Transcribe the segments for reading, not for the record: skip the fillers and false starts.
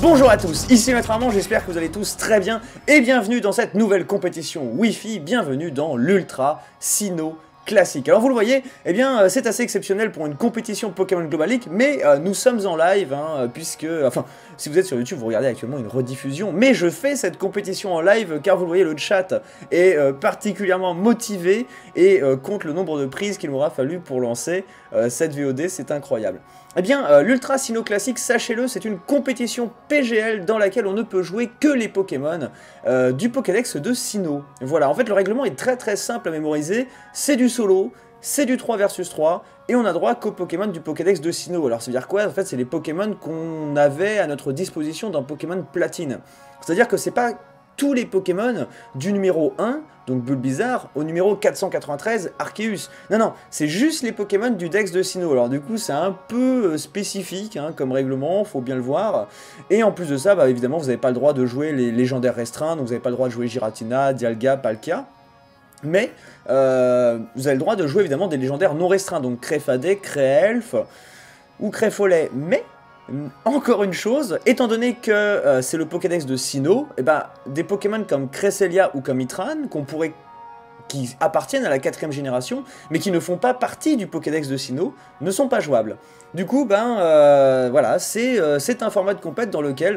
Bonjour à tous, ici Maître Armand, j'espère que vous allez tous très bien et bienvenue dans cette nouvelle compétition Wi-Fi, bienvenue dans l'Ultra Sinnoh Classique. Alors vous le voyez, eh bien c'est assez exceptionnel pour une compétition Pokémon Global League, mais nous sommes en live, puisque, enfin, si vous êtes sur YouTube, vous regardez actuellement une rediffusion, mais je fais cette compétition en live car vous le voyez, le chat est particulièrement motivé et compte le nombre de prises qu'il m'aura fallu pour lancer cette VOD, c'est incroyable. Eh bien, l'Ultra Sinnoh Classique, sachez-le, c'est une compétition PGL dans laquelle on ne peut jouer que les Pokémon du Pokédex de Sinnoh. Voilà, en fait, le règlement est très simple à mémoriser, c'est du solo, c'est du 3 versus 3, et on a droit qu'aux Pokémon du Pokédex de Sinnoh. Alors, ça veut dire quoi? En fait, c'est les Pokémon qu'on avait à notre disposition dans Pokémon Platine. C'est-à-dire que c'est pas tous les Pokémon du numéro 1, donc Bulbizarre, au numéro 493, Arceus. Non, c'est juste les Pokémon du Dex de Sinnoh. Alors du coup, c'est un peu spécifique comme règlement, faut bien le voir. Et en plus de ça, bah, évidemment, vous n'avez pas le droit de jouer les légendaires restreints, donc vous n'avez pas le droit de jouer Giratina, Dialga, Palkia. Mais vous avez le droit de jouer évidemment des légendaires non restreints, donc Crefadé, Créelf ou Créfolet. Mais encore une chose, étant donné que c'est le Pokédex de Sinnoh, et ben, des Pokémon comme Cresselia ou comme Itran, qui appartiennent à la 4ème génération, mais qui ne font pas partie du Pokédex de Sinnoh, ne sont pas jouables. Du coup, ben, voilà, c'est un format de compète dans lequel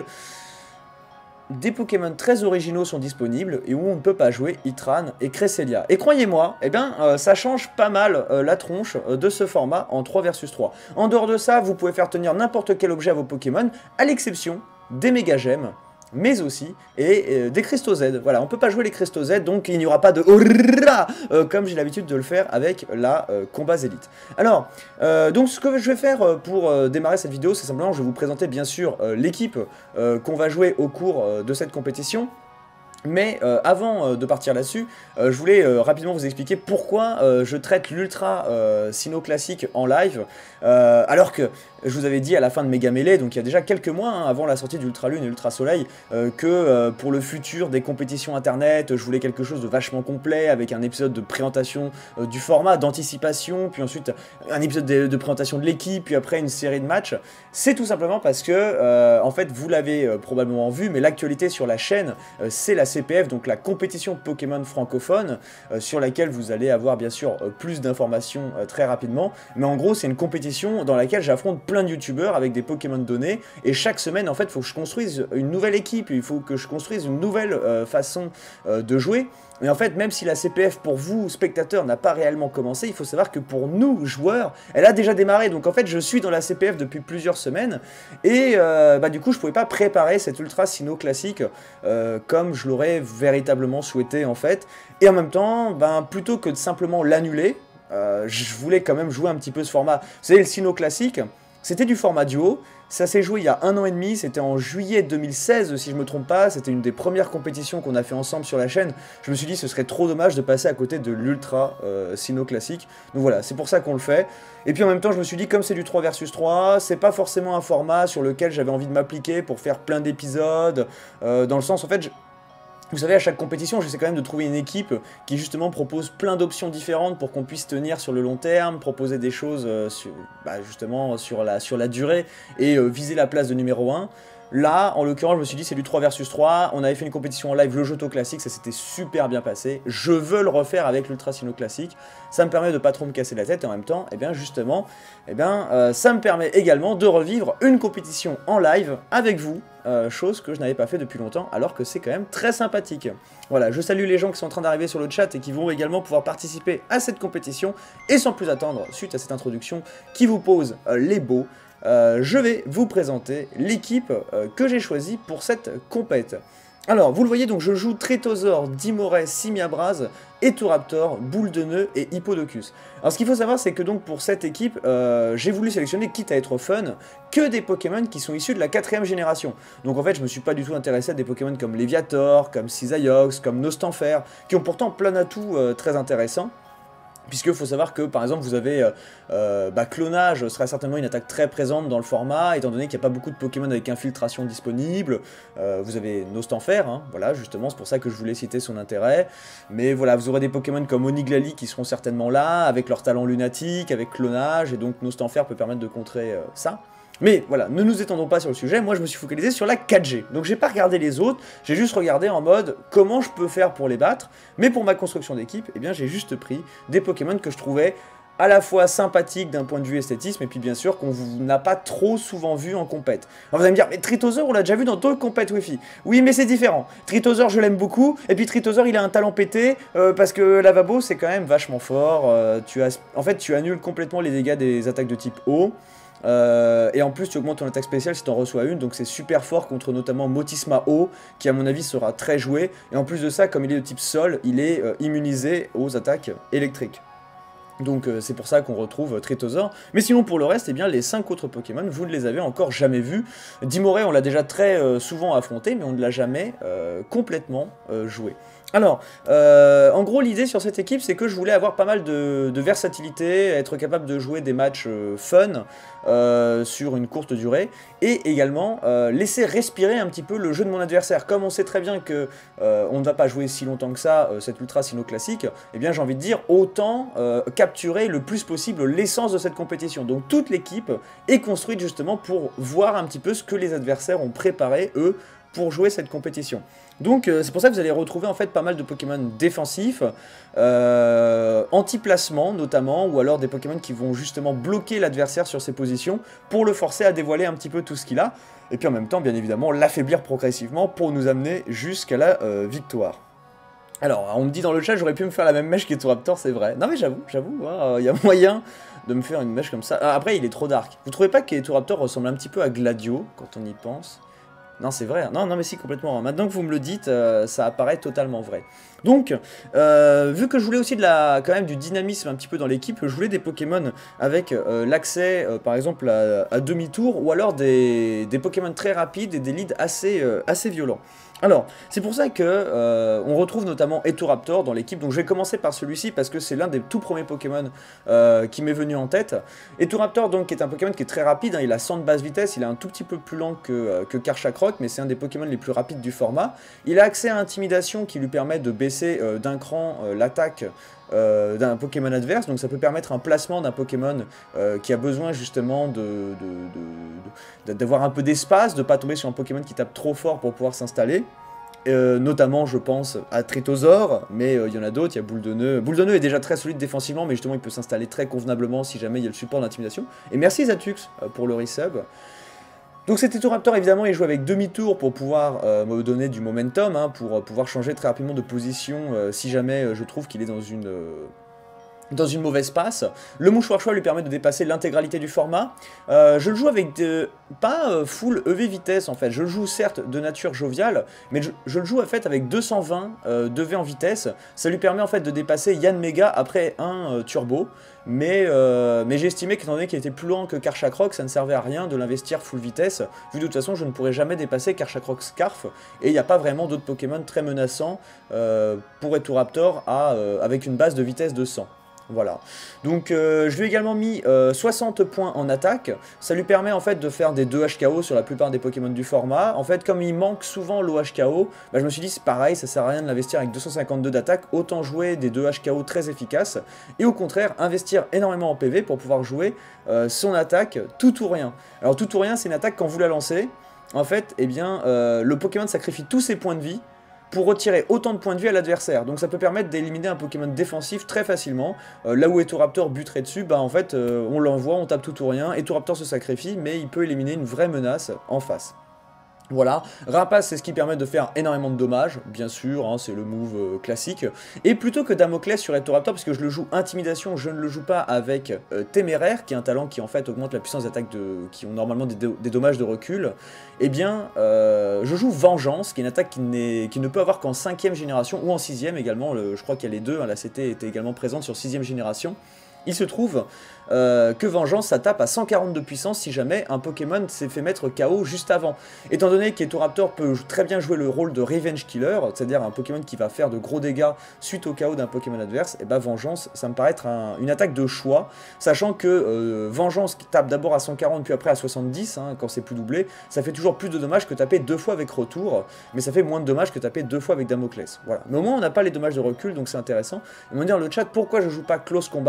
des Pokémon très originaux sont disponibles et où on ne peut pas jouer Itran et Cresselia. Et croyez-moi, eh bien, ça change pas mal la tronche de ce format en 3 versus 3. En dehors de ça, vous pouvez faire tenir n'importe quel objet à vos Pokémon, à l'exception des Méga Gemmes, mais aussi des Cristaux Z. Voilà, on peut pas jouer les Cristaux Z, donc il n'y aura pas de hurrah comme j'ai l'habitude de le faire avec la Combats Élite. Alors, donc ce que je vais faire pour démarrer cette vidéo, c'est simplement, je vais vous présenter bien sûr l'équipe qu'on va jouer au cours de cette compétition. Mais avant de partir là-dessus, je voulais rapidement vous expliquer pourquoi je traite l'Ultra Sinnoh Classique en live, alors que je vous avais dit à la fin de Mega Melee, donc il y a déjà quelques mois, avant la sortie d'Ultra Lune et Ultra Soleil, que pour le futur des compétitions internet, je voulais quelque chose de vachement complet, avec un épisode de présentation du format, d'anticipation, puis ensuite un épisode de présentation de l'équipe, puis après une série de matchs. C'est tout simplement parce que, en fait, vous l'avez probablement vu, mais l'actualité sur la chaîne, c'est la CPF, donc la compétition Pokémon francophone, sur laquelle vous allez avoir bien sûr plus d'informations très rapidement, mais en gros c'est une compétition dans laquelle j'affronte plein de youtubeurs avec des Pokémon donnés, et chaque semaine en fait il faut que je construise une nouvelle équipe, il faut que je construise une nouvelle façon de jouer. Mais en fait, même si la CPF pour vous, spectateurs, n'a pas réellement commencé, il faut savoir que pour nous, joueurs, elle a déjà démarré. Donc en fait, je suis dans la CPF depuis plusieurs semaines. Et bah, du coup, je ne pouvais pas préparer cet Ultra Sinnoh Classique comme je l'aurais véritablement souhaité en fait. Et en même temps, ben, plutôt que de simplement l'annuler, je voulais quand même jouer un petit peu ce format. Vous savez, le Sinnoh Classique, c'était du format duo. Ça s'est joué il y a 1 an et demi, c'était en juillet 2016 si je me trompe pas, c'était une des premières compétitions qu'on a fait ensemble sur la chaîne. Je me suis dit ce serait trop dommage de passer à côté de l'Ultra Sinnoh Classique. Donc voilà, c'est pour ça qu'on le fait. Et puis en même temps je me suis dit comme c'est du 3 versus 3, c'est pas forcément un format sur lequel j'avais envie de m'appliquer pour faire plein d'épisodes, dans le sens en fait... Vous savez, à chaque compétition, j'essaie quand même de trouver une équipe qui justement propose plein d'options différentes pour qu'on puisse tenir sur le long terme, proposer des choses justement sur la durée et viser la place de numéro 1. Là, en l'occurrence, je me suis dit c'est du 3 versus 3, on avait fait une compétition en live, le Johto Classique, ça s'était super bien passé, je veux le refaire avec l'Ultra Sinnoh Classique, ça me permet de pas trop me casser la tête et en même temps, eh bien justement, ça me permet également de revivre une compétition en live avec vous, chose que je n'avais pas fait depuis longtemps, alors que c'est quand même très sympathique. Voilà, je salue les gens qui sont en train d'arriver sur le chat et qui vont également pouvoir participer à cette compétition, et sans plus attendre, suite à cette introduction qui vous pose les beaux, je vais vous présenter l'équipe que j'ai choisie pour cette compète. Alors, vous le voyez, donc je joue Trétosaur, Dimoré, Simiabras, Etoraptor, Boule de Nœud et Hippodocus. Alors ce qu'il faut savoir, c'est que donc pour cette équipe, j'ai voulu sélectionner, quitte à être fun, que des Pokémon qui sont issus de la 4ème génération. Donc en fait, je me suis pas du tout intéressé à des Pokémon comme Léviator, comme Cisaiox, comme Nostanfer, qui ont pourtant plein d'atouts très intéressants. Puisqu'il faut savoir que, par exemple, vous avez Clonage sera certainement une attaque très présente dans le format, étant donné qu'il n'y a pas beaucoup de Pokémon avec infiltration disponible. Vous avez Nostanfer, voilà, justement, c'est pour ça que je voulais citer son intérêt. Mais voilà, vous aurez des Pokémon comme Oniglali qui seront certainement là, avec leur talent lunatique, avec Clonage, et donc Nostanfer peut permettre de contrer ça. Mais voilà, ne nous étendons pas sur le sujet, moi je me suis focalisé sur la 4G. Donc j'ai pas regardé les autres, j'ai juste regardé en mode comment je peux faire pour les battre, mais pour ma construction d'équipe, eh bien j'ai juste pris des Pokémon que je trouvais à la fois sympathiques d'un point de vue esthétisme, et puis bien sûr qu'on n'a pas trop souvent vu en compète. Alors vous allez me dire, mais Tritosaur on l'a déjà vu dans d'autres compètes Wi-Fi. Oui mais c'est différent, Tritosaur je l'aime beaucoup, et puis Tritosaur il a un talent pété, parce que Lavabo c'est quand même vachement fort, en fait tu annules complètement les dégâts des attaques de type eau, et en plus tu augmentes ton attaque spéciale si tu en reçois une, donc c'est super fort contre notamment Motisma O, qui à mon avis sera très joué, et en plus de ça, comme il est de type sol, il est immunisé aux attaques électriques. Donc c'est pour ça qu'on retrouve Tritosaur. Mais sinon pour le reste, eh bien, les 5 autres Pokémon, vous ne les avez encore jamais vus. Dimoré, on l'a déjà très souvent affronté, mais on ne l'a jamais complètement joué. Alors, en gros, l'idée sur cette équipe, c'est que je voulais avoir pas mal de versatilité, être capable de jouer des matchs fun sur une courte durée, et également laisser respirer un petit peu le jeu de mon adversaire. Comme on sait très bien que on ne va pas jouer si longtemps que ça, cette Ultra Sinnoh classique, eh bien j'ai envie de dire, autant capturer le plus possible l'essence de cette compétition. Donc toute l'équipe est construite justement pour voir un petit peu ce que les adversaires ont préparé, eux, pour jouer cette compétition. Donc c'est pour ça que vous allez retrouver en fait pas mal de Pokémon défensifs, anti-placement notamment, ou alors des Pokémon qui vont justement bloquer l'adversaire sur ses positions pour le forcer à dévoiler un petit peu tout ce qu'il a, et puis en même temps bien évidemment l'affaiblir progressivement pour nous amener jusqu'à la victoire. Alors on me dit dans le chat j'aurais pu me faire la même mèche qu'Etoraptor, c'est vrai. Non mais j'avoue, il y a moyen de me faire une mèche comme ça. Ah, après il est trop dark. Vous trouvez pas qu'Etoraptor ressemble un petit peu à Gladio quand on y pense ? Non, c'est vrai. Non, mais si, complètement. Maintenant que vous me le dites, ça apparaît totalement vrai. Donc, vu que je voulais aussi quand même du dynamisme un petit peu dans l'équipe, je voulais des Pokémon avec l'accès, par exemple, à demi-tour, ou alors des Pokémon très rapides et des leads assez violents. Alors, c'est pour ça que on retrouve notamment Etoraptor dans l'équipe. Donc je vais commencer par celui-ci parce que c'est l'un des tout premiers Pokémon qui m'est venu en tête. Etoraptor donc est un Pokémon qui est très rapide, hein, il a 100 de base vitesse, il est un tout petit peu plus lent que Karchakroc, mais c'est un des Pokémon les plus rapides du format. Il a accès à Intimidation qui lui permet de baisser d'un cran l'attaque d'un Pokémon adverse, donc ça peut permettre un placement d'un Pokémon qui a besoin justement d'avoir un peu d'espace, de ne pas tomber sur un Pokémon qui tape trop fort pour pouvoir s'installer. Notamment je pense à Tritosaur, mais il y en a d'autres, il y a Boule de Nœud. Boule de Nœud est déjà très solide défensivement, mais justement il peut s'installer très convenablement si jamais il y a le support d'intimidation. Et merci Zatux pour le resub. Donc cet Etoraptor évidemment il joue avec demi-tour pour pouvoir me donner du momentum, hein, pour pouvoir changer très rapidement de position si jamais je trouve qu'il est dans une mauvaise passe. Le mouchoir choix lui permet de dépasser l'intégralité du format. Je le joue avec pas full EV vitesse en fait, je le joue certes de nature joviale, mais je le joue en fait avec 220 d'EV en vitesse. Ça lui permet en fait de dépasser Yanmega après un turbo, mais j'ai estimé qu'étant donné qu'il était plus lent que Karchakroc, ça ne servait à rien de l'investir full vitesse, vu de toute façon je ne pourrais jamais dépasser Karchakroc Scarf, et il n'y a pas vraiment d'autres Pokémon très menaçants pour Etoraptor avec une base de vitesse de 100. Voilà, donc je lui ai également mis 60 points en attaque, ça lui permet en fait de faire des 2 HKO sur la plupart des Pokémon du format. En fait comme il manque souvent l'OHKO, bah, je me suis dit c'est pareil, ça sert à rien de l'investir avec 252 d'attaque, autant jouer des 2 HKO très efficaces, et au contraire investir énormément en PV pour pouvoir jouer son attaque tout ou rien. Alors tout ou rien c'est une attaque quand vous la lancez, en fait eh bien le Pokémon sacrifie tous ses points de vie pour retirer autant de points de vie à l'adversaire. Donc ça peut permettre d'éliminer un Pokémon défensif très facilement. Là où Etoraptor buterait dessus, bah en fait on l'envoie, on tape tout ou rien, Etoraptor se sacrifie, mais il peut éliminer une vraie menace en face. Voilà, Rapace c'est ce qui permet de faire énormément de dommages, bien sûr, hein, c'est le move classique. Et plutôt que Damoclès sur Etoraptor, parce que je le joue Intimidation, je ne le joue pas avec Téméraire, qui est un talent qui en fait augmente la puissance d'attaque qui ont normalement des dommages de recul. Eh bien, je joue Vengeance, qui est une attaque qui ne peut avoir qu'en 5ème génération, ou en 6ème également, je crois qu'il y a les deux, hein, la CT était également présente sur 6ème génération. Il se trouve que Vengeance, ça tape à 140 de puissance si jamais un Pokémon s'est fait mettre KO juste avant. Étant donné qu'Etoraptor peut très bien jouer le rôle de Revenge Killer, c'est-à-dire un Pokémon qui va faire de gros dégâts suite au KO d'un Pokémon adverse, et bah Vengeance, ça me paraît être une attaque de choix, sachant que Vengeance qui tape d'abord à 140 puis après à 70, hein, quand c'est plus doublé, ça fait toujours plus de dommages que taper 2 fois avec Retour, mais ça fait moins de dommages que taper 2 fois avec Damoclès. Voilà. Mais au moins on n'a pas les dommages de recul, donc c'est intéressant. Et on va me dire dans le chat pourquoi je joue pas Close Combat, tout simplement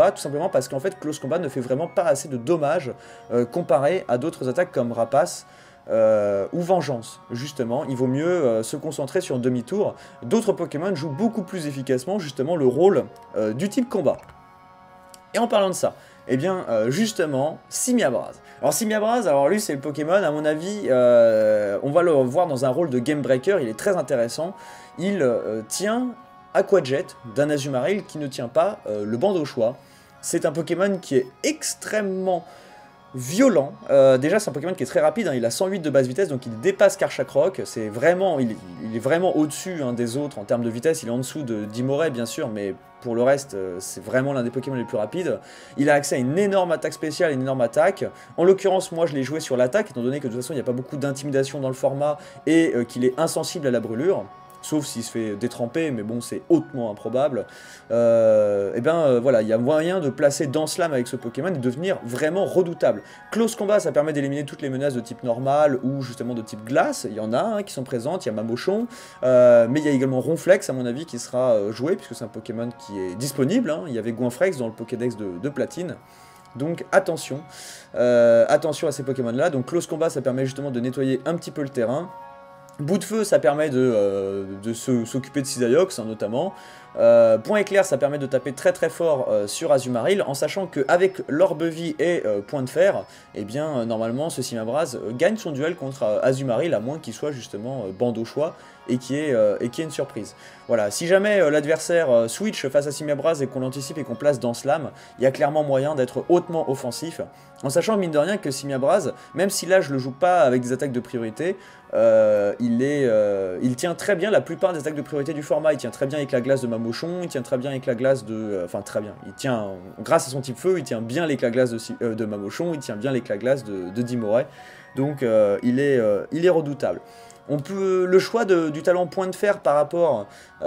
simplement parce qu'en fait Close Combat ne fait vraiment pas assez de dommages comparé à d'autres attaques comme Rapace ou Vengeance. Justement, il vaut mieux se concentrer sur demi-tour. D'autres Pokémon jouent beaucoup plus efficacement justement le rôle du type combat. Et en parlant de ça, eh bien, justement, Simiabras. Alors Simiabras, alors lui c'est le Pokémon, à mon avis, on va le voir dans un rôle de Game Breaker, il est très intéressant. Il tient Aqua Jet d'un Azumarill qui ne tient pas le Bandochois. C'est un Pokémon qui est extrêmement violent. Déjà c'est un Pokémon qui est très rapide, hein, il a 108 de base vitesse, donc il dépasse Karchakroc, c'est vraiment, il est vraiment au-dessus des autres en termes de vitesse, il est en dessous de Dimoré bien sûr, mais pour le reste c'est vraiment l'un des Pokémon les plus rapides. Il a accès à une énorme attaque spéciale, une énorme attaque. En l'occurrence moi je l'ai joué sur l'attaque, étant donné que de toute façon il n'y a pas beaucoup d'intimidation dans le format et qu'il est insensible à la brûlure. Sauf s'il se fait détremper, mais bon, c'est hautement improbable. Voilà, il y a moyen de placer Danslam avec ce Pokémon et de devenir vraiment redoutable. Close Combat, ça permet d'éliminer toutes les menaces de type normal ou justement de type glace. Il y en a qui sont présentes, il y a Mamochon, mais il y a également Ronflex, à mon avis, qui sera joué, puisque c'est un Pokémon qui est disponible. Hein. Il y avait Goinfrex dans le Pokédex de Platine. Donc attention, attention à ces Pokémon-là. Donc Close Combat, ça permet justement de nettoyer un petit peu le terrain. Bout de feu, ça permet de s'occuper de Cisaiox, hein, notamment. Point éclair, ça permet de taper très très fort sur Azumarill, en sachant qu'avec l'orbe-vie et point de fer, eh bien, normalement, ce Simiabras gagne son duel contre Azumarill, à moins qu'il soit justement Bandochois, et qui est une surprise. Voilà, si jamais l'adversaire switch face à Simiabras et qu'on l'anticipe et qu'on place dans Slam, il y a clairement moyen d'être hautement offensif, en sachant mine de rien que Simiabras, même si là je le joue pas avec des attaques de priorité, il tient très bien la plupart des attaques de priorité du format. Il tient très bien avec la glace de Mamochon, il tient très bien avec la glace de... Enfin très bien, il tient, grâce à son type feu, il tient bien l'éclat glace de Mamochon, il tient bien l'éclat glace de Dimoré. Donc il est redoutable. On peut, le choix du talent point de fer par rapport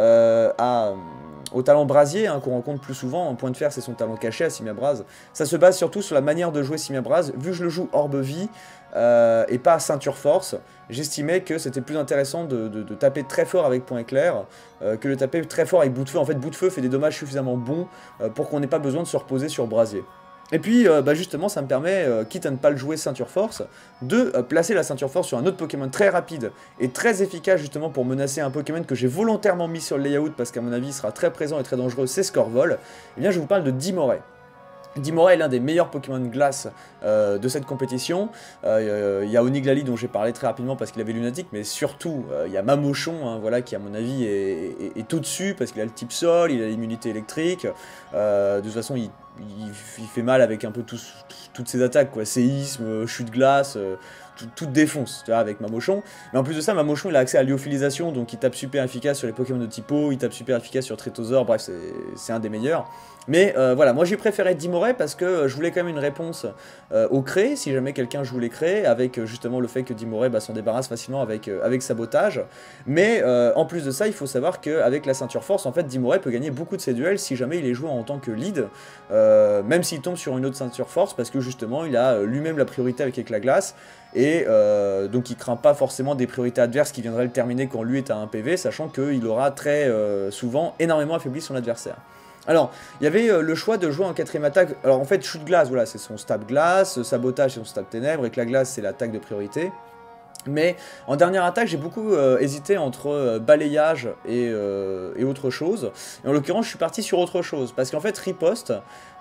au talent brasier, hein, qu'on rencontre plus souvent, en point de fer c'est son talent caché à Simiabras, ça se base surtout sur la manière de jouer Simiabras. Vu que je le joue orbe vie et pas ceinture force, j'estimais que c'était plus intéressant de taper très fort avec point éclair que de taper très fort avec bout de feu. En fait bout de feu fait des dommages suffisamment bons pour qu'on n'ait pas besoin de se reposer sur brasier. Et puis, justement, ça me permet, quitte à ne pas le jouer ceinture force, de placer la ceinture force sur un autre Pokémon très rapide et très efficace, justement, pour menacer un Pokémon que j'ai volontairement mis sur le layout, parce qu'à mon avis, il sera très présent et très dangereux, c'est Scorvol. Et bien, je vous parle de Dimoré. Dimoré est l'un des meilleurs Pokémon de glace de cette compétition. Il y a Oniglali dont j'ai parlé très rapidement parce qu'il avait Lunatic, mais surtout il y a Mamochon, hein, voilà, qui à mon avis est au-dessus parce qu'il a le type sol, il a l'immunité électrique. De toute façon il fait mal avec un peu toutes ses attaques, quoi. Séisme, chute glace, tout défonce, tu vois, avec Mamochon. Mais en plus de ça, Mamochon il a accès à lyophilisation, donc il tape super efficace sur les Pokémon de type eau, il tape super efficace sur Trétosaure, bref c'est un des meilleurs. Mais voilà, moi j'ai préféré Dimoré parce que je voulais quand même une réponse au cré, si jamais quelqu'un joue les crés, avec justement le fait que Dimoré s'en débarrasse facilement avec sabotage. Mais en plus de ça, il faut savoir qu'avec la ceinture force, en fait, Dimoré peut gagner beaucoup de ses duels si jamais il est joué en tant que lead, même s'il tombe sur une autre ceinture force, parce que justement il a lui-même la priorité avec éclat glace, et donc il craint pas forcément des priorités adverses qui viendraient le terminer quand lui est à 1 PV, sachant qu'il aura très souvent énormément affaibli son adversaire. Alors, il y avait le choix de jouer en quatrième attaque. Alors en fait, chute glace, voilà, c'est son stab glace, sabotage c'est son stab ténèbres, éclat glace c'est l'attaque de priorité. Mais en dernière attaque, j'ai beaucoup hésité entre balayage et autre chose. Et en l'occurrence, je suis parti sur autre chose. Parce qu'en fait, riposte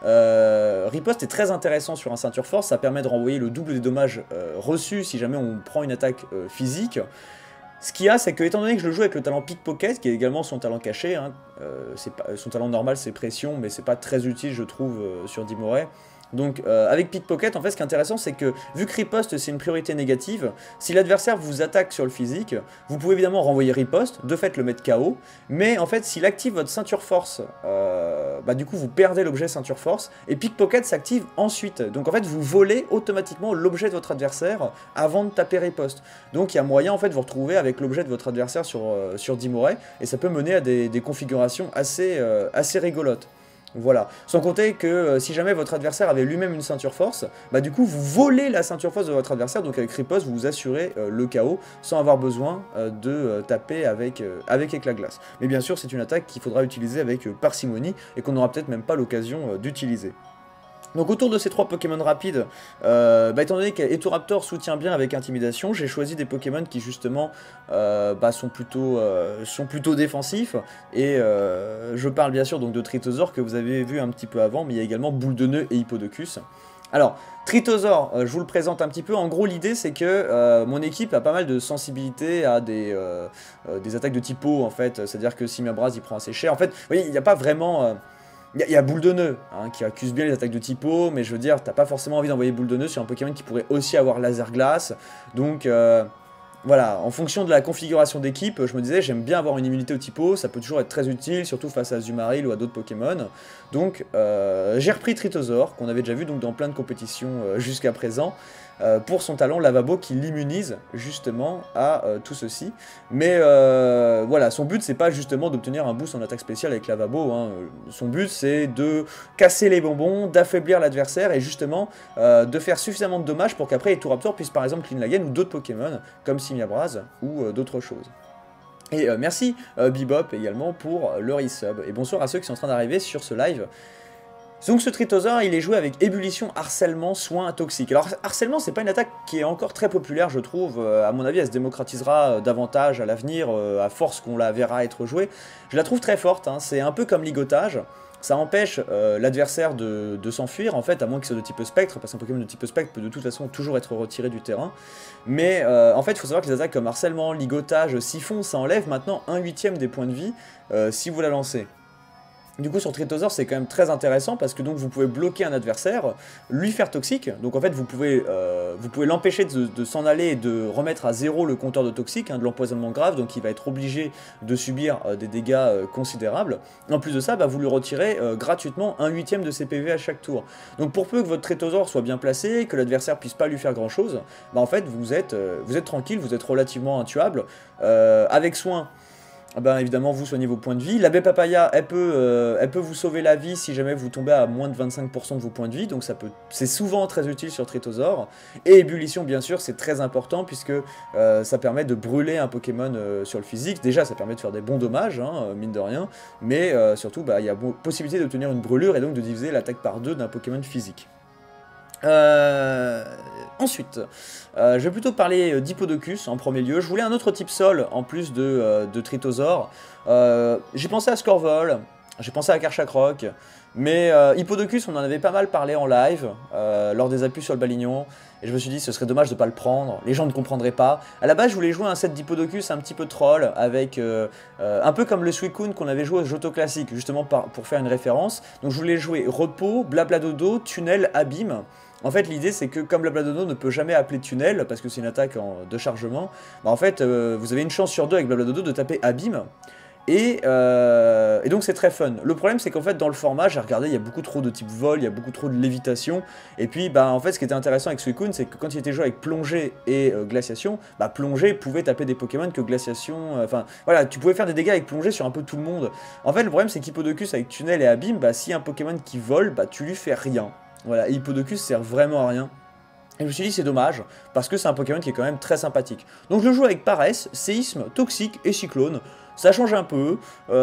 est très intéressant sur un ceinture force. Ça permet de renvoyer le double des dommages reçus si jamais on prend une attaque physique. Ce qu'il y a, c'est que, étant donné que je le joue avec le talent Pickpocket, qui est également son talent caché, hein, son talent normal c'est pression, mais c'est pas très utile je trouve sur Dimoré. Donc avec Pickpocket, en fait ce qui est intéressant c'est que vu que riposte c'est une priorité négative, si l'adversaire vous attaque sur le physique, vous pouvez évidemment renvoyer riposte, de fait le mettre KO, mais en fait s'il active votre ceinture force, du coup vous perdez l'objet ceinture force, et Pickpocket s'active ensuite, donc en fait vous volez automatiquement l'objet de votre adversaire avant de taper riposte. Donc il y a moyen en fait de vous retrouver avec l'objet de votre adversaire sur Dimoré, et ça peut mener à des configurations assez rigolotes. Voilà, sans compter que si jamais votre adversaire avait lui-même une ceinture force, du coup vous volez la ceinture force de votre adversaire, donc avec riposte vous vous assurez le KO sans avoir besoin de taper avec éclat glace. Mais bien sûr c'est une attaque qu'il faudra utiliser avec parcimonie et qu'on n'aura peut-être même pas l'occasion d'utiliser. Donc autour de ces 3 Pokémon rapides, étant donné qu'Etoraptor soutient bien avec Intimidation, j'ai choisi des Pokémon qui justement sont plutôt défensifs. Et je parle bien sûr donc de Tritosaur que vous avez vu un petit peu avant, mais il y a également Boule de Nœud et Hippodocus. Alors, Tritosaur, je vous le présente un petit peu. En gros, l'idée c'est que mon équipe a pas mal de sensibilité à des attaques de type eau en fait. C'est-à-dire que si Miabraz il prend assez cher, en fait, vous voyez, il n'y a pas vraiment... Il y a Boule de Nœud, hein, qui accuse bien les attaques de type eau, mais je veux dire, t'as pas forcément envie d'envoyer Boule de Nœud sur un Pokémon qui pourrait aussi avoir Laser Glace. Donc voilà, en fonction de la configuration d'équipe, je me disais, j'aime bien avoir une immunité au type eau, ça peut toujours être très utile, surtout face à Azumarill ou à d'autres Pokémon. Donc j'ai repris Tritosaur, qu'on avait déjà vu donc, dans plein de compétitions jusqu'à présent, pour son talent Lavabo qui l'immunise justement à tout ceci. Mais voilà, son but c'est pas justement d'obtenir un boost en attaque spéciale avec Lavabo, hein. Son but c'est de casser les bonbons, d'affaiblir l'adversaire et justement de faire suffisamment de dommages pour qu'après Etoraptor puisse par exemple clean la game ou d'autres Pokémon comme Simiabraz ou d'autres choses. Et merci Bebop également pour le resub. Et bonsoir à ceux qui sont en train d'arriver sur ce live. Donc ce Tritosaur, il est joué avec Ébullition, Harcèlement, Soin, Toxique. Alors Harcèlement, c'est pas une attaque qui est encore très populaire, je trouve. À mon avis, elle se démocratisera davantage à l'avenir, à force qu'on la verra être jouée. Je la trouve très forte, hein. C'est un peu comme Ligotage. Ça empêche l'adversaire de s'enfuir, en fait, à moins qu'il soit de type spectre, parce qu'un Pokémon de type spectre peut de toute façon toujours être retiré du terrain. Mais en fait, il faut savoir que les attaques comme Harcèlement, Ligotage, Siphon, ça enlève maintenant 1/8 des points de vie si vous la lancez. Du coup sur Tritosaur c'est quand même très intéressant parce que donc vous pouvez bloquer un adversaire, lui faire toxique, donc en fait vous pouvez l'empêcher de s'en aller et de remettre à 0 le compteur de toxique, hein, de l'empoisonnement grave, donc il va être obligé de subir des dégâts considérables. En plus de ça, vous lui retirez gratuitement 1/8 de ses PV à chaque tour. Donc pour peu que votre Tritosaur soit bien placé, que l'adversaire puisse pas lui faire grand chose, en fait vous êtes tranquille, vous êtes relativement intuable, avec soin. Évidemment vous soignez vos points de vie. La baie papaya elle peut vous sauver la vie si jamais vous tombez à moins de 25% de vos points de vie, donc c'est souvent très utile sur Tritosaur. Et ébullition bien sûr c'est très important puisque ça permet de brûler un Pokémon sur le physique. Déjà ça permet de faire des bons dommages, hein, mine de rien, mais surtout il y a possibilité d'obtenir une brûlure et donc de diviser l'attaque par 2 d'un Pokémon physique. Ensuite, je vais plutôt parler d'Hippodocus en premier lieu. Je voulais un autre type sol en plus de Tritosaur. J'ai pensé à Scorvol, j'ai pensé à Karchakroc, mais Hippodocus on en avait pas mal parlé en live lors des appuis sur le Balignon. Et je me suis dit ce serait dommage de pas le prendre, les gens ne comprendraient pas. À la base je voulais jouer un set d'Hippodocus un petit peu troll, avec un peu comme le Suicune qu'on avait joué au Johto classique, justement pour faire une référence. Donc je voulais jouer Repos, Blabladodo, Tunnel, Abîme. En fait l'idée c'est que comme Blabladodo ne peut jamais appeler Tunnel, parce que c'est une attaque de chargement, en fait vous avez une chance sur 2 avec Blabladodo de taper Abîme. Et donc c'est très fun. Le problème c'est qu'en fait dans le format, j'ai regardé, il y a beaucoup trop de type vol, il y a beaucoup trop de lévitation. Et puis en fait ce qui était intéressant avec Suicune, c'est que quand il était joué avec plongée et glaciation, plongée pouvait taper des Pokémon que glaciation, enfin voilà, tu pouvais faire des dégâts avec plongée sur un peu tout le monde. En fait le problème c'est qu'Hippodocus avec Tunnel et Abîme, si un Pokémon qui vole, tu lui fais rien. Voilà, et Hippodocus sert vraiment à rien. Et je me suis dit c'est dommage, parce que c'est un Pokémon qui est quand même très sympathique. Donc je le joue avec Paresse, Séisme, Toxique et Cyclone. Ça change un peu,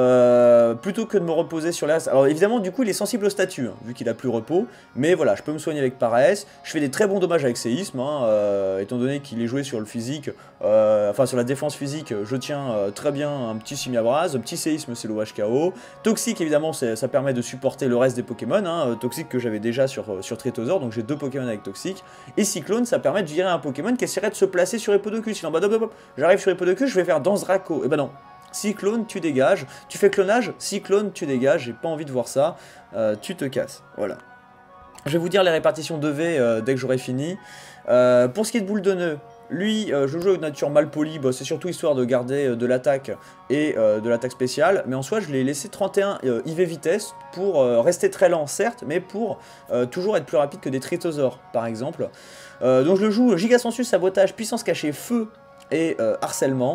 plutôt que de me reposer sur l'as. Alors évidemment du coup il est sensible au statut, hein, vu qu'il a plus repos. Mais voilà, je peux me soigner avec Paresse. Je fais des très bons dommages avec Séisme, hein, étant donné qu'il est joué sur le physique, enfin sur la défense physique, je tiens très bien un petit Simiabraz, un petit Séisme c'est l'OHKO. Toxique évidemment ça permet de supporter le reste des Pokémon, hein, Toxique que j'avais déjà sur Tritosaur, donc j'ai 2 Pokémon avec Toxique. Et Cyclone ça permet de virer un Pokémon qui essaierait de se placer sur Hippodocus. J'arrive sur Hippodocus, je vais faire Danzraco, et non. Cyclone, tu dégages, tu fais clonage, Cyclone, tu dégages, j'ai pas envie de voir ça, tu te casses, voilà. Je vais vous dire les répartitions de V dès que j'aurai fini. Pour ce qui est de Boule de Nœud, lui, je joue avec nature mal polie, c'est surtout histoire de garder de l'attaque et de l'attaque spéciale, mais en soi je l'ai laissé 31 IV vitesse pour rester très lent certes, mais pour toujours être plus rapide que des Tritosaurs par exemple. Donc je le joue Giga Sensu, Sabotage, Puissance Cachée, Feu et Harcèlement.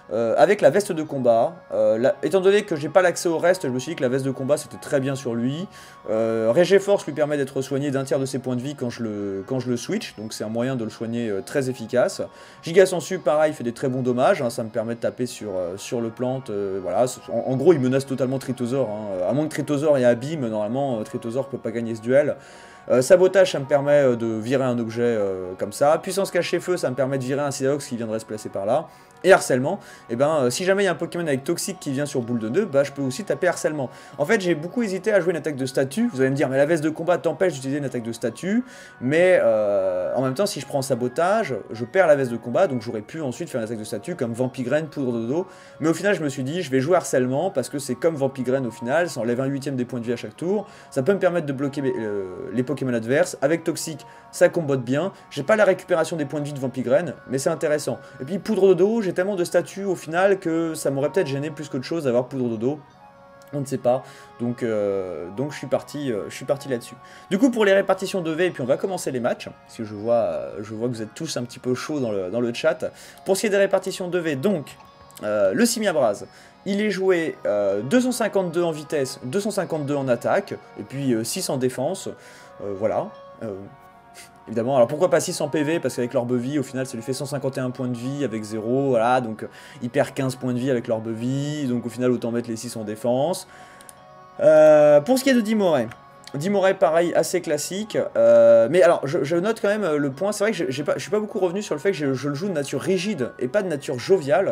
avec la veste de combat. Étant donné que j'ai pas l'accès au reste, je me suis dit que la veste de combat c'était très bien sur lui. Régé Force lui permet d'être soigné d'un tiers de ses points de vie quand je le switch, donc c'est un moyen de le soigner très efficace. Giga Sensu pareil fait des très bons dommages, hein, ça me permet de taper sur le plante, voilà. En gros il menace totalement Tritosaur, hein. À moins que Tritosaur ait abîme, normalement Tritosaur peut pas gagner ce duel. Sabotage, ça me permet de virer un objet comme ça. Puissance cachée feu, ça me permet de virer un Sidaox qui viendrait se placer par là. Et harcèlement, et ben si jamais il y a un Pokémon avec toxique qui vient sur boule de nœud, bah je peux aussi taper harcèlement. En fait j'ai beaucoup hésité à jouer une attaque de statut, vous allez me dire mais la veste de combat t'empêche d'utiliser une attaque de statut, mais en même temps si je prends sabotage, je perds la veste de combat, donc j'aurais pu ensuite faire une attaque de statut comme Vampigraine, Poudre de dos, mais au final je me suis dit je vais jouer harcèlement parce que c'est comme Vampigraine au final, ça enlève un huitième des points de vie à chaque tour, ça peut me permettre de bloquer les Pokémon adverses, avec toxique ça combote bien, j'ai pas la récupération des points de vie de Vampigraine, mais c'est intéressant. Et puis Poudre de dos, j'ai tellement de statuts au final que ça m'aurait peut-être gêné plus qu'autre chose d'avoir Poudre de dos. On ne sait pas, donc je suis parti là-dessus. Du coup pour les répartitions de V, et puis on va commencer les matchs, parce que je vois que vous êtes tous un petit peu chauds dans le chat. Pour ce qui est des répartitions de V, donc le Simiabras, il est joué 252 en vitesse, 252 en attaque, et puis 6 en défense, voilà. Évidemment, alors pourquoi pas 600 PV, parce qu'avec l'orbe vie, au final, ça lui fait 151 points de vie avec 0, voilà, donc il perd 15 points de vie avec l'orbe vie, donc au final, autant mettre les 6 en défense. Pour ce qui est de Dimoré, pareil, assez classique, mais alors, je note quand même le point, c'est vrai que je suis pas beaucoup revenu sur le fait que je le joue de nature rigide et pas de nature joviale.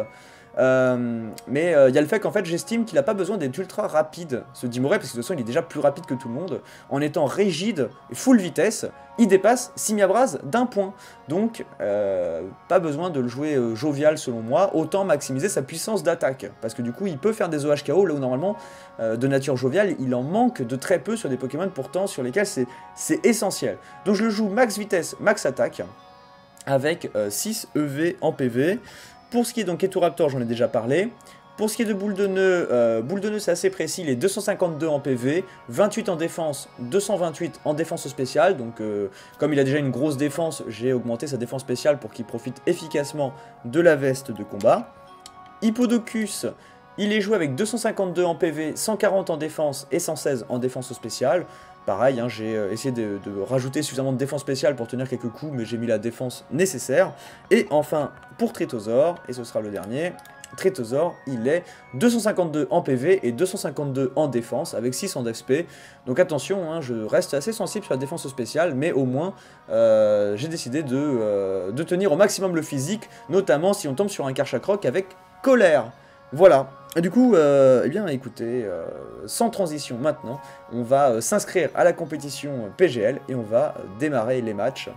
Mais il y a le fait qu'en fait j'estime qu'il n'a pas besoin d'être ultra rapide, ce Dimoré, parce que de toute façon il est déjà plus rapide que tout le monde. En étant rigide et full vitesse, il dépasse Simiabras d'un point. Donc pas besoin de le jouer jovial selon moi, autant maximiser sa puissance d'attaque. Parce que du coup il peut faire des OHKO là où normalement de nature joviale il en manque de très peu sur des Pokémon pourtant sur lesquels c'est essentiel. Donc je le joue max vitesse, max attaque, avec 6 EV en PV. Pour ce qui est donc Eturaptor, j'en ai déjà parlé. Pour ce qui est de boule de nœud c'est assez précis, il est 252 en PV, 28 en défense, 228 en défense spéciale. Donc comme il a déjà une grosse défense, j'ai augmenté sa défense spéciale pour qu'il profite efficacement de la veste de combat. Hippodocus, il est joué avec 252 en PV, 140 en défense et 116 en défense spéciale. Pareil, hein, j'ai essayé de rajouter suffisamment de défense spéciale pour tenir quelques coups, mais j'ai mis la défense nécessaire. Et enfin, pour Tritosaur, et ce sera le dernier, Tritosaur, il est 252 en PV et 252 en défense, avec 6 en DFP. Donc attention, hein, je reste assez sensible sur la défense spéciale, mais au moins, j'ai décidé de tenir au maximum le physique, notamment si on tombe sur un Karchakroc avec colère. Voilà. Et du coup, eh bien écoutez, sans transition maintenant, on va s'inscrire à la compétition PGL et on va démarrer les matchs.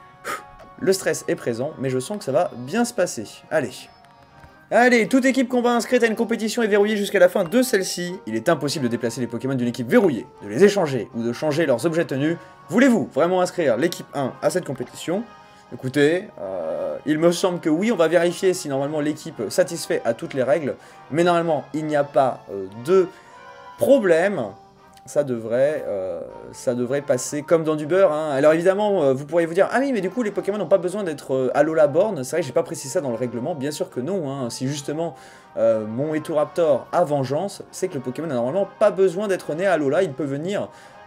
Le stress est présent, mais je sens que ça va bien se passer. Allez. Allez, toute équipe combat inscrite à une compétition est verrouillée jusqu'à la fin de celle-ci. Il est impossible de déplacer les Pokémon d'une équipe verrouillée, de les échanger ou de changer leurs objets tenus. Voulez-vous vraiment inscrire l'équipe 1 à cette compétition ? Écoutez, il me semble que oui, on va vérifier si normalement l'équipe satisfait à toutes les règles, mais normalement il n'y a pas de problème, ça devrait passer comme dans du beurre, hein. Alors évidemment, vous pourriez vous dire, ah oui, mais du coup les Pokémon n'ont pas besoin d'être Alola Born, c'est vrai que j'ai pas précisé ça dans le règlement, bien sûr que non, hein. Si justement mon Eturaptor a vengeance, c'est que le Pokémon n'a normalement pas besoin d'être né à Alola, il peut venir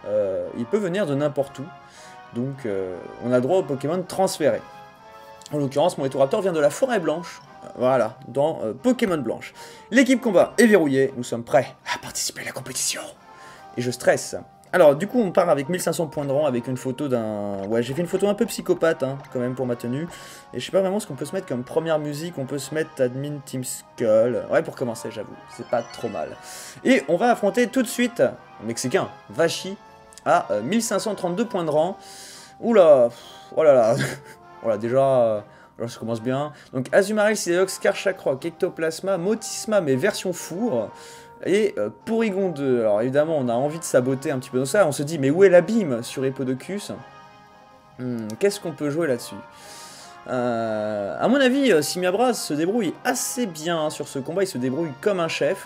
de n'importe où. Donc on a droit au Pokémon transféré. En l'occurrence, mon Eturaptor vient de la forêt blanche. Voilà, dans Pokémon Blanche. L'équipe combat est verrouillée, nous sommes prêts à participer à la compétition. Et je stresse. Alors du coup on part avec 1500 points de rang, avec une photo d'un... Ouais, j'ai fait une photo un peu psychopathe, hein, quand même pour ma tenue. Et je sais pas vraiment ce qu'on peut se mettre comme première musique, on peut se mettre Admin Team Skull. Ouais, pour commencer, j'avoue, c'est pas trop mal. Et on va affronter tout de suite un Mexicain, Vachi, à 1532 points de rang. Oula, oh là là, voilà déjà, ça commence bien. Donc Azumarill, Sideox, Karchakroc, Ectoplasma, Motisma, mais version four. Et Porygon 2, alors évidemment on a envie de saboter un petit peu dans ça, on se dit mais où est l'abîme sur Hippodocus? Qu'est-ce qu'on peut jouer là-dessus? À mon avis, Simiabras se débrouille assez bien sur ce combat, il se débrouille comme un chef.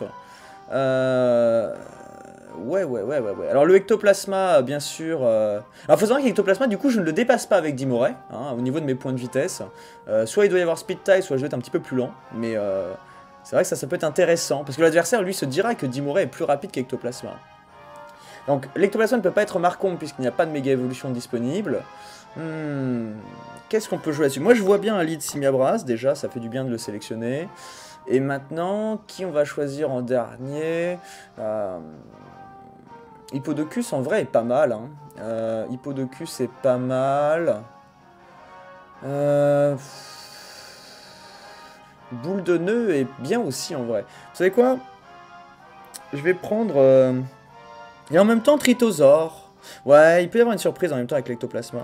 Ouais. Alors le Ectoplasma, bien sûr... Alors faut savoir qu'Ectoplasma, du coup, je ne le dépasse pas avec Dimoré, hein, au niveau de mes points de vitesse. Soit il doit y avoir Speed Tie, soit je dois être un petit peu plus lent, mais C'est vrai que ça peut être intéressant, parce que l'adversaire, lui, se dira que Dimoré est plus rapide qu'Ectoplasma. Donc, l'Ectoplasma ne peut pas être Marcombe, puisqu'il n'y a pas de méga évolution disponible. Qu'est-ce qu'on peut jouer là-dessus? Moi, je vois bien un lead Simiabras, déjà, ça fait du bien de le sélectionner. Et maintenant, qui on va choisir en dernier? Hippodocus, en vrai, est pas mal. Hein. Hippodocus est pas mal. Boule de nœud est bien aussi, en vrai. Vous savez quoi? Je vais prendre... Et en même temps, Tritosaure. Ouais, il peut y avoir une surprise en même temps avec l'Ectoplasma.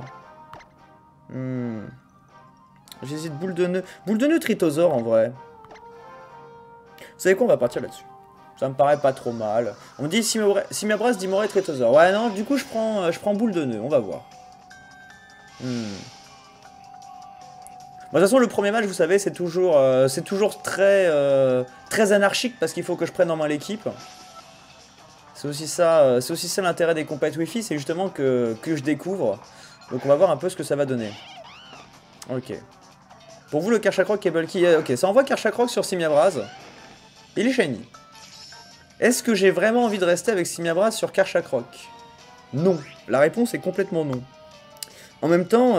J'hésite, boule de nœud. Boule de nœud, Tritosaure, en vrai. Vous savez quoi, on va partir là-dessus. Ça me paraît pas trop mal. On me dit Simiabras, Dimoré, Tritosaure. Ouais, non, du coup, je prends boule de nœud. On va voir. Bon, de toute façon, le premier match, vous savez, c'est toujours très, très anarchique parce qu'il faut que je prenne en main l'équipe. C'est aussi ça l'intérêt des compètes Wi-Fi, c'est justement que je découvre. Donc on va voir un peu ce que ça va donner. Ok. Pour vous, le Karchakroc est bulky. Ok, ça envoie Karchakroc sur Simiabras. Il est shiny. Est-ce que j'ai vraiment envie de rester avec Simiabras sur Karchakroc? Non. La réponse est complètement non. En même temps,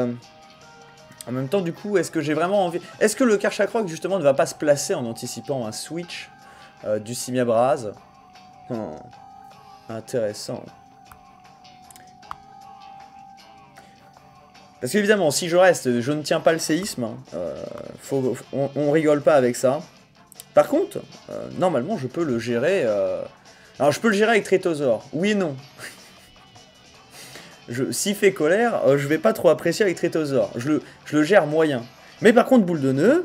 du coup, est-ce que j'ai vraiment envie... Est-ce que le Karchakroc, justement, ne va pas se placer en anticipant un switch du Simiabras? Intéressant. Parce qu'évidemment, si je reste, je ne tiens pas le séisme. On rigole pas avec ça. Par contre, normalement, je peux le gérer... Alors, je peux le gérer avec Tritosaure. Oui et non. S'il fait colère, je vais pas trop apprécier avec Tritosaure. Je le gère moyen. Mais par contre, boule de nœud...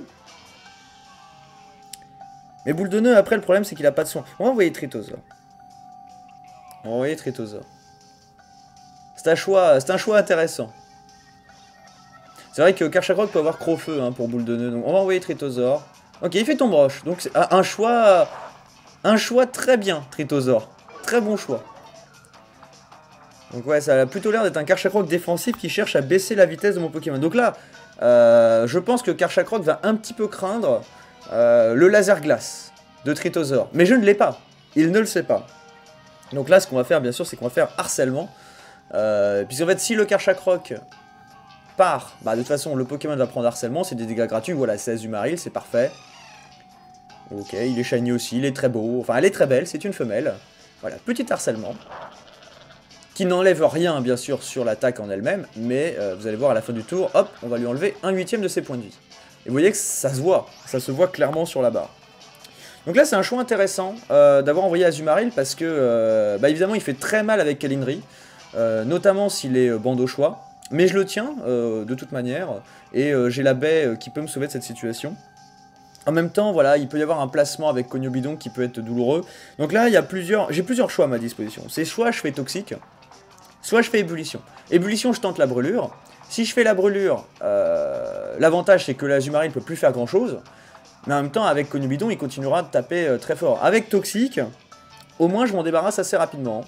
Mais boule de nœud, après, le problème, c'est qu'il a pas de soin. On va envoyer Tritosaure. On va envoyer Tritosaure. C'est un choix intéressant. C'est vrai que Karchakroc peut avoir Crofeu hein, pour boule de nœud. Donc on va envoyer Tritosaure. Ok, il fait ton broche. Donc c'est un choix très bien, Tritosaure. Très bon choix. Donc ouais, ça a plutôt l'air d'être un Karchakroc défensif qui cherche à baisser la vitesse de mon Pokémon. Donc là, je pense que Karchakroc va un petit peu craindre le laser glace de Tritosaure. Mais je ne l'ai pas. Il ne le sait pas. Donc là, ce qu'on va faire, bien sûr, c'est qu'on va faire harcèlement. Puisqu'en fait, si le Karchakroc part, bah de toute façon, le Pokémon va prendre harcèlement, c'est des dégâts gratuits. Voilà, 16 Azumarill, c'est parfait. Ok, il est shiny aussi, il est très beau. Enfin, elle est très belle, c'est une femelle. Voilà, petit harcèlement. Qui n'enlève rien, bien sûr, sur l'attaque en elle-même. Mais vous allez voir, à la fin du tour, hop, on va lui enlever 1/8 de ses points de vie. Et vous voyez que ça se voit. Ça se voit clairement sur la barre. Donc là, c'est un choix intéressant d'avoir envoyé Azumarill parce que, bah, évidemment, il fait très mal avec Calindry, notamment s'il est bandeau choix. Mais je le tiens, de toute manière, et j'ai la baie qui peut me sauver de cette situation. En même temps, voilà, il peut y avoir un placement avec Cognobidon qui peut être douloureux. Donc là, j'ai plusieurs choix à ma disposition. C'est soit je fais toxique, soit je fais ébullition. Ébullition, je tente la brûlure. Si je fais la brûlure, l'avantage c'est que l'Azumarill ne peut plus faire grand chose. Mais en même temps, avec Cognobidon, il continuera de taper très fort. Avec Toxique, au moins je m'en débarrasse assez rapidement.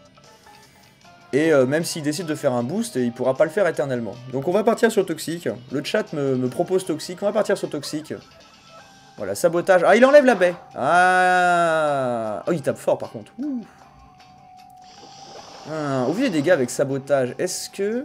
Et même s'il décide de faire un boost, il pourra pas le faire éternellement. Donc on va partir sur Toxique. Le chat me propose Toxique. On va partir sur Toxique. Voilà, sabotage. Ah, il enlève la baie. Ah. Oh, il tape fort par contre. Ouh. Ah, au vu des dégâts avec sabotage, est-ce que...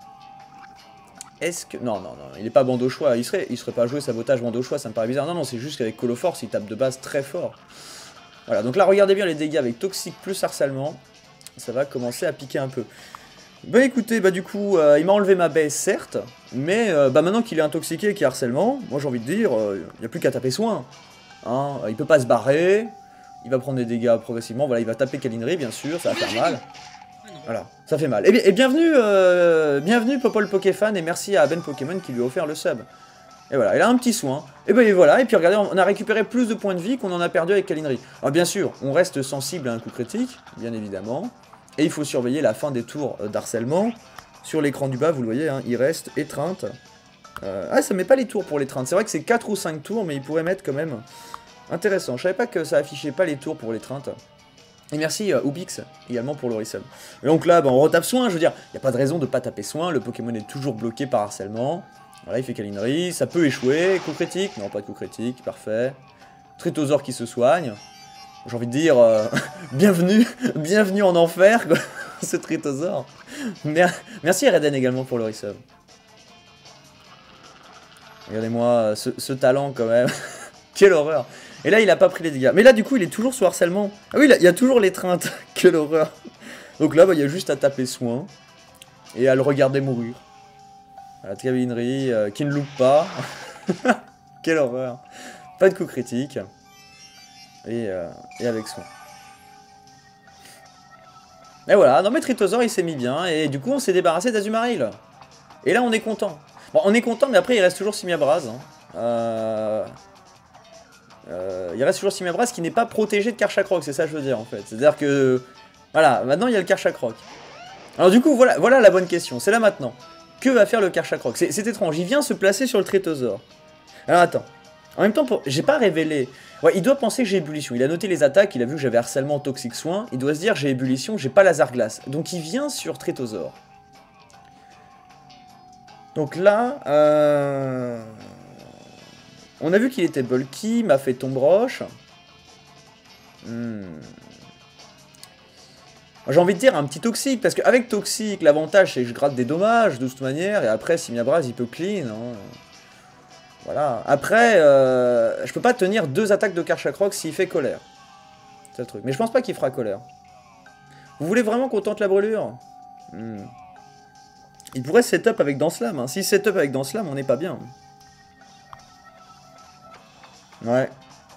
Non, il est pas bandeau choix. Il serait pas joué sabotage bandeau choix, ça me paraît bizarre. Non, c'est juste qu'avec Coloforce, il tape de base très fort. Voilà, donc là, regardez bien les dégâts avec Toxique plus harcèlement. Ça va commencer à piquer un peu. Bah écoutez, bah du coup, il m'a enlevé ma baie, certes. Mais bah maintenant qu'il est intoxiqué et qu'il y a harcèlement, moi j'ai envie de dire, il n'y a plus qu'à taper soin. Hein, il peut pas se barrer. Il va prendre des dégâts progressivement. Voilà, il va taper Calindry, bien sûr, ça va faire mal. Voilà, ça fait mal. Et bienvenue Popol Pokéfan, et merci à Ben Pokémon qui lui a offert le sub. Et voilà, il a un petit soin. Et ben voilà, et puis regardez, on a récupéré plus de points de vie qu'on en a perdu avec Calindry. Alors bien sûr, on reste sensible à un coup critique, bien évidemment. Et il faut surveiller la fin des tours d'harcèlement. Sur l'écran du bas, vous le voyez, hein, il reste étreinte. Ah, ça met pas les tours pour l'étreinte. C'est vrai que c'est 4 ou 5 tours, mais il pourrait mettre quand même... Intéressant, je savais pas que ça affichait pas les tours pour l'étreinte. Et merci Ubix, également pour le resub. Et donc là, bah, on retape soin, je veux dire, il n'y a pas de raison de pas taper soin, le Pokémon est toujours bloqué par harcèlement. Voilà, il fait Calindry, ça peut échouer, coup critique, non pas de coup critique, parfait. Trittosaur qui se soigne. J'ai envie de dire, bienvenue, bienvenue en enfer, quoi, ce Trittosaur. Merci Reden également pour le resub. Regardez-moi ce talent quand même. Quelle horreur. Et là, il a pas pris les dégâts. Mais là, du coup, il est toujours sous harcèlement. Ah oui, il y a toujours l'étreinte. Quelle horreur. Donc là, bah, il y a juste à taper soin. Et à le regarder mourir. À la cabinerie qui ne loupe pas. Quelle horreur. Pas de coup critique. Et avec soin. Et voilà, non mais Trittosaur il s'est mis bien. Et du coup, on s'est débarrassé d'Azumarill. Et là, on est content. Bon, on est content, mais après, il reste toujours Simiabras. Hein. Il reste toujours Simiabras qui n'est pas protégé de Karchakroc, c'est ça que je veux dire en fait. C'est-à-dire que... Voilà, maintenant il y a le Karchakroc. Alors du coup, voilà la bonne question, c'est là maintenant. Que va faire le Karchakroc? C'est étrange, il vient se placer sur le Trittosaur. Alors attends, en même temps, j'ai pas révélé... Ouais, il doit penser que j'ai ébullition, il a noté les attaques, il a vu que j'avais harcèlement, toxique soin, il doit se dire j'ai ébullition, j'ai pas laser glace. Donc il vient sur Trittosaur. Donc là, on a vu qu'il était bulky, m'a fait tombe roche. J'ai envie de dire un petit toxique, parce qu'avec toxique, l'avantage c'est que je gratte des dommages de toute manière, et après Simiabras il peut clean. Hein. Voilà. Après, je peux pas tenir 2 attaques de Karchakroc s'il fait colère. C'est le truc. Mais je pense pas qu'il fera colère. Vous voulez vraiment qu'on tente la brûlure? Il pourrait setup avec Danslam. Hein. S'il setup avec Danslam, on n'est pas bien. Ouais.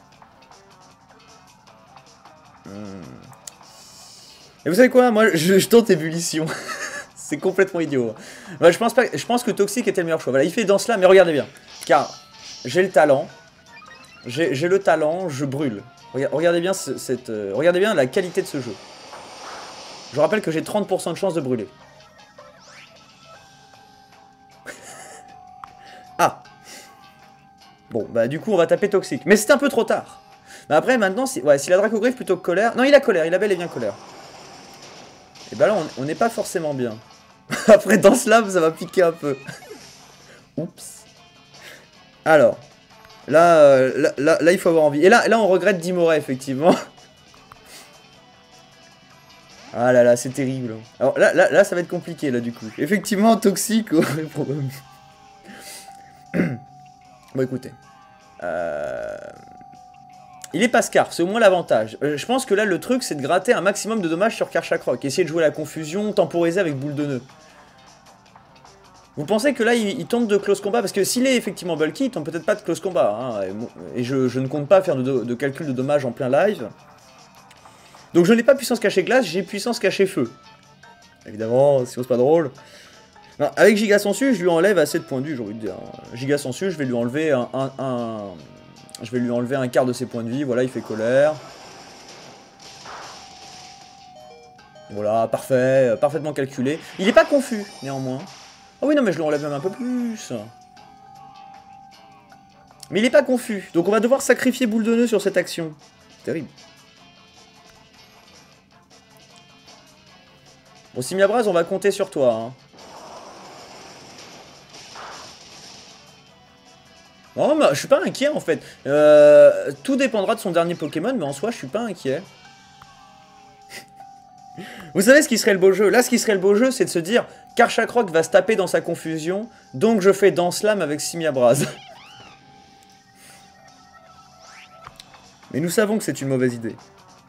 Et vous savez quoi? Moi, je tente ébullition. C'est complètement idiot. Bah, je pense que Toxic était le meilleur choix. Voilà, il fait Danslam, mais regardez bien. Car j'ai le talent. J'ai le talent, je brûle. Regardez bien, regardez bien la qualité de ce jeu. Je rappelle que j'ai 30% de chance de brûler. Ah. Bon, bah du coup, on va taper Toxic. Mais c'est un peu trop tard. Mais après, maintenant, ouais, si la Dracogriffe plutôt que colère... Non, il a colère, il a bel et bien colère. Et bah là, on n'est pas forcément bien. Après, dans ce lab, ça va piquer un peu. Oups. Alors. Là, là, il faut avoir envie. Et là, on regrette Dimora, effectivement. Ah là là, c'est terrible. Alors là, ça va être compliqué, là, du coup. Effectivement, toxique, aurait probablement... Bon, écoutez. Il est pas scarf, c'est au moins l'avantage. Je pense que là, le truc, c'est de gratter un maximum de dommages sur Karchakroc. Essayer de jouer la confusion, temporiser avec boule de nœud. Vous pensez que là, il tombe de close combat? Parce que s'il est effectivement bulky, il tombe peut-être pas de close combat. Hein, et je ne compte pas faire de calcul de dommages en plein live. Donc je n'ai pas puissance cachée glace, j'ai puissance cachée feu. Évidemment, sinon c'est pas drôle. Non, avec Giga Sensu, je lui enlève assez de points de vue, j'ai envie de dire. Giga Sensu, je vais lui enlever je vais lui enlever un quart de ses points de vie. Voilà, il fait colère. Voilà, parfait, parfaitement calculé. Il est pas confus, néanmoins. Ah oui, non, mais je lui enlève même un peu plus. Mais il est pas confus. Donc on va devoir sacrifier boule de nœud sur cette action. Terrible. Bon, Simiabras, on va compter sur toi. Hein. Non, mais je suis pas inquiet en fait. Tout dépendra de son dernier Pokémon, mais en soi, je suis pas inquiet. Vous savez ce qui serait le beau jeu? Là, ce qui serait le beau jeu, c'est de se dire Karchakroc va se taper dans sa confusion, donc je fais Danslam avec Simiabras. Mais nous savons que c'est une mauvaise idée.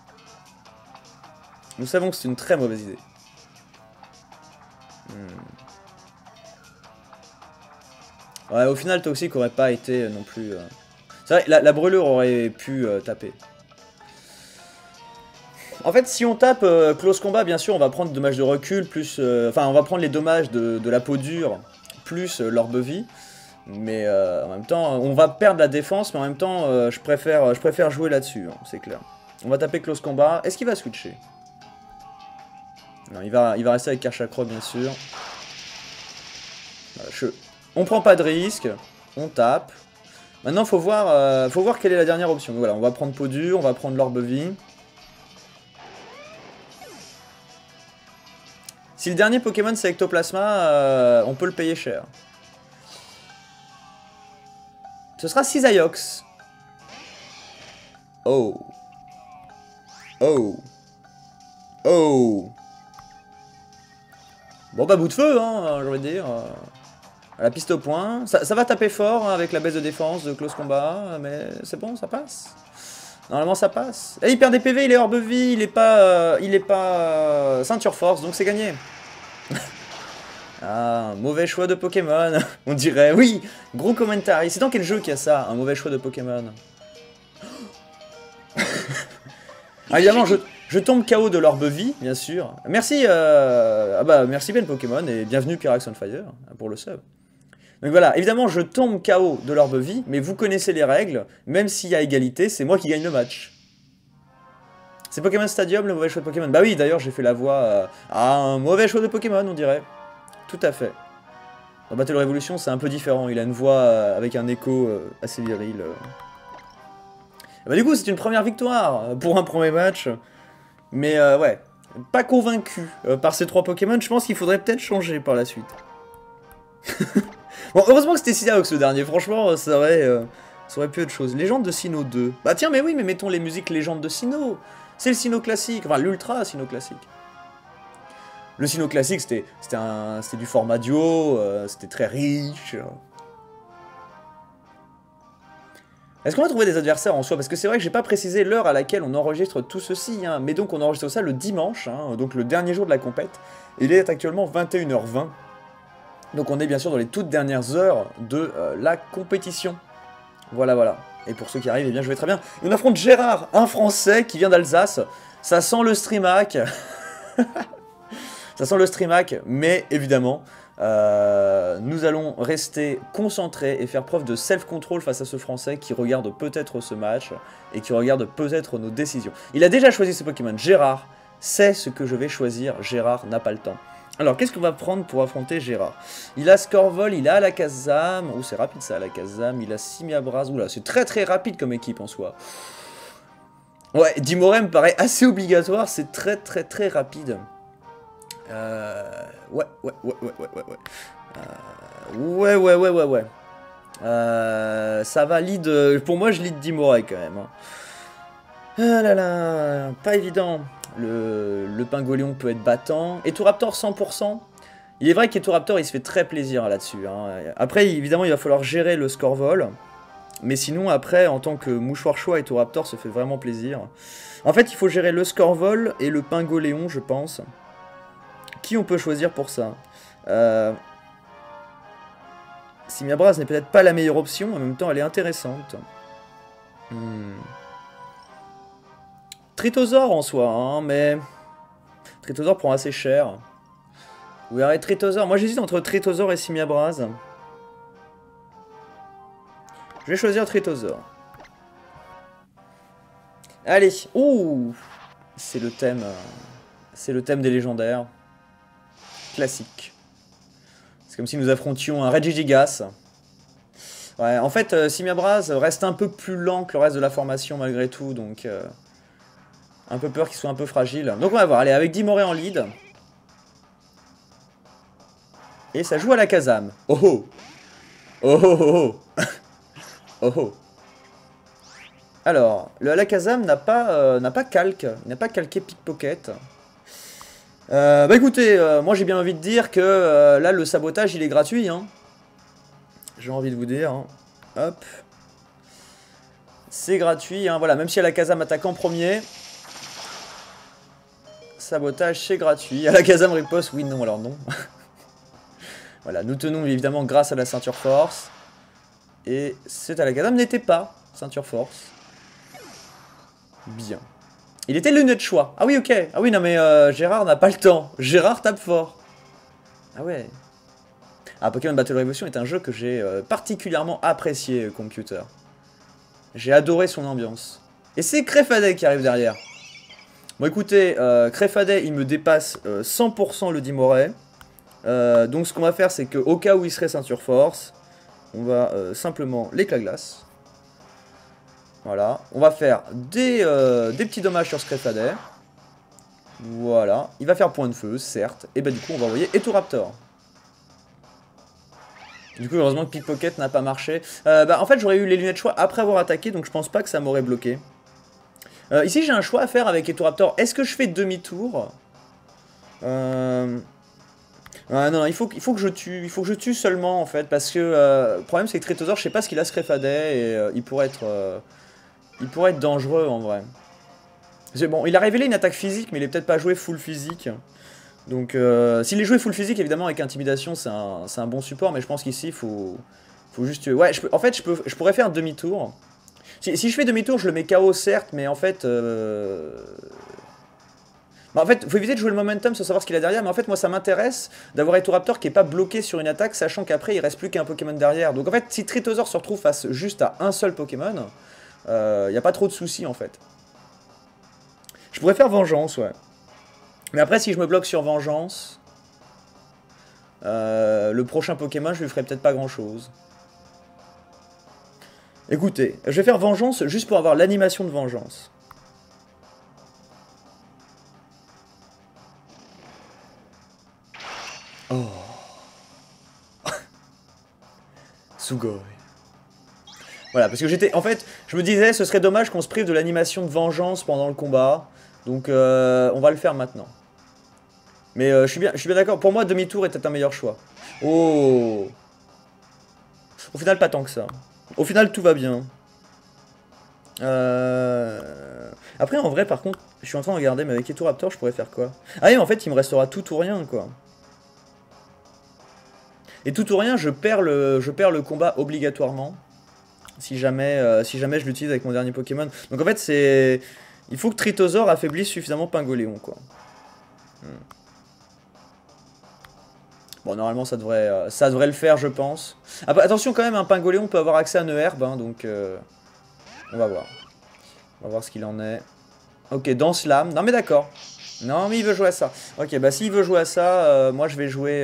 Nous savons que c'est une très mauvaise idée. Ouais, au final, Toxic aurait pas été non plus... C'est vrai, la brûlure aurait pu taper. En fait, si on tape close combat, bien sûr, on va prendre des dommages de recul, plus... Enfin, on va prendre les dommages de la peau dure, plus l'orbe vie. Mais en même temps, on va perdre la défense, mais en même temps, je préfère jouer là-dessus, hein, c'est clair. On va taper close combat. Est-ce qu'il va switcher? Non, il va rester avec Karchakroc, bien sûr. Voilà, on prend pas de risque, on tape. Maintenant, faut voir quelle est la dernière option. Donc, voilà, on va prendre peau dure, on va prendre l'orbe vie. Si le dernier Pokémon c'est Ectoplasma, on peut le payer cher. Ce sera Cisaiox. Oh. Oh. Oh. Bon bah bout de feu, hein, j'ai envie de dire. À la piste au point. Ça va taper fort hein, avec la baisse de défense de close combat, mais c'est bon, ça passe. Normalement ça passe. Et il perd des PV, il est orbe vie, il est pas ceinture force, donc c'est gagné. Ah, mauvais choix de Pokémon, on dirait. Oui, gros commentaire. C'est dans quel jeu qu'il y a ça, un mauvais choix de Pokémon? Ah, évidemment, je tombe KO de l'orbe vie, bien sûr. Merci, merci Ben Pokémon et bienvenue Pyrax on Fire pour le sub. Donc voilà, évidemment, je tombe KO de l'orbe vie, mais vous connaissez les règles. Même s'il y a égalité, c'est moi qui gagne le match. C'est Pokémon Stadium, le mauvais choix de Pokémon. Bah oui, d'ailleurs, j'ai fait la voix à un mauvais choix de Pokémon, on dirait. Tout à fait. Dans Battle Revolution, c'est un peu différent. Il a une voix avec un écho assez viril. Bah du coup, c'est une première victoire pour un premier match. Mais ouais, pas convaincu par ces 3 Pokémon. Je pense qu'il faudrait peut-être changer par la suite. Bon, heureusement que c'était Sidaox le dernier. Franchement, ça aurait pu être chose. Légende de Sinnoh 2. Bah tiens, mais oui, mais mettons les musiques Légende de Sinnoh. C'est le Sinnoh classique. Enfin, l'ultra Sinnoh classique. Le Sinnoh classique, c'était du format duo. C'était très riche. Est-ce qu'on va trouver des adversaires en soi? Parce que c'est vrai que j'ai pas précisé l'heure à laquelle on enregistre tout ceci, hein. Mais donc on enregistre ça le dimanche, hein, donc le dernier jour de la compète. Il est actuellement 21h20. Donc on est bien sûr dans les toutes dernières heures de la compétition. Voilà, voilà. Et pour ceux qui arrivent, eh bien je vais très bien. Et on affronte Gérard, un Français qui vient d'Alsace. Ça sent le streamac. Ça sent le streamac, mais évidemment... nous allons rester concentrés et faire preuve de self-control face à ce Français qui regarde peut-être ce match et qui regarde peut-être nos décisions. Il a déjà choisi ce Pokémon. Gérard sait ce que je vais choisir. Gérard n'a pas le temps. Alors, qu'est-ce qu'on va prendre pour affronter Gérard? Il a Scorvol, il a Alakazam. Oh, c'est rapide ça, Alakazam. Il a Simiabras. Oula, c'est très très rapide comme équipe en soi. Ouais, Dimoré me paraît assez obligatoire. C'est très très très rapide. Ouais. Ça va lead. Pour moi, je lead Dimoré quand même. Hein. Ah là là, pas évident. Le Pingoléon peut être battant. Etoraptor 100%. Il est vrai qu'Etoraptor il se fait très plaisir hein, là-dessus. Hein. Après, évidemment, il va falloir gérer le Scorvol. Mais sinon, après, en tant que mouchoir choix, Etoraptor se fait vraiment plaisir. En fait, il faut gérer le Scorvol et le Pingoléon, je pense. Qui on peut choisir pour ça? Simiabras n'est peut-être pas la meilleure option, en même temps elle est intéressante. Tritosaur en soi, hein, mais... Tritosaur prend assez cher. Vous verrez, Tritosaur... Moi j'hésite entre Tritosaur et Simiabras. Je vais choisir Tritosaur. Allez, ouh, c'est le thème des légendaires. Classique. C'est comme si nous affrontions un Regigigas. Ouais, en fait, Simiabras reste un peu plus lent que le reste de la formation malgré tout, donc un peu peur qu'il soit un peu fragile. Donc on va voir, allez, avec Dimoré en lead. Et ça joue à Alakazam. Oh oh. Oh oh oh oh. Oh oh. Alors, le Alakazam n'a pas calqué Pickpocket. Bah écoutez, moi j'ai bien envie de dire que là le sabotage il est gratuit hein. J'ai envie de vous dire hein. Hop. C'est gratuit hein, voilà, même si Alakazam attaque en premier. Sabotage c'est gratuit. Alakazam riposte, oui non alors non. Voilà, nous tenons évidemment grâce à la ceinture force. Et cet Alakazam n'était pas ceinture force. Bien. Il était lunette choix. Ah oui, ok. Ah oui, non mais Gérard n'a pas le temps. Gérard tape fort. Ah ouais. Ah, Pokémon Battle Revolution est un jeu que j'ai particulièrement apprécié, Computer. J'ai adoré son ambiance. Et c'est Créfadet qui arrive derrière. Bon, écoutez, Créfadet, il me dépasse 100% le Dimoré. Donc, ce qu'on va faire, c'est qu'au cas où il serait ceinture force, on va simplement l'éclat-glace. Voilà, on va faire des petits dommages sur ce Créfadet. Voilà, il va faire point de feu, certes. Et bah du coup, on va envoyer Etoraptor. Du coup, heureusement que Pickpocket n'a pas marché. En fait, j'aurais eu les lunettes choix après avoir attaqué, donc je pense pas que ça m'aurait bloqué. Ici, j'ai un choix à faire avec Etoraptor. Est-ce que je fais demi-tour Ah non, il faut que je tue seulement en fait, parce que le problème c'est que Tritosor, je sais pas ce qu'il a ce Créfadet et il pourrait être dangereux en vrai. Bon, il a révélé une attaque physique, mais il est peut-être pas joué full physique. Donc, s'il est joué full physique, évidemment avec intimidation, c'est un bon support, mais je pense qu'ici, faut juste tuer. Ouais, en fait, je pourrais faire demi-tour. Si je fais demi-tour, je le mets KO certes, mais en fait, bah, en fait, faut éviter de jouer le momentum sans savoir ce qu'il a derrière, mais en fait, moi, ça m'intéresse d'avoir Etoraptor qui est pas bloqué sur une attaque, sachant qu'après, il reste plus qu'un Pokémon derrière. Donc, en fait, si Tritosor se retrouve face juste à un seul Pokémon, y a pas trop de soucis, en fait. Je pourrais faire Vengeance, ouais. Mais après, si je me bloque sur Vengeance, le prochain Pokémon, je lui ferai peut-être pas grand-chose. Écoutez, je vais faire Vengeance juste pour avoir l'animation de Vengeance. Oh. Sugoi. Voilà, parce que j'étais... En fait, je me disais, ce serait dommage qu'on se prive de l'animation de Vengeance pendant le combat. Donc, on va le faire maintenant. Mais je suis bien d'accord. Pour moi, demi-tour était un meilleur choix. Oh. Au final, pas tant que ça. Au final, tout va bien. Après, en vrai, par contre, je suis en train de regarder, mais avec Etoraptor, je pourrais faire quoi? Ah oui, en fait, il me restera tout ou rien, quoi. Et tout ou rien, je perds le combat obligatoirement. Si jamais je l'utilise avec mon dernier Pokémon. Donc en fait, c'est... Il faut que Tritosor affaiblisse suffisamment Pingoléon, quoi. Bon, normalement, ça devrait le faire, je pense. Après, attention quand même, un Pingoléon peut avoir accès à une herbe, hein, donc... on va voir. On va voir ce qu'il en est. Ok, Danse Lame. Non mais d'accord. Non mais il veut jouer à ça. Ok, bah s'il veut jouer à ça, moi je vais jouer...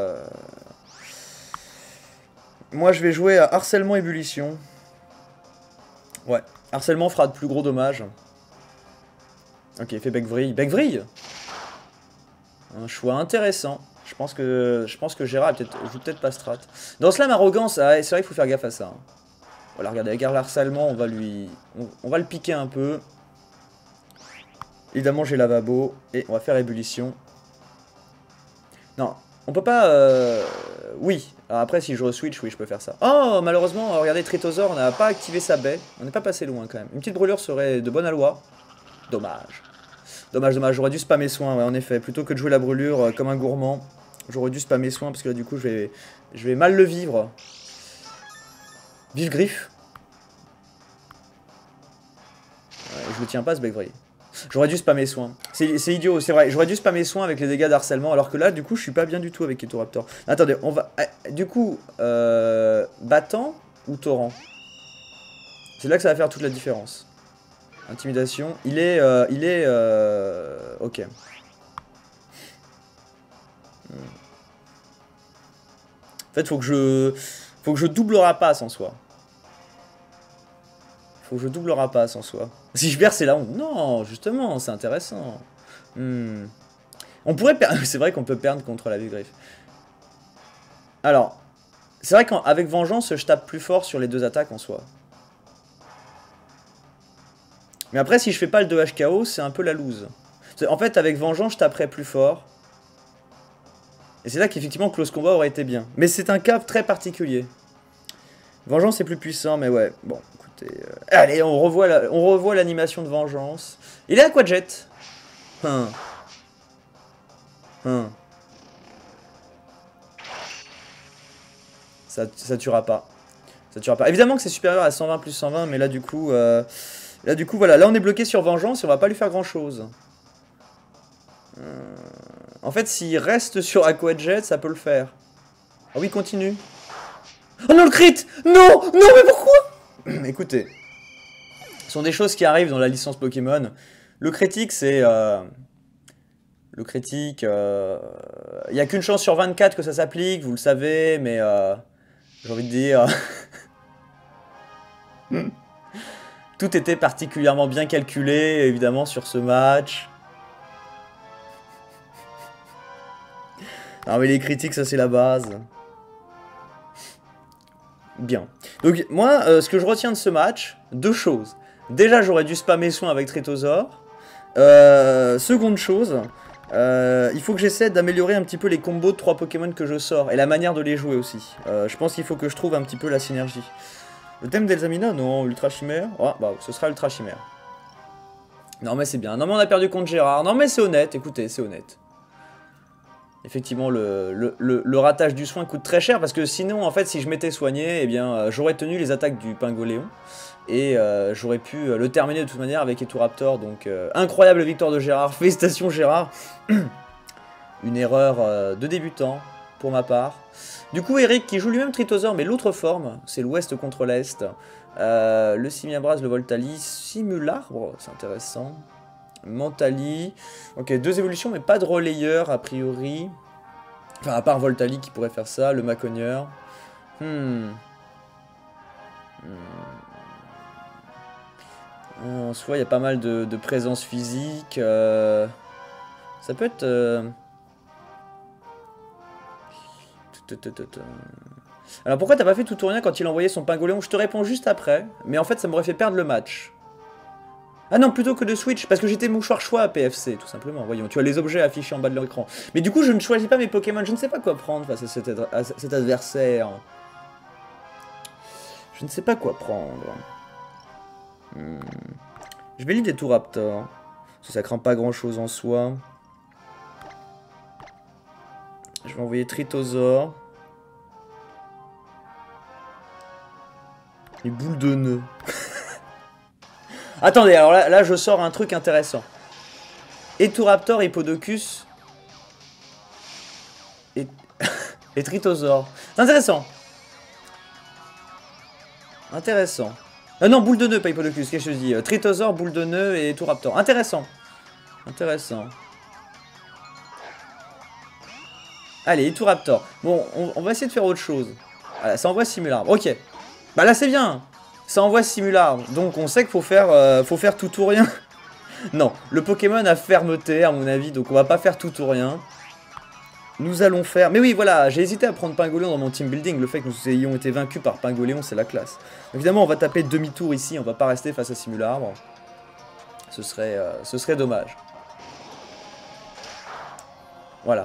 Moi je vais jouer à Harcèlement Ébullition. Ouais, Harcèlement fera de plus gros dommages. Ok, il fait Bec-Vrille. Bec-Vrille! Un choix intéressant. Je pense que Gérard joue peut-être pas strat. Danse Lame Arrogance, ah, c'est vrai qu'il faut faire gaffe à ça. Hein. Voilà, regardez, avec l'harcèlement, on va le piquer un peu. Évidemment, j'ai lavabo. Et on va faire ébullition. Non, on peut pas... Oui. Alors après, si je re-switch, oui, je peux faire ça. Oh, malheureusement, regardez, Tritosor, on n'a pas activé sa baie. On n'est pas passé loin, quand même. Une petite brûlure serait de bonne aloi. Dommage. Dommage, dommage. J'aurais dû spammer soin, ouais, en effet. Plutôt que de jouer la brûlure comme un gourmand, j'aurais dû spammer soin, parce que là, du coup, je vais mal le vivre. Vive griffe. Ouais, je le tiens pas, ce Bec-Vrille. J'aurais dû spammer soin. C'est idiot, c'est vrai. J'aurais dû spammer soin avec les dégâts d'harcèlement. Alors que là, du coup, je suis pas bien du tout avec Etoraptor. Attendez, on va... Du coup, battant ou torrent? C'est là que ça va faire toute la différence. Intimidation. Il est... Ok. En fait, faut que je double rapace en soi. Faut que je double rapace en soi. Si je perds, c'est la honte. Non, justement, c'est intéressant. On pourrait perdre... C'est vrai qu'on peut perdre contre la Vif-Griffe. Alors, c'est vrai qu'avec Vengeance, je tape plus fort sur les deux attaques en soi. Mais après, si je fais pas le 2 HKO, c'est un peu la loose. En fait, avec Vengeance, je taperais plus fort. Et c'est là qu'effectivement, Close Combat aurait été bien. Mais c'est un cas très particulier. Vengeance est plus puissant, mais ouais, bon. Allez, on revoit l'animation de Vengeance. Il est Aquajet. Ça tuera pas. Ça tuera pas. Évidemment que c'est supérieur à 120 plus 120, mais là du coup, voilà. Là on est bloqué sur Vengeance et on va pas lui faire grand chose. En fait, s'il reste sur Aquajet, ça peut le faire. Ah oui, continue. Oh non, le crit! Non! Non, mais pourquoi? Écoutez, ce sont des choses qui arrivent dans la licence Pokémon. Le critique, c'est... Le critique... Il n'y a qu'une chance sur 24 que ça s'applique, vous le savez, mais... J'ai envie de dire... Tout était particulièrement bien calculé, évidemment, sur ce match. Non mais les critiques, ça c'est la base. Bien. Donc moi, ce que je retiens de ce match, deux choses. Déjà, j'aurais dû spammer soin avec Tritosaur. Seconde chose, il faut que j'essaie d'améliorer un petit peu les combos de 3 Pokémon que je sors. Et la manière de les jouer aussi. Je pense qu'il faut que je trouve un petit peu la synergie. Le thème d'Elzamina, non, Ultra Chimère. Oh, bah, ce sera Ultra Chimère. Non mais c'est bien. Non mais on a perdu contre Gérard. Non mais c'est honnête, écoutez, c'est honnête. Effectivement, le ratage du soin coûte très cher parce que sinon, en fait, si je m'étais soigné, eh bien, j'aurais tenu les attaques du Pingoléon et j'aurais pu le terminer de toute manière avec Eturaptor. Donc, incroyable victoire de Gérard. Félicitations, Gérard. Une erreur de débutant pour ma part. Du coup, Eric qui joue lui-même Tritosaur, mais l'autre forme, c'est l'ouest contre l'est. Le Simiabras, le Voltali, Simularbre, c'est intéressant. Mentali. Ok, 2 évolutions, mais pas de relayeur, a priori. Enfin, à part Voltali qui pourrait faire ça, le Maconieur. En soi, il y a pas mal de présence physique. Ça peut être... Alors pourquoi t'as pas fait tout ou rien quand il a envoyé son Pingoléon? Je te réponds juste après, mais en fait ça m'aurait fait perdre le match. Ah non, plutôt que de switch, parce que j'étais mouchoir choix à PFC, tout simplement. Voyons, tu as les objets affichés en bas de l'écran. Mais du coup, je ne choisis pas mes Pokémon, je ne sais pas quoi prendre face à cet adversaire. Je ne sais pas quoi prendre. Je vais lead Eturaptor, parce que ça craint pas grand chose en soi. Je vais envoyer Tritosaur. Les boules de nœuds. Attendez, alors là, je sors un truc intéressant. Eturaptor, Hippodocus et, et Tritosaur. C'est intéressant. Intéressant. Non, boule de nœud, pas Hippodocus, qu'est-ce que je dis? Tritosaur, boule de nœud et Eturaptor. Intéressant. Intéressant. Allez, Eturaptor. Bon, on va essayer de faire autre chose. Voilà, ça envoie Simularbre. Ok. Bah là, c'est bien. Ça envoie Simularbre. Donc, on sait qu'il faut faire tout ou rien. Non, le Pokémon a fermeté, à mon avis. Donc, on va pas faire tout ou rien. Nous allons faire... Mais oui, voilà, j'ai hésité à prendre Pingoléon dans mon team building. Le fait que nous ayons été vaincus par Pingoléon, c'est la classe. Évidemment, on va taper demi-tour ici. On va pas rester face à Simularbre. Ce serait dommage. Voilà.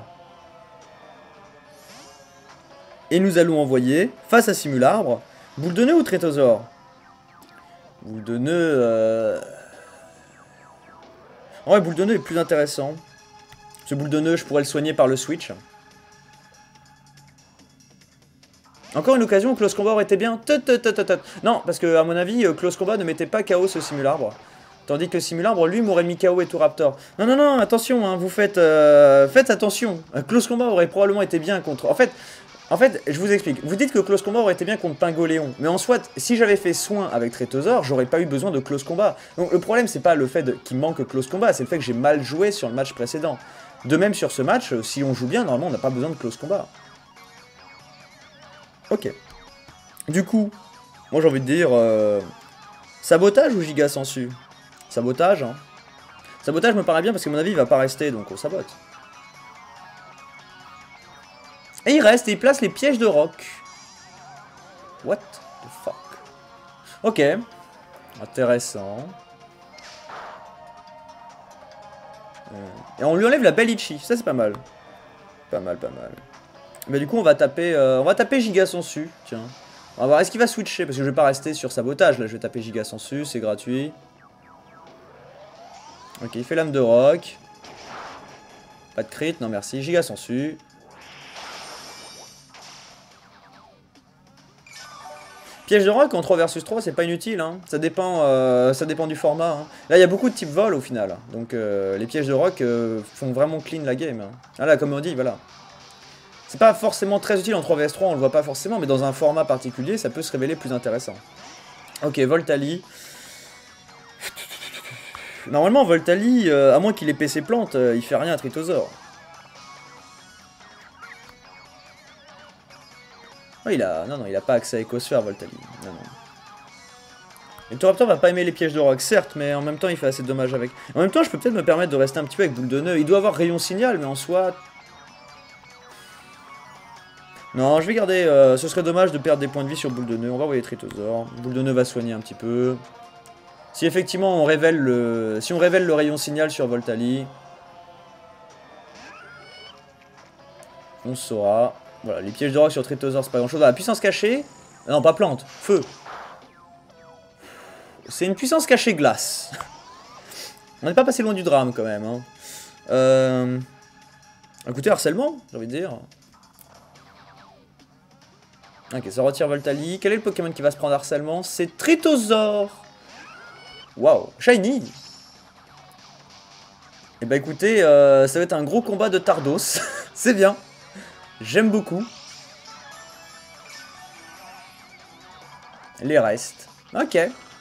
Et nous allons envoyer, face à Simularbre, boule de nœud ou Tritosaur? Boule de nœud... Ouais, boule de nœud est plus intéressant. Ce boule de nœud, je pourrais le soigner par le switch. Encore une occasion où Close Combat aurait été bien. Non, parce que à mon avis, Close Combat ne mettait pas KO ce Simularbre. Tandis que Simularbre, lui, m'aurait mis KO Eturaptor. Non, non, non, attention, hein, vous faites attention. Close Combat aurait probablement été bien contre... En fait, je vous explique. Vous dites que Close Combat aurait été bien contre Pingoléon. Mais en soit, si j'avais fait soin avec Tritosaur, j'aurais pas eu besoin de Close Combat. Donc le problème, c'est pas le fait qu'il manque Close Combat, c'est le fait que j'ai mal joué sur le match précédent. De même sur ce match, si on joue bien, normalement, on n'a pas besoin de Close Combat. Ok. Du coup, moi j'ai envie de dire... sabotage ou giga sensu? Sabotage, hein. Sabotage me paraît bien parce que à mon avis, il va pas rester, donc on sabote. Et il reste et il place les pièges de roc. What the fuck? Ok. Intéressant. Et on lui enlève la belle Itchy. Ça c'est pas mal. Pas mal, pas mal. Mais du coup on va taper Giga Sensu. Tiens. On va voir, est-ce qu'il va switcher? Parce que je vais pas rester sur sabotage. Là je vais taper Giga Sensu, c'est gratuit. Ok, il fait lame de roc. Pas de crit, non merci. Giga Sensu. Piège de roc en 3 vs 3, c'est pas inutile, hein. Ça dépend du format. Hein. Là, il y a beaucoup de types vol au final. Donc, les pièges de roc font vraiment clean la game. Hein. Ah là, comme on dit, voilà. C'est pas forcément très utile en 3 vs 3, on le voit pas forcément, mais dans un format particulier, ça peut se révéler plus intéressant. Ok, Voltali. Normalement, Voltali, à moins qu'il ait PC plante, il fait rien à Tritosaur. Oh, non, il a pas accès à Écosphère, Voltali. Non, non. Eturaptor va pas aimer les pièges de roc, certes, mais en même temps, il fait assez de dommages avec. En même temps, je peux peut-être me permettre de rester un petit peu avec boule de nœud. Il doit avoir rayon signal, mais en soi... Non, je vais garder... ce serait dommage de perdre des points de vie sur boule de nœud. On va envoyer Tritosaur. Boule de nœud va soigner un petit peu. Si effectivement on révèle le rayon signal sur Voltali, on saura. Voilà, les pièges de rock sur Trytosaur, c'est pas grand chose. Ah, la puissance cachée. Non, pas plante, feu. C'est une puissance cachée glace. On n'est pas passé loin du drame quand même. Hein. Écoutez, harcèlement, j'ai envie de dire. Ok, ça retire Voltali. Quel est le Pokémon qui va se prendre harcèlement? C'est Trytosaur. Waouh, shiny. Et bah écoutez, ça va être un gros combat de Tardos. C'est bien. J'aime beaucoup. Les restes. Ok.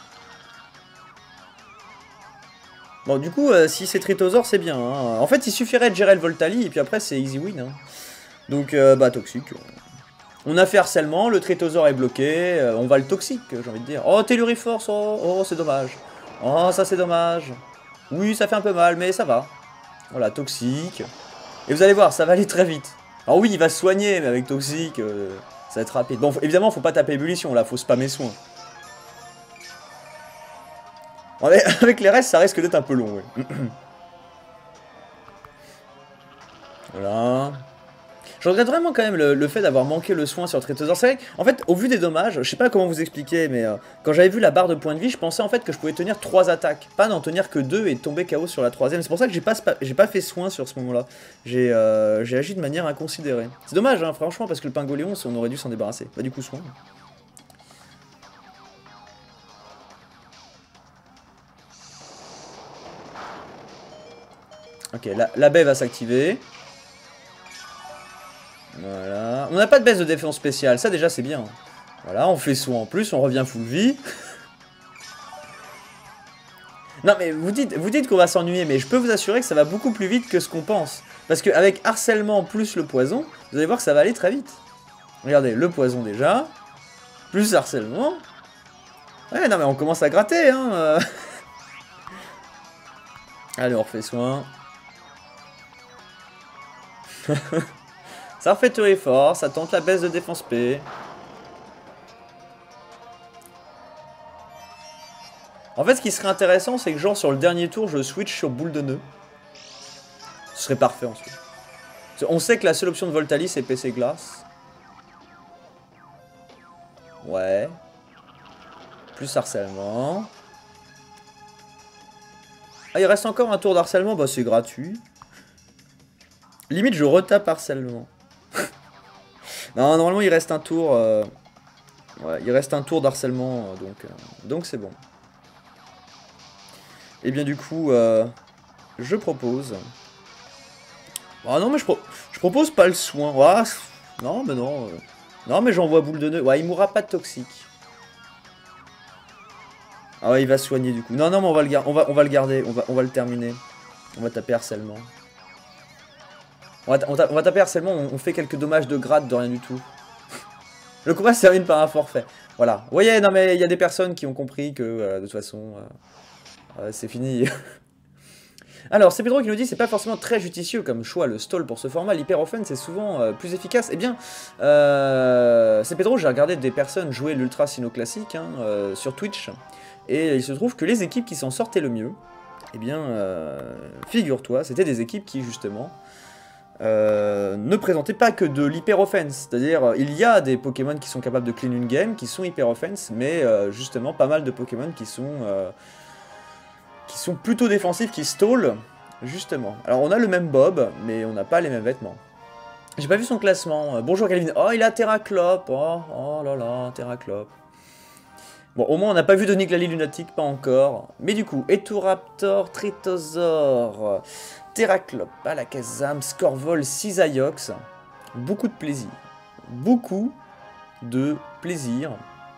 Bon, du coup, si c'est Trytosaur, c'est bien. Hein. En fait, il suffirait de gérer le Voltali, et puis après, c'est easy win. Hein. Donc, bah, toxique. On a fait harcèlement, le Trytosaur est bloqué, on va le toxique, j'ai envie de dire. Oh, Telluriforce, oh c'est dommage. Oh, ça c'est dommage. Oui, ça fait un peu mal, mais ça va. Voilà, toxique. Et vous allez voir, ça va aller très vite. Alors oui, il va se soigner, mais avec toxique, ça va être rapide. Bon, évidemment, faut pas taper ébullition, là, faut spammer soin. Avec les restes, ça risque d'être un peu long, oui. Voilà. Je regrette vraiment quand même le fait d'avoir manqué le soin sur Trytosaur. C'est vrai qu'en fait, au vu des dommages, je sais pas comment vous expliquer, mais quand j'avais vu la barre de points de vie, je pensais en fait que je pouvais tenir 3 attaques. Pas d'en tenir que 2 et tomber KO sur la 3ème. C'est pour ça que j'ai pas fait soin sur ce moment-là. J'ai agi de manière inconsidérée. C'est dommage, hein, franchement, parce que le Pingoléon, on aurait dû s'en débarrasser. Bah du coup, soin. Ok, la baie va s'activer. Voilà. On n'a pas de baisse de défense spéciale, ça déjà c'est bien. Voilà, on fait soin en plus, on revient full vie. Non mais vous dites qu'on va s'ennuyer, mais je peux vous assurer que ça va beaucoup plus vite que ce qu'on pense. Parce qu'avec harcèlement plus le poison, vous allez voir que ça va aller très vite. Regardez, le poison déjà, plus harcèlement. Ouais, non mais on commence à gratter, hein. Allez, on refait soin. Ça refait tout fort, ça tente la baisse de défense P. En fait, ce qui serait intéressant, c'est que genre sur le dernier tour, je switch sur boule de nœud. Ce serait parfait ensuite. On sait que la seule option de Voltali, c'est PC glace. Ouais. Plus harcèlement. Ah, il reste encore un tour d'harcèlement, bah c'est gratuit. Limite, je retape harcèlement. Non, normalement, il reste un tour. Ouais, il reste un tour d'harcèlement, donc c'est bon. Et bien du coup, je propose... Ah non, mais je propose pas le soin. Ah, non, mais non. Non, mais j'envoie boule de nœud. Ouais, il mourra pas de toxique. Ah ouais, il va soigner du coup. Non, non, mais on va le garder. On va le terminer. On va taper harcèlement. On va taper harcèlement, on fait quelques dommages de grade de rien du tout. Le combat se termine par un forfait. Voilà. Vous voyez, non mais il y a des personnes qui ont compris que de toute façon, c'est fini. Alors, c'est Pedro qui nous dit c'est pas forcément très judicieux comme choix le stall pour ce format. L'hyper offense c'est souvent plus efficace. Eh bien, c'est Pedro, j'ai regardé des personnes jouer l'Ultra Sinnoh classique hein, sur Twitch. Et il se trouve que les équipes qui s'en sortaient le mieux, eh bien, figure-toi, c'était des équipes qui justement... ne présentaient pas que de l'hyper offense, c'est-à-dire il y a des Pokémon qui sont capables de clean une game, qui sont hyper offense, mais justement pas mal de Pokémon qui sont plutôt défensifs, qui stall, justement. Alors on a le même Bob, mais on n'a pas les mêmes vêtements. J'ai pas vu son classement. Bonjour Calvin. Oh, il a Terraclope. Oh là là, Terraclope. Bon, au moins on n'a pas vu de Niglali lunatique, pas encore. Mais du coup, Eturaptor, Trytosaur, Terraclope, Alakazam, Scorvol, Cisaiox. Beaucoup de plaisir. Beaucoup de plaisir.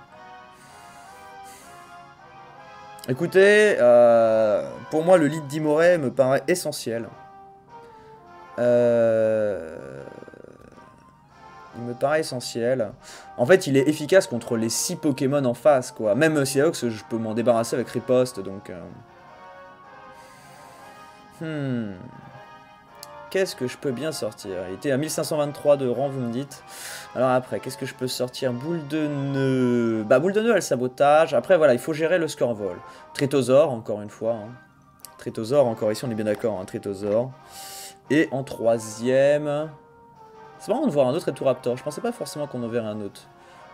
Écoutez, pour moi le lead d'Imoré me paraît essentiel. Il me paraît essentiel. En fait, il est efficace contre les 6 Pokémon en face, quoi. Même Cisaiox, je peux m'en débarrasser avec Riposte, donc... Qu'est-ce que je peux bien sortir? Il était à 1523 de rang, vous me dites. Alors après, qu'est-ce que je peux sortir? Boule de nœud. Bah, boule de nœud, elle sabotage. Après, voilà, il faut gérer le score vol. Trétosaure, encore une fois. Hein. Trétosaure, encore ici, on est bien d'accord. Hein, Trétosaure. Et en troisième... C'est marrant de voir un autre Etoraptor. Je pensais pas forcément qu'on en verrait un autre.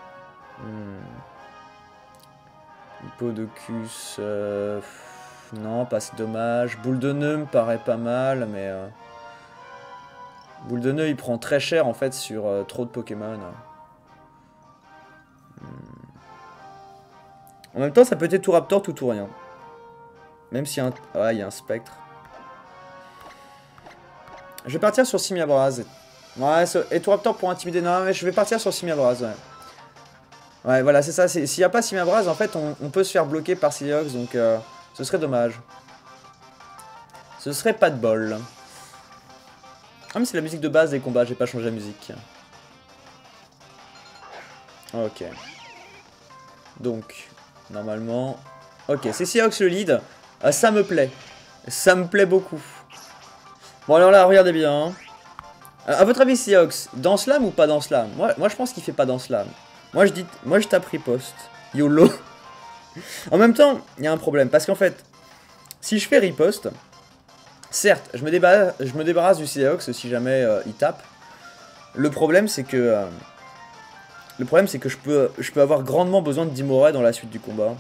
Hippodocus... Non, pas c'est dommage. Boule de nœud me paraît pas mal, mais... Boule de nœud, il prend très cher, en fait, sur trop de Pokémon. En même temps, ça peut être Etoraptor tout ou rien. Même s'il y a un... Ah, il y a un spectre. Je vais partir sur Simiabras. Ouais, Etoraptor pour intimider... Non, mais je vais partir sur Simiabras, ouais. Ouais, voilà, c'est ça. S'il n'y a pas Simiabras, en fait, on peut se faire bloquer par Siliox, donc ce serait dommage. Ce serait pas de bol. Ah, mais c'est la musique de base des combats, j'ai pas changé la musique. Ok. Donc, normalement... Ok, c'est Siliox le lead. Ça me plaît. Ça me plaît beaucoup. Bon, alors là, regardez bien. Hein. À votre avis, Siliox, dans Slam ou pas dans Slam? Moi, je pense qu'il fait pas dans Slam. Moi, je tape riposte. YOLO. En même temps, il y a un problème. Parce qu'en fait, si je fais riposte, certes, je me débarrasse du Siliox si jamais il tape. Le problème, c'est que... je peux avoir grandement besoin de Dimoré dans la suite du combat.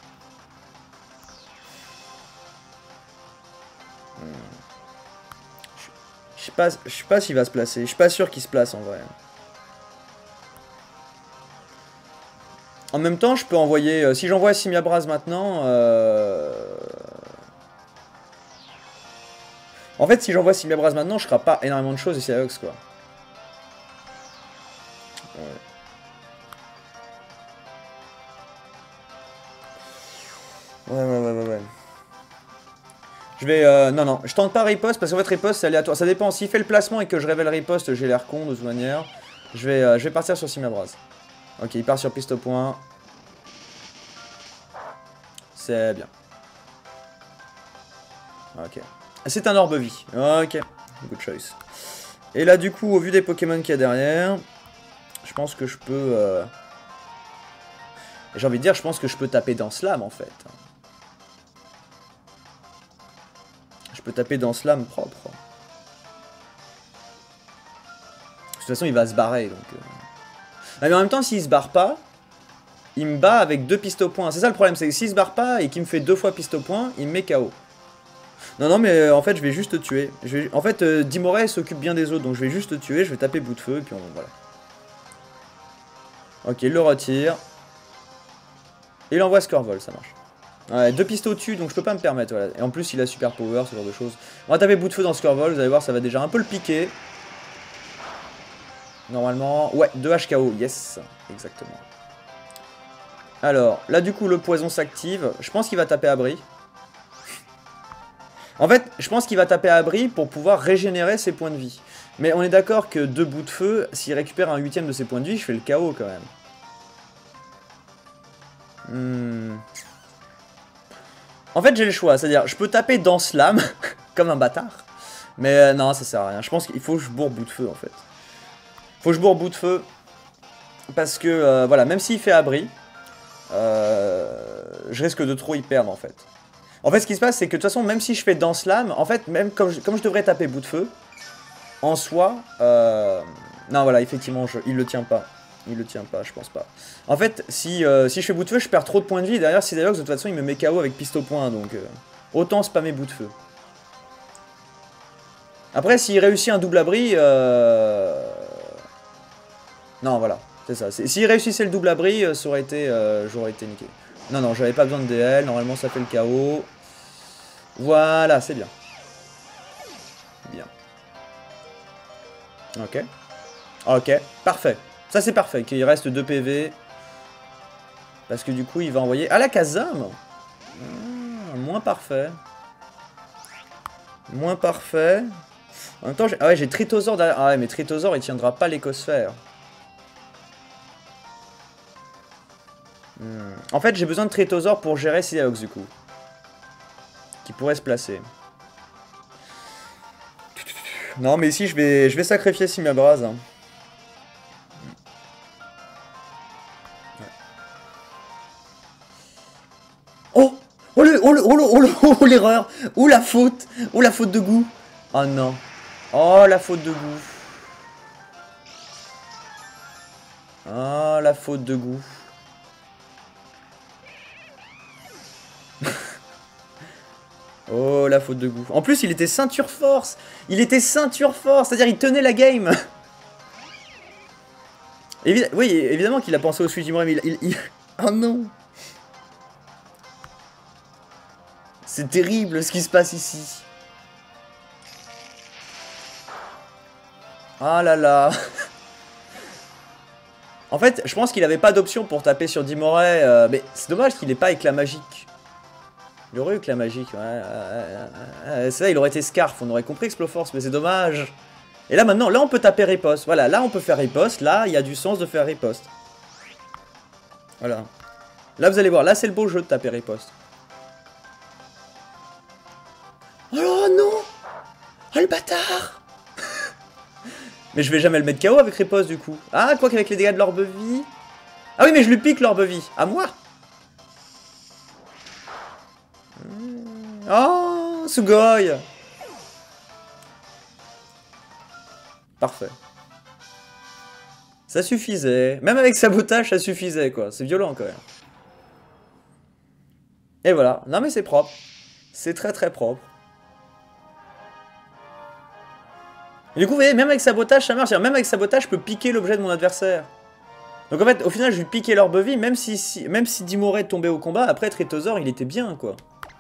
Je sais pas s'il va se placer. Je suis pas sûr qu'il se place en vrai. En même temps, je peux envoyer... si j'envoie Simiabras maintenant... En fait, si j'envoie Simiabras maintenant, je ferai pas énormément de choses ici à Ox, quoi. Ouais. Je vais... non, je tente pas riposte, parce qu'en fait, riposte, c'est aléatoire. Ça dépend. S'il fait le placement et que je révèle riposte, j'ai l'air con, de toute manière. Je vais partir sur Simiabras. Ok, il part sur piste au point. C'est bien. Ok. C'est un orbe-vie. Ok. Good choice. Et là, du coup, au vu des Pokémon qu'il y a derrière, je pense que je peux... J'ai envie de dire, je pense que je peux taper dans Slam, en fait. Je peux taper dans Slam propre. De toute façon, il va se barrer, donc... Ah, mais en même temps, s'il se barre pas, il me bat avec 2 pistes au point. C'est ça le problème, c'est que s'il se barre pas et qu'il me fait 2 fois piste au point, il me met KO. Non, mais en fait, je vais juste te tuer. En fait, Dimoré s'occupe bien des autres, donc je vais juste te tuer, je vais taper bout de feu, et puis voilà. Ok, il le retire. Et il envoie Scorvol, ça marche. Ouais, 2 pistes au-dessus, donc je peux pas me permettre, voilà. Et en plus, il a super power, ce genre de choses. On va taper bout de feu dans Scorvol, vous allez voir, ça va déjà un peu le piquer. Normalement, ouais, 2 HKO, yes, exactement. Alors, là du coup, le poison s'active. Je pense qu'il va taper abri. En fait, je pense qu'il va taper abri pour pouvoir régénérer ses points de vie. Mais on est d'accord que 2 bouts de feu, s'il récupère un 8ème de ses points de vie, je fais le KO quand même. En fait, j'ai le choix, c'est-à-dire, je peux taper dans Slam, comme un bâtard. Mais non, ça sert à rien. Je pense qu'il faut que je bourre bout de feu, en fait. Faut que je bourre bout de feu. Parce que, voilà, même s'il fait abri, je risque de trop y perdre, en fait. En fait, ce qui se passe, c'est que de toute façon, même si je fais dans Slam, en fait, même comme je devrais taper bout de feu, en soi, non, voilà, effectivement, il le tient pas. Il le tient pas, je pense pas. En fait, si je fais bout de feu, je perds trop de points de vie. Derrière, Sidaiox, de toute façon, il me met KO avec piste au point, donc autant spammer bout de feu. Après, s'il réussit un double abri, non, voilà, c'est ça. S'il réussissait le double abri, ça aurait été, j'aurais été niqué. Non, j'avais pas besoin de DL, normalement ça fait le KO. Voilà, c'est bien. Bien. Ok, parfait. Ça c'est parfait, qu'il reste 2 PV. Parce que du coup il va envoyer... Ah, la Kazam. Moins parfait. Moins parfait. En même temps, ah ouais, j'ai Tritosor derrière. Ah ouais, mais Tritosor il tiendra pas l'écosphère. En fait, j'ai besoin de Tritosor pour gérer Sidaiox du coup. Qui pourrait se placer. Non, mais ici je vais sacrifier Simiabras. Hein. oh l'erreur. Oh la faute. Oh la faute de goût. Oh non. Oh la faute de goût. Oh la faute de goût. Oh la faute de goût. En plus il était ceinture force. Il était ceinture force. C'est-à-dire il tenait la game. Oui, évidemment qu'il a pensé au Suijimura, mais oh non. C'est terrible ce qui se passe ici. Ah là là. En fait, je pense qu'il avait pas d'option pour taper sur Dimoré, mais c'est dommage qu'il ait pas éclat magique. Il aurait eu éclat magique, ouais. C'est ça, il aurait été Scarf, on aurait compris Exploforce, mais c'est dommage. Et là maintenant, là on peut taper riposte. Voilà, là on peut faire riposte, là il y a du sens de faire riposte. Voilà. Là vous allez voir, là c'est le beau jeu de taper riposte. Oh non. Oh le bâtard. Mais je vais jamais le mettre KO avec riposte du coup. Ah, quoi qu'avec les dégâts de l'orbe-vie. Ah oui, mais je lui pique l'orbe-vie. À moi. Oh, Sugoi. Parfait. Ça suffisait. Même avec sabotage, ça suffisait, quoi. C'est violent, quand même. Et voilà. Non, mais c'est propre. C'est très, très propre. Et du coup, vous voyez, même avec sabotage, ça marche. Même avec sabotage, je peux piquer l'objet de mon adversaire. Donc en fait, au final, je lui piquais l'orbe-vie, même si Dimoré tombait au combat, après Trétosaure, il était bien, quoi.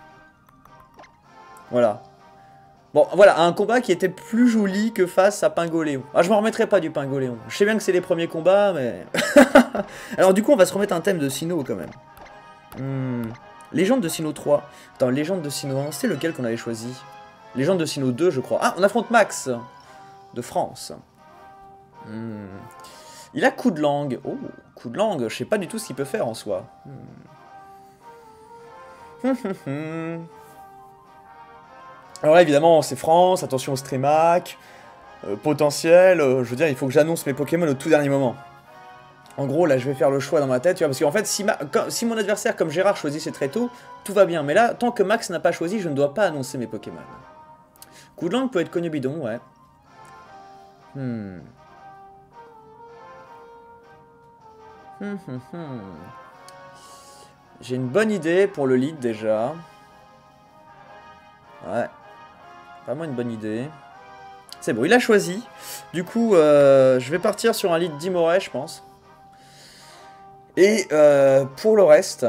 Voilà. Bon, voilà, un combat qui était plus joli que face à Pingoléon. Ah, je m'en remettrai pas du Pingoléon. Je sais bien que c'est les premiers combats, mais... Alors du coup, on va se remettre un thème de Sinnoh, quand même. Légende de Sinnoh 3. Attends, Légende de Sinnoh 1, c'est lequel qu'on avait choisi? Légende de Sinnoh 2, je crois. Ah, on affronte Max de France. Il a coup de langue. Oh, coup de langue. Je sais pas du tout ce qu'il peut faire en soi. Alors là, évidemment, c'est France. Attention au streamac. Potentiel. Je veux dire, il faut que j'annonce mes Pokémon au tout dernier moment. En gros, là, je vais faire le choix dans ma tête. Tu vois, parce qu'en fait, si mon adversaire, comme Gérard, choisissait très tôt, tout va bien. Mais là, tant que Max n'a pas choisi, je ne dois pas annoncer mes Pokémon. Coup de langue peut être connu bidon, ouais. J'ai une bonne idée pour le lead déjà. Ouais. Vraiment une bonne idée. C'est bon, il a choisi. Du coup, je vais partir sur un lead Dimoré, je pense. Et pour le reste...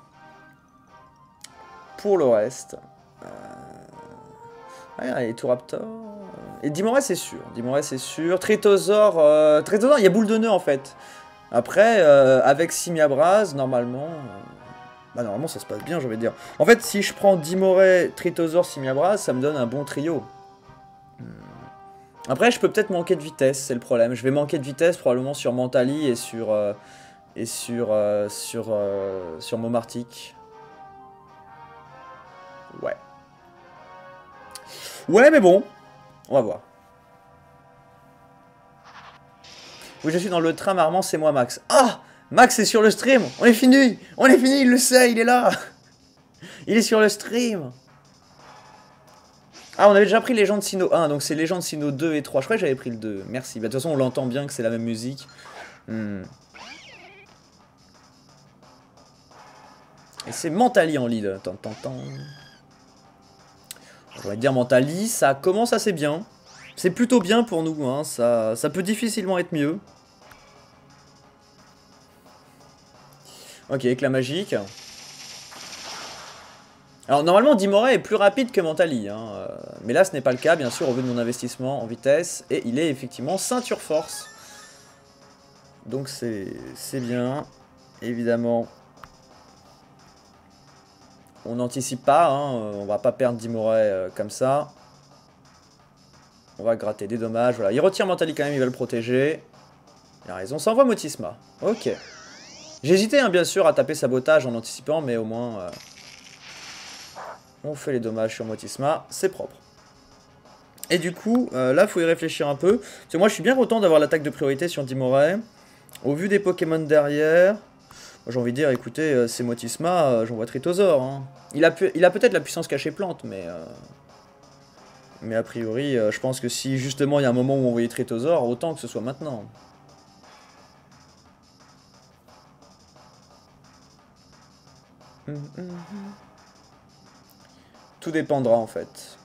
Ouais, allez, Touraptor... Et Dimoré, c'est sûr. Dimoré, c'est sûr. Trétosaure, il y a boule de nœud, en fait. Après, avec Simiabras, normalement... Bah, normalement, ça se passe bien, j'ai envie de dire. En fait, si je prends Dimoré, Trétosaure, Simiabras, ça me donne un bon trio. Après, je peux peut-être manquer de vitesse, c'est le problème. Je vais manquer de vitesse, probablement, sur Mentali et sur Momartic. Ouais. Ouais, mais bon. On va voir. Oui, je suis dans le train, Marmant, c'est moi, Max. Ah, Max est sur le stream. On est fini. On est fini, il le sait, il est là. Il est sur le stream. Ah, on avait déjà pris Légende Sinnoh 1, donc c'est Légende Sinnoh 2 et 3. Je crois que j'avais pris le 2. Merci. Bah, de toute façon, on l'entend bien que c'est la même musique. Et c'est Mentali en lead. On va dire Mentali, ça commence assez bien. C'est plutôt bien pour nous, hein. Ça peut difficilement être mieux. Ok, éclat magique. Alors normalement Dimoré est plus rapide que Mentali, hein. Mais là ce n'est pas le cas bien sûr au vu de mon investissement en vitesse. Et il est effectivement ceinture force. Donc c'est bien, évidemment. On n'anticipe pas, hein. On va pas perdre Dimoré comme ça. On va gratter des dommages, voilà. Il retire Mentali quand même, il va le protéger. Il a raison, ça envoie Motisma. Ok. J'hésitais hein, bien sûr à taper sabotage en anticipant, mais au moins... on fait les dommages sur Motisma, c'est propre. Et du coup, là, il faut y réfléchir un peu. Parce que moi, je suis bien content d'avoir l'attaque de priorité sur Dimoré. Au vu des Pokémon derrière... J'ai envie de dire, écoutez, c'est Motisma, j'envoie Tritosor. Hein. Il a peut-être la puissance cachée plante, mais a priori, je pense que si justement il y a un moment où on envoyait Tritosor, autant que ce soit maintenant. Tout dépendra en fait.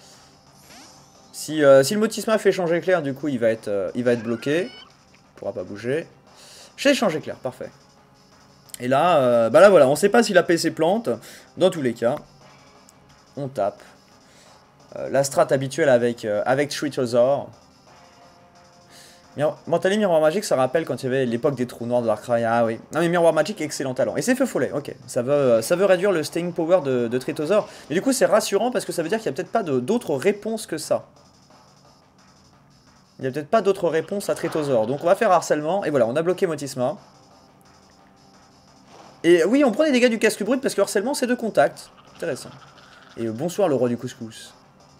Si le Motisma fait changer clair, du coup il va être bloqué. Il pourra pas bouger. J'ai changé clair, parfait. Et là, bah là voilà, on sait pas s'il a PC plante. Dans tous les cas, on tape. La strat habituelle avec Tritosor. Mentally Miroir Magique, ça rappelle quand il y avait l'époque des trous noirs de Darkrai. Ah oui. Non mais Miroir Magique, excellent talent. Et c'est Feu Follet, ok. Ça veut réduire le staying power de Tritosor. Et du coup, c'est rassurant parce que ça veut dire qu'il n'y a peut-être pas d'autres réponses que ça. Il n'y a peut-être pas d'autres réponses à Tritosor. Donc on va faire harcèlement. Et voilà, on a bloqué Motisma. Et oui, on prend les dégâts du casque brut parce que harcèlement, c'est de contact. Intéressant. Et bonsoir, le roi du couscous.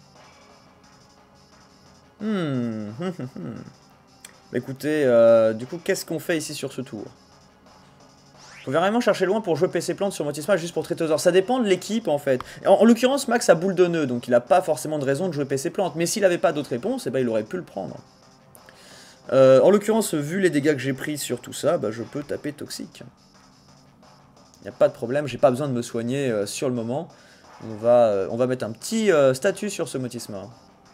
Bah écoutez, du coup, qu'est-ce qu'on fait ici sur ce tour? Faut vraiment chercher loin pour jouer PC plante sur Motisma juste pour Tritosor. Ça dépend de l'équipe en fait. En l'occurrence, Max a boule de nœud, donc il n'a pas forcément de raison de jouer PC plante. Mais s'il n'avait pas d'autres réponses, eh ben, il aurait pu le prendre. En l'occurrence, vu les dégâts que j'ai pris sur tout ça, bah, je peux taper toxique. Il n'y a pas de problème, j'ai pas besoin de me soigner sur le moment. On va mettre un petit statut sur ce Motisma.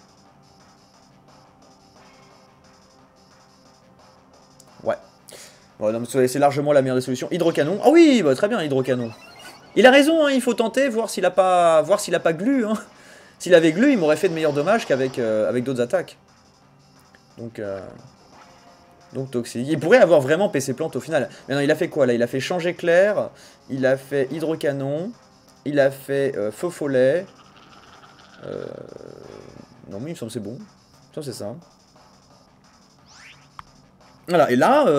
Ouais. Bon, c'est largement la meilleure des solutions. Hydrocanon. Ah oui, bah, très bien, hydrocanon. Il a raison, hein, il faut tenter, voir s'il a pas glu. Hein. S'il avait glu, il m'aurait fait de meilleurs dommages qu'avec avec d'autres attaques. Donc toxique. Il pourrait avoir vraiment PC plante au final. Mais non, il a fait quoi là? Il a fait changer clair, il a fait hydrocanon, il a fait feu follet. Non mais il me semble que c'est bon. Ça c'est ça. Voilà, et là,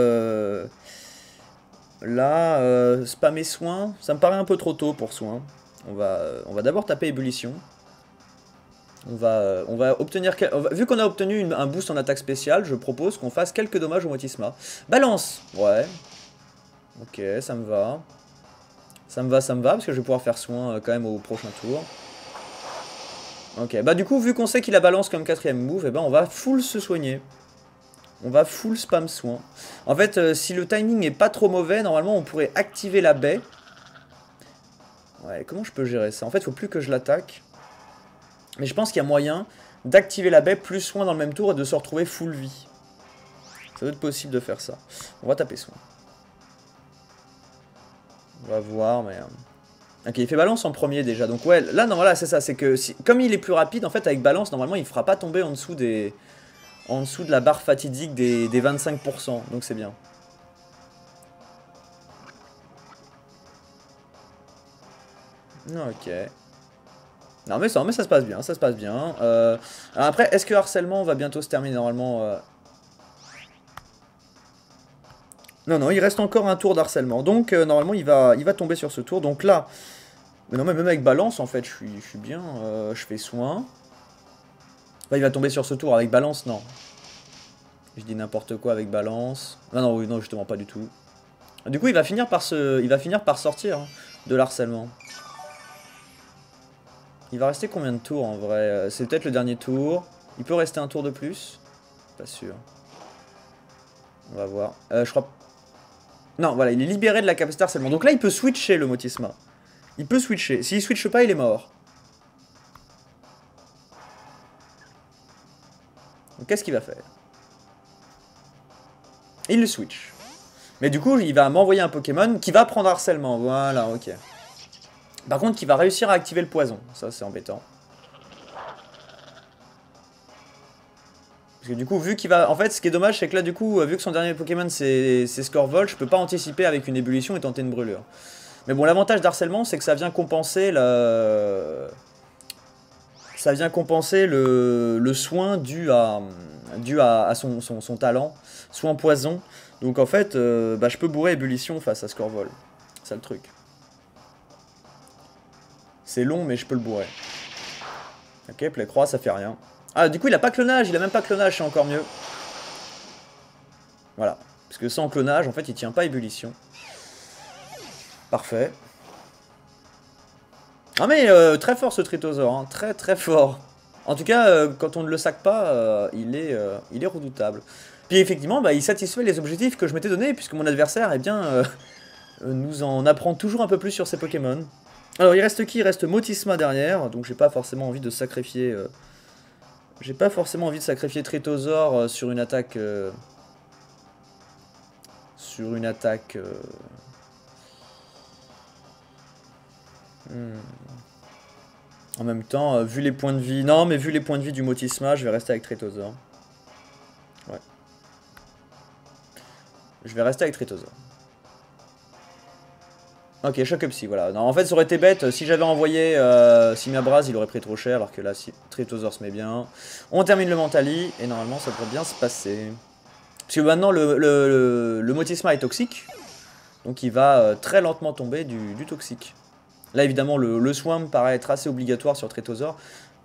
spammer soin, ça me paraît un peu trop tôt pour soin. On va d'abord taper ébullition. On va obtenir... Vu qu'on a obtenu un boost en attaque spéciale, je propose qu'on fasse quelques dommages au Motisma. Balance. Ouais. Ok, ça me va. Ça me va, parce que je vais pouvoir faire soin quand même au prochain tour. Ok, bah du coup, vu qu'on sait qu'il a balance comme quatrième move, eh ben on va full se soigner. On va full spam soin. En fait, si le timing est pas trop mauvais, normalement on pourrait activer la baie. Ouais, comment je peux gérer ça? En fait, il faut plus que je l'attaque. Mais je pense qu'il y a moyen d'activer la baie plus soin dans le même tour et de se retrouver full vie. Ça doit être possible de faire ça. On va taper soin. On va voir, mais... Ok, il fait balance en premier déjà. Donc ouais, là, non, voilà, c'est ça. C'est que comme il est plus rapide, en fait, avec balance, normalement, il ne fera pas tomber en dessous des... En dessous de la barre fatidique des 25%. Donc c'est bien. Ok. Non mais ça se passe bien, ça se passe bien. Après, est-ce que harcèlement va bientôt se terminer normalement Non, non, il reste encore un tour d'harcèlement. Donc normalement il va tomber sur ce tour. Donc là, mais non mais même avec balance en fait, je suis bien. Je fais soin. Là, il va tomber sur ce tour avec balance, non. Je dis n'importe quoi avec balance. Ah non, oui, non, justement pas du tout. Du coup, il va finir par sortir hein, de l'harcèlement. Il va rester combien de tours en vrai? C'est peut-être le dernier tour. Il peut rester un tour de plus? Pas sûr. On va voir. Je crois... Non, voilà, il est libéré de la capacité harcèlement. Donc là, il peut switcher le Motisma. Il peut switcher. S'il switche pas, il est mort. Donc qu'est-ce qu'il va faire? Il le switch. Mais du coup, il va m'envoyer un Pokémon qui va prendre harcèlement. Voilà, ok. Par contre, qui va réussir à activer le poison. Ça, c'est embêtant. Parce que du coup, vu qu'il va... En fait, ce qui est dommage, c'est que là, du coup, vu que son dernier Pokémon, c'est Scorvol, je peux pas anticiper avec une ébullition et tenter une brûlure. Mais bon, l'avantage d'harcèlement, c'est que ça vient compenser Ça vient compenser le soin dû à son talent. Soin poison. Donc en fait, bah, je peux bourrer ébullition face à Scorvol. C'est ça le truc. C'est long, mais je peux le bourrer. Ok, Play Croix, ça fait rien. Ah, du coup, il a pas clonage, il a même pas clonage, c'est encore mieux. Voilà. Parce que sans clonage, en fait, il tient pas ébullition. Parfait. Ah mais très fort ce Tritosor, hein. Très très fort. En tout cas, quand on ne le sac pas, il est redoutable. Puis effectivement, bah, il satisfait les objectifs que je m'étais donné, puisque mon adversaire, eh bien, nous en apprend toujours un peu plus sur ses Pokémon. Alors il reste qui? Il reste Motisma derrière, donc j'ai pas forcément envie de sacrifier... j'ai pas forcément envie de sacrifier Tritosor sur une attaque... En même temps, vu les points de vie... Non, mais vu les points de vie du Motisma, je vais rester avec Tritosor. Ouais. Je vais rester avec Tritosor. Ok, Choc Psy, voilà. Non, en fait, ça aurait été bête. Si j'avais envoyé Simiabras, il aurait pris trop cher, alors que là, si Tritosor se met bien. On termine le Mentali, et normalement, ça devrait bien se passer. Parce que maintenant, le Motisma est toxique. Donc, il va très lentement tomber du toxique. Là, évidemment, le soin me paraît être assez obligatoire sur Tritosor.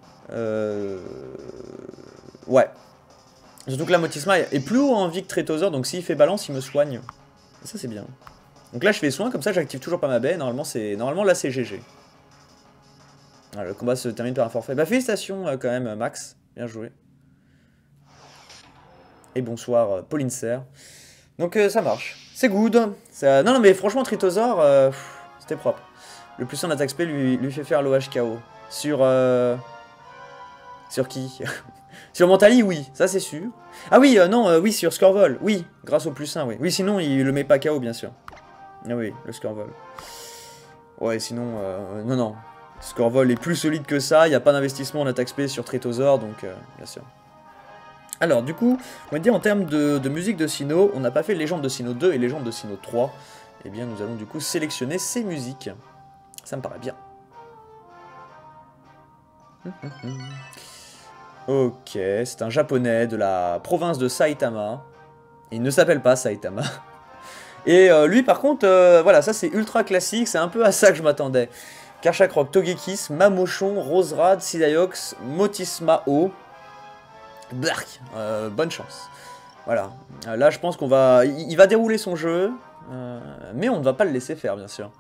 Ouais. Surtout que la Motisma est plus haut en vie que Tritosor, donc s'il fait balance, il me soigne. Et ça, c'est bien. Donc là, je fais soin, comme ça, j'active toujours pas ma baie. Normalement, là, c'est GG. Voilà, le combat se termine par un forfait. Bah, félicitations quand même, Max. Bien joué. Et bonsoir, Pauline Serre. Donc, ça marche. C'est good. Non, non, mais franchement, Tritosor, c'était propre. Le plus en attaque spé lui fait faire l'OHKO. Sur qui? Sur Mentali, oui, ça c'est sûr. Ah oui, non, oui, sur Scorvol, oui, grâce au plus 1, oui. Oui, sinon, il le met pas KO, bien sûr. Ah oui, le Scorvol. Ouais, sinon, non, non. Scorvol est plus solide que ça, il n'y a pas d'investissement en attaque spé sur Tritosor, donc, bien sûr. Alors, du coup, on va dire en termes de musique de Sinnoh, on n'a pas fait Légende de Sinnoh 2 et Légende de Sinnoh 3. Eh bien, nous allons du coup sélectionner ces musiques. Ça me paraît bien. Ok, c'est un japonais de la province de Saitama. Il ne s'appelle pas Saitama. Et lui, par contre, voilà, ça c'est ultra classique, c'est un peu à ça que je m'attendais. Karchakrok, Togekiss, Mamochon, Roserad, Sidaiox, Motisma O. Blark, bonne chance. Voilà, là je pense qu'on va... Il va dérouler son jeu, mais on ne va pas le laisser faire, bien sûr.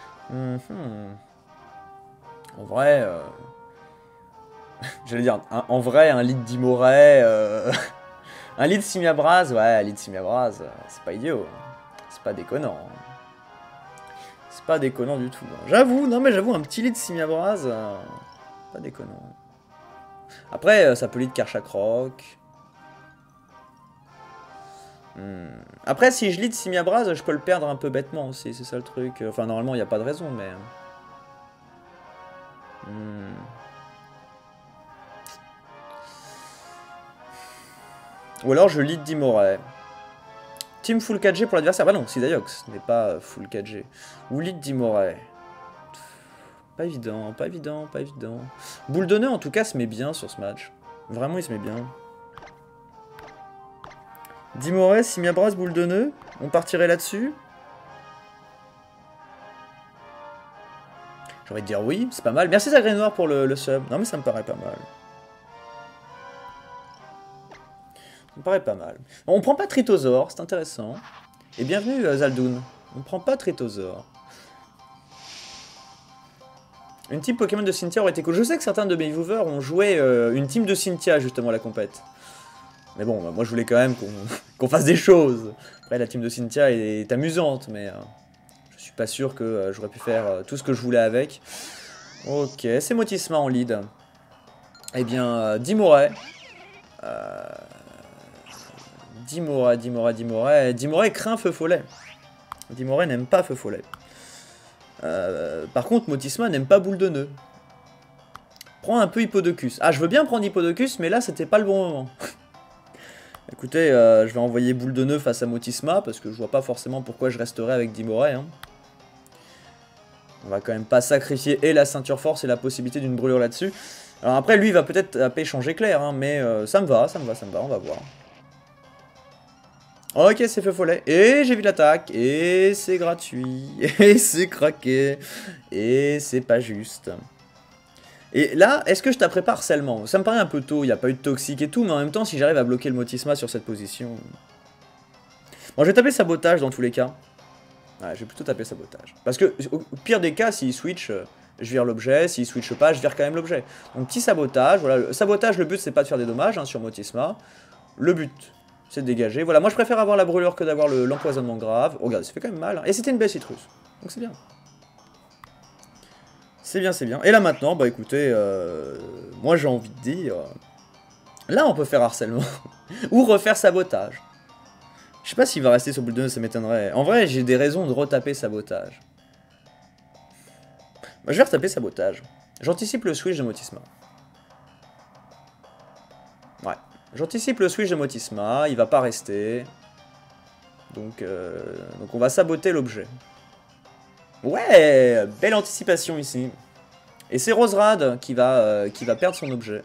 En vrai... J'allais dire, en vrai, un lead d'Imoray... un lead Simiabras, ouais, un lead Simiabras, c'est pas idiot. C'est pas déconnant. C'est pas déconnant du tout. J'avoue, non mais j'avoue, un petit lead Simiabras, pas déconnant. Après, ça peut lead Karchakrok. Après, si je lead Simiabras, je peux le perdre un peu bêtement aussi, c'est ça le truc. Enfin, normalement, il n'y a pas de raison, mais... Ou alors, je lead Dimoray. Team full 4G pour l'adversaire. Bah non, Sidaiox n'est pas full 4G. Ou lead Dimoray. Pas évident, pas évident, pas évident. Boule de nœud, en tout cas, se met bien sur ce match. Vraiment, il se met bien. Dimoray, Simiabras, boule de nœud. On partirait là-dessus. J'ai envie de dire oui, c'est pas mal. Merci Zagré Noir pour le sub. Non mais ça me paraît pas mal. Ça me paraît pas mal. On prend pas Tritosor, c'est intéressant. Et bienvenue Zaldoun. On prend pas Tritosor. Une team Pokémon de Cynthia aurait été cool. Je sais que certains de mes viewers ont joué une team de Cynthia justement à la compète. Mais bon, moi je voulais quand même qu'on fasse des choses. Après la team de Cynthia est amusante, mais je suis pas sûr que j'aurais pu faire tout ce que je voulais avec. Ok, c'est Motisma en lead. Eh bien, Dimoray. Dimoray craint Feu Follet. Dimoray n'aime pas Feu Follet. Par contre, Motisma n'aime pas Boule de Nœud. Prends un peu Hippodocus. Ah, je veux bien prendre Hippodocus, mais là, c'était pas le bon moment. Écoutez, je vais envoyer Boule de Nœud face à Motisma, parce que je vois pas forcément pourquoi je resterai avec Dimoray. Hein. On va quand même pas sacrifier et la ceinture force et la possibilité d'une brûlure là-dessus. Alors après, lui, il va peut-être taper changer clair, hein, mais ça me va, on va voir. Ok, c'est Feu Follet. Et j'ai vu l'attaque. Et c'est gratuit. Et c'est craqué. Et c'est pas juste. Et là, est-ce que je taperai pas harcèlement? Ça me paraît un peu tôt, il n'y a pas eu de toxique et tout, mais en même temps, si j'arrive à bloquer le Motisma sur cette position... Bon, je vais taper sabotage dans tous les cas. Ouais, je vais plutôt taper sabotage. Parce que, au pire des cas, s'il switch, je vire l'objet. S'il switch pas, je vire quand même l'objet. Donc, petit sabotage. Voilà, le sabotage, le but, c'est pas de faire des dommages hein, sur Motisma. Le but, c'est de dégager. Voilà, moi, je préfère avoir la brûlure que d'avoir l'empoisonnement grave. Oh, regarde, ça fait quand même mal. Hein. Et c'était une belle citrus. Donc, c'est bien. C'est bien, c'est bien. Et là, maintenant, bah écoutez, moi, j'ai envie de dire... Là, on peut faire harcèlement. Ou refaire sabotage. Je sais pas s'il va rester sur boule de nœud, ça m'étonnerait. En vrai, j'ai des raisons de retaper sabotage. Bah, je vais retaper sabotage. J'anticipe le switch de Motisma. Ouais. J'anticipe le switch de Motisma, il va pas rester. Donc on va saboter l'objet. Ouais, belle anticipation ici. Et c'est Roserad qui va perdre son objet.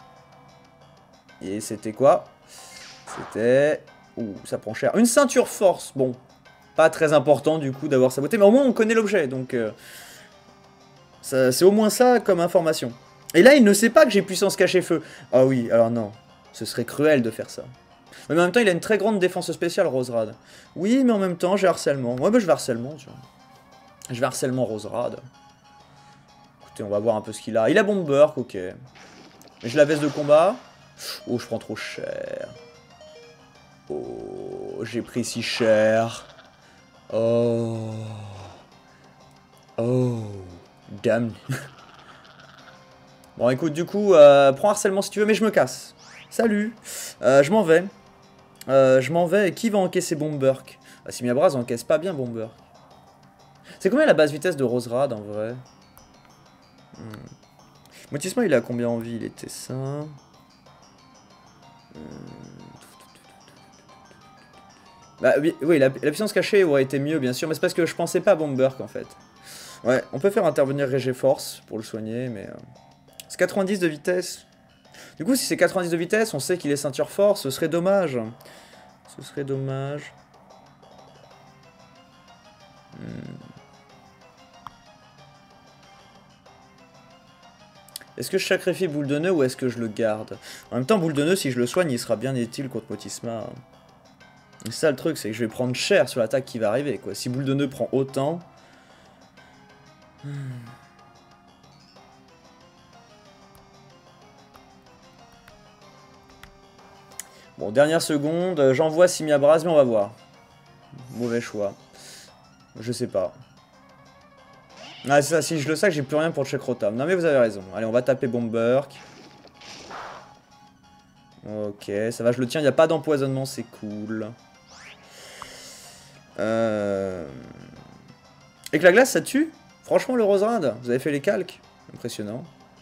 Et c'était quoi? C'était... Ouh, ça prend cher. Une ceinture force. Bon, pas très important du coup d'avoir saboté, mais au moins on connaît l'objet, donc... c'est au moins ça comme information. Et là, il ne sait pas que j'ai puissance cachée feu. Ah oui, alors non. Ce serait cruel de faire ça. Mais en même temps, il a une très grande défense spéciale, Roserad. Oui, mais en même temps, j'ai harcèlement. Ouais, bah je vais harcèlement, tu vois. Je vais harcèlement Roserad. Écoutez, on va voir un peu ce qu'il a. Il a Bomberk, ok. Mais j'ai la veste de combat. Oh, je prends trop cher. Oh, j'ai pris si cher. Oh. Oh. Damn. Bon, écoute, du coup, prends harcèlement si tu veux, mais je me casse. Salut. Je m'en vais. Je m'en vais. Et qui va encaisser Bomberk? Ah, si Miabraz encaisse pas bien Bomberk. C'est combien la base vitesse de Roserad en vrai? Motisma, il a combien en vie? Il était ça. Bah oui, la puissance cachée aurait été mieux, bien sûr, mais c'est parce que je pensais pas à Bomberk en fait. Ouais, on peut faire intervenir Régé Force pour le soigner, mais... C'est 90 de vitesse. Du coup, si c'est 90 de vitesse, on sait qu'il est ceinture force, ce serait dommage. Ce serait dommage. Est-ce que je sacrifie boule de nœud ou est-ce que je le garde? En même temps, boule de nœud, si je le soigne, il sera bien utile contre Motisma. C'est ça le truc, c'est que je vais prendre cher sur l'attaque qui va arriver, quoi. Si boule de nœud prend autant... Bon, dernière seconde, j'envoie Simiabraz, mais on va voir. Mauvais choix. Je sais pas. Ah, c'est ça, si je le sac, j'ai plus rien pour le check Rotam. Non, mais vous avez raison. Allez, on va taper Bomberk. Ok, ça va, je le tiens, il n'y a pas d'empoisonnement, c'est cool. Et que la glace, ça tue? Franchement, le Roserad, vous avez fait les calques? Impressionnant.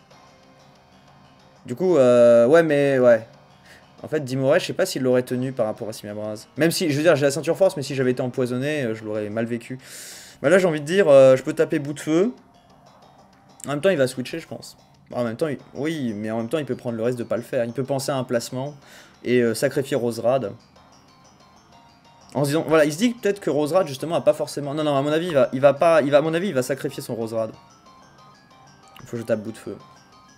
Du coup, ouais, mais ouais. En fait, Dimoré, je sais pas s'il l'aurait tenu par rapport à Simiabraz. Même si, je veux dire, j'ai la ceinture force, mais si j'avais été empoisonné, je l'aurais mal vécu. Bah là, j'ai envie de dire, je peux taper bout de feu. En même temps, il va switcher, je pense. En même temps, oui, mais en même temps, il peut prendre le risque de pas le faire. Il peut penser à un placement et sacrifier Roserad. En se disant, voilà, il se dit peut-être que Roserad, justement, a pas forcément... Non, non, à mon avis, à mon avis, il va sacrifier son Roserad. Il faut que je tape bout de feu.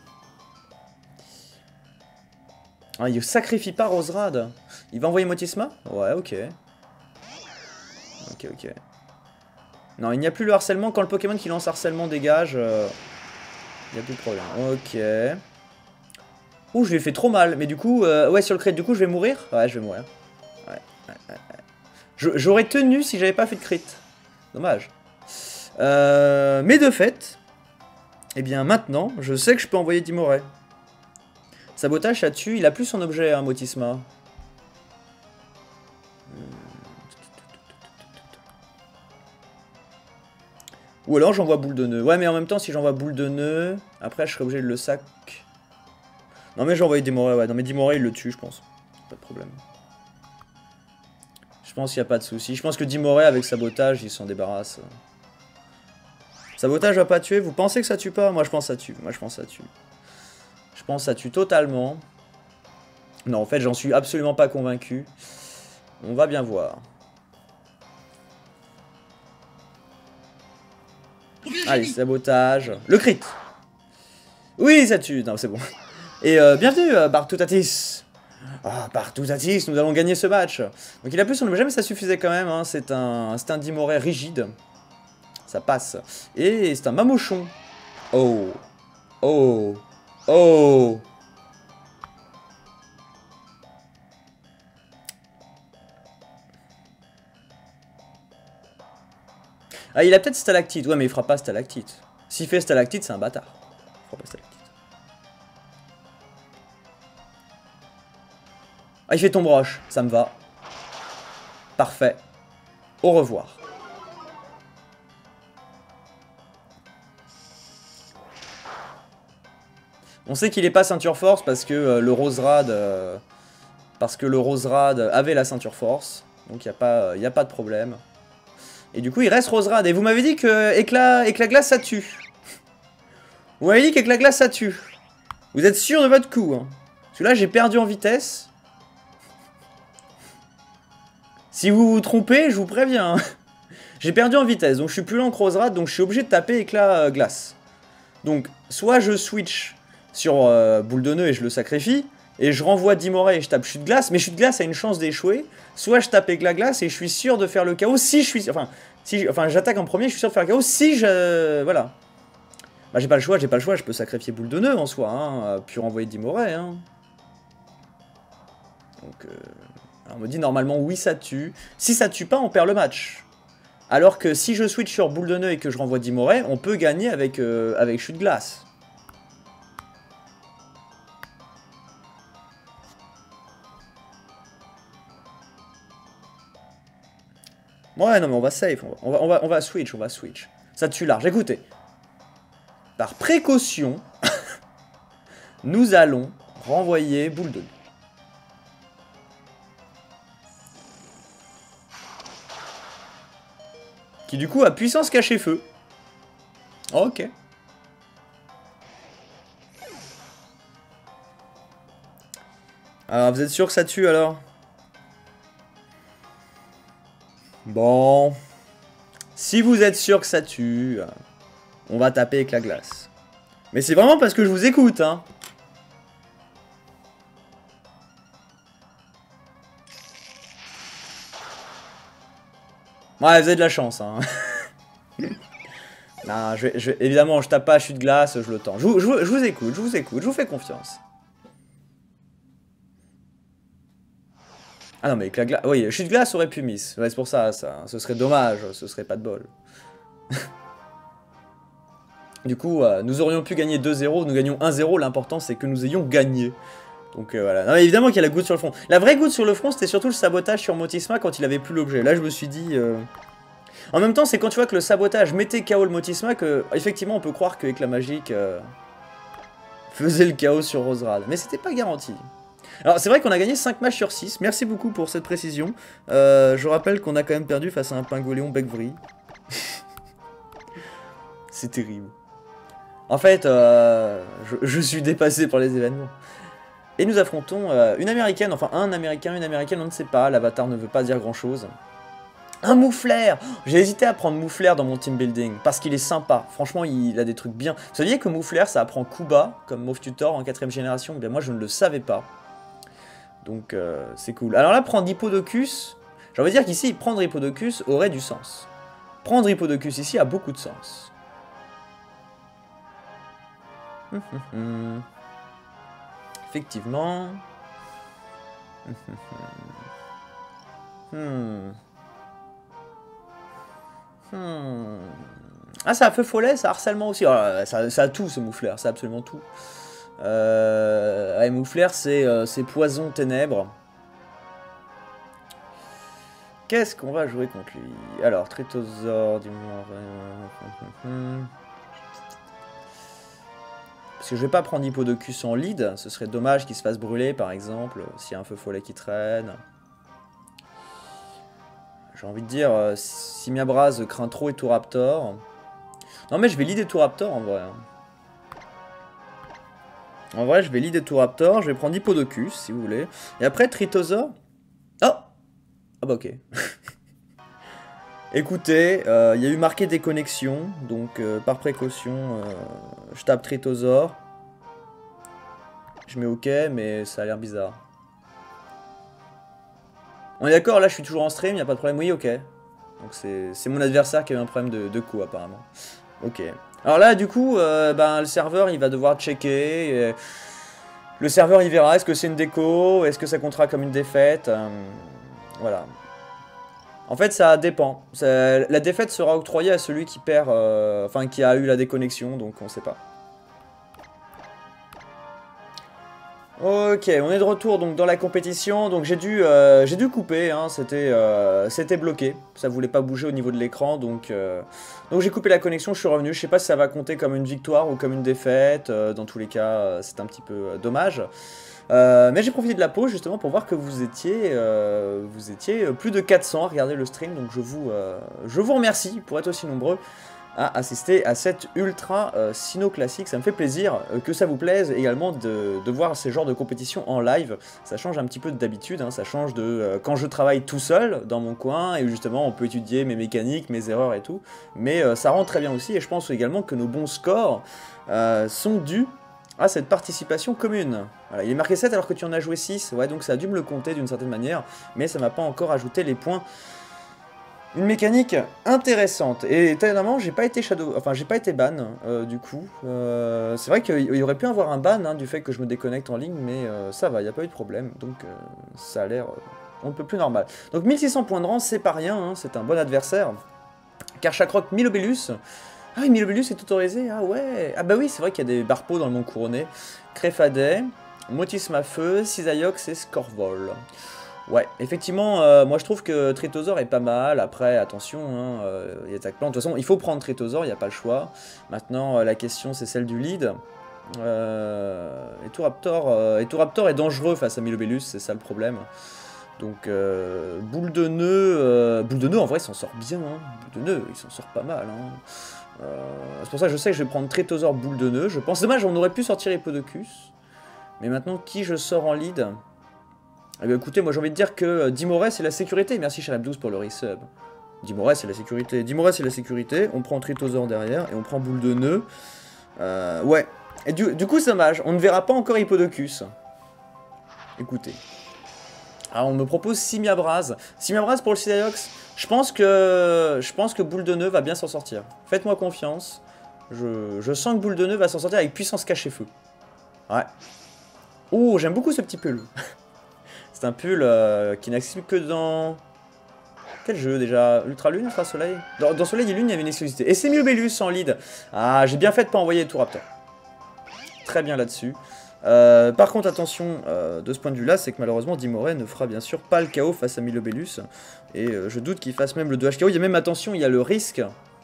Ah, il sacrifie pas Roserad. Il va envoyer Motisma? Ouais, ok. Ok, ok. Non, il n'y a plus le harcèlement. Quand le Pokémon qui lance harcèlement dégage, il n'y a plus de problème. Ok. Ouh, je lui ai fait trop mal. Mais du coup, ouais, sur le crit, du coup, je vais mourir? Ouais, je vais mourir. Ouais. J'aurais tenu si j'avais pas fait de crit. Dommage. Mais de fait, eh bien maintenant, je sais que je peux envoyer Dimoré. Sabotage, ça tue. Il a plus son objet, hein, Motisma. Ou alors j'envoie boule de nœud. Ouais, mais en même temps, si j'envoie boule de nœud, après je serai obligé de le sac. Non, mais j'ai envoyé Dimoré, ouais. Non, mais Dimoré, il le tue, je pense. Pas de problème. Je pense qu'il n'y a pas de souci. Je pense que Dimoré, avec sabotage, il s'en débarrasse. Sabotage va pas tuer. Vous pensez que ça tue pas? Moi, je pense que ça tue. Moi, je pense que ça tue. Je pense que ça tue totalement. Non, en fait, j'en suis absolument pas convaincu. On va bien voir. Allez, sabotage. Le crit. Oui, ça tue. Non, c'est bon. Et bienvenue, Bartoutatis. Ah, partout à 10, nous allons gagner ce match. Donc il a plus son objet, mais ça suffisait quand même. Hein. C'est un Dimoret rigide. Ça passe. Et c'est un Mamochon. Oh. Oh. Oh. Ah, il a peut-être stalactite. Ouais, mais il fera pas stalactite. S'il fait stalactite, c'est un bâtard. Il fera pas stalactite. Ah, il fait tombe roche. Ça me va. Parfait. Au revoir. On sait qu'il est pas ceinture force parce que le Roserad... avait la ceinture force. Donc il n'y a pas de problème. Et du coup, il reste Roserad. Et vous m'avez dit que éclat glace, ça tue. Vous m'avez dit qu'éclat glace, ça tue. Vous êtes sûr de votre coup, hein. Parce que là, j'ai perdu en vitesse. Si vous vous trompez, je vous préviens. Hein. J'ai perdu en vitesse, donc je suis plus lent que Roserad, donc je suis obligé de taper éclat glace. Donc, soit je switch sur boule de nœud et je le sacrifie, et je renvoie Dimoret et je tape chute glace, mais chute glace a une chance d'échouer. Soit je tape éclat glace et je suis sûr de faire le KO si je suis... Enfin, j'attaque en premier, je suis sûr de faire le KO si je... Voilà. Bah j'ai pas le choix, je peux sacrifier boule de nœud en soi, hein, puis renvoyer Dimoret, hein. Donc, alors on me dit normalement oui ça tue. Si ça tue pas, on perd le match. Alors que si je switch sur boule de nœud et que je renvoie Dimoret, on peut gagner avec, avec chute glace. Ouais, non mais on va safe, on va switch, on va switch. Ça tue large, écoutez. Par précaution, nous allons renvoyer boule de nœud. Qui du coup a puissance cachée feu. Ok. Alors vous êtes sûr que ça tue alors? Bon. Si vous êtes sûr que ça tue, on va taper avec la glace. Mais c'est vraiment parce que je vous écoute, hein. Ouais, vous avez de la chance, hein. Non, évidemment, je tape pas à chute glace, je le tends. Je vous écoute, je vous fais confiance. Ah non, mais avec la glace... Oui, chute glace aurait pu miss. Ouais, c'est pour ça, ce serait dommage, ce serait pas de bol. Du coup, nous aurions pu gagner 2-0, nous gagnons 1-0, l'important c'est que nous ayons gagné. Donc voilà. Non, mais évidemment qu'il y a la goutte sur le front. La vraie goutte sur le front, c'était surtout le sabotage sur Motisma quand il avait plus l'objet. Là, je me suis dit... En même temps, c'est quand tu vois que le sabotage mettait KO le Motisma que, effectivement, on peut croire que Éclat Magique faisait le KO sur Roserad. Mais c'était pas garanti. Alors, c'est vrai qu'on a gagné 5 matchs sur 6. Merci beaucoup pour cette précision. Je rappelle qu'on a quand même perdu face à un Pingoléon Bec-Vrille. C'est terrible. En fait, je suis dépassé par les événements. Et nous affrontons une américaine, enfin un américain, une américaine, on ne sait pas, l'avatar ne veut pas dire grand chose. Un Mouflair! J'ai hésité à prendre Mouflair dans mon team building, parce qu'il est sympa, franchement il a des trucs bien. Vous saviez que Mouflair ça apprend Kuba, comme Mauve Tutor en 4ème génération? Eh bien moi je ne le savais pas. Donc c'est cool. Alors là, prendre Hippodocus, j'ai envie de dire qu'ici, prendre Hippodocus aurait du sens. Prendre Hippodocus ici a beaucoup de sens. Effectivement. Ah, ça a feu follet, ça a harcèlement aussi. Oh, ça a tout ce Mouflair, ça a absolument tout. Ouais, Mouflair, c'est poison ténèbres. Qu'est-ce qu'on va jouer contre lui? Alors, Tritosor, dis-moi. Parce que je vais pas prendre Hippodocus en lead, ce serait dommage qu'il se fasse brûler par exemple, s'il y a un feu follet qui traîne. J'ai envie de dire, Simiabraz craint trop Etoraptor. Non mais je vais lead Etoraptor en vrai. En vrai je vais lead Etoraptor, je vais prendre Hippodocus si vous voulez. Et après Tritosor. Oh! Ah bah ok. Écoutez, il y a eu marqué déconnexion, donc par précaution, je tape Tritosor. Je mets OK, mais ça a l'air bizarre. On est d'accord, là je suis toujours en stream, y a pas de problème, oui, ok. Donc c'est mon adversaire qui a eu un problème de coup apparemment. Ok. Alors là, du coup, ben, le serveur il va devoir checker. Le serveur il verra, est-ce que c'est une déco, est-ce que ça comptera comme une défaite. Voilà. En fait, ça dépend. La défaite sera octroyée à celui qui perd, enfin qui a eu la déconnexion, donc on sait pas. Ok, on est de retour donc dans la compétition. Donc j'ai dû couper, hein, c'était bloqué. Ça voulait pas bouger au niveau de l'écran, donc j'ai coupé la connexion. Je suis revenu. Je sais pas si ça va compter comme une victoire ou comme une défaite. Dans tous les cas, c'est un petit peu dommage. Mais j'ai profité de la pause justement pour voir que vous étiez plus de 400 à regarder le stream, donc je vous remercie pour être aussi nombreux à assister à cette ultra Sinnoh classique. Ça me fait plaisir que ça vous plaise également de voir ces genres de compétitions en live. Ça change un petit peu d'habitude, hein, ça change de quand je travaille tout seul dans mon coin et justement on peut étudier mes mécaniques, mes erreurs et tout. Mais ça rend très bien aussi et je pense également que nos bons scores sont dus à cette participation commune. Voilà, il est marqué 7 alors que tu en as joué 6, ouais, donc ça a dû me le compter d'une certaine manière, mais ça m'a pas encore ajouté les points. Une mécanique intéressante, et étonnamment j'ai pas été j'ai pas été ban, du coup. C'est vrai qu'il y aurait pu avoir un ban, hein, du fait que je me déconnecte en ligne, mais ça va, il n'y a pas eu de problème, donc ça a l'air on ne peut plus normal. Donc 1600 points de rang, c'est pas rien, hein, c'est un bon adversaire. Karchakroc, Milobellus. Ah oui, Milobellus est autorisé, ah ouais. Ah bah oui, c'est vrai qu'il y a des barpeaux dans le monde couronné. Créfadet, Motisma Feu, Cisaiox et Scorvol. Ouais, effectivement, moi je trouve que Trittosaur est pas mal. Après, attention, hein, il attaque plein. De toute façon, il faut prendre Trittosaur, il n'y a pas le choix. Maintenant, la question c'est celle du lead. Etoraptor est dangereux face à Milobellus, c'est ça le problème. Donc, boule de nœud en vrai, il s'en sort bien. Hein. Boule de nœud, il s'en sort pas mal. Hein. C'est pour ça que je sais que je vais prendre Trittosaur boule de nœud. Je pense, dommage, on aurait pu sortir Hippodocus. Mais maintenant, qui je sors en lead? Eh bien, écoutez, moi j'ai envie de dire que Dimorès c'est la sécurité. Merci Charab12 pour le resub. Dimorès c'est la sécurité. Dimorès c'est la sécurité. On prend Trittosaur derrière et on prend boule de nœud. Ouais. Et du coup, c'est dommage. On ne verra pas encore Hippodocus. Écoutez. Alors, on me propose Simiabras. Simiabras pour le Cisaiox. Je pense que boule de nœud va bien s'en sortir. Faites-moi confiance. Je sens que boule de nœud va s'en sortir avec puissance cachée feu. Ouais. Oh, j'aime beaucoup ce petit pull. C'est un pull qui n'accessible que dans... Quel jeu déjà? Ultra Lune, Ultra Soleil? Dans Soleil et Lune, il y avait une exclusivité. Et c'est Milobellus en lead. Ah, j'ai bien fait de pas envoyer Etoraptor. Très bien là-dessus. Par contre, attention, de ce point de vue-là, c'est que malheureusement, Dimoré ne fera bien sûr pas le KO face à Milobellus. Et je doute qu'il fasse même le 2H KO. Il y a même, attention, il y a le risque...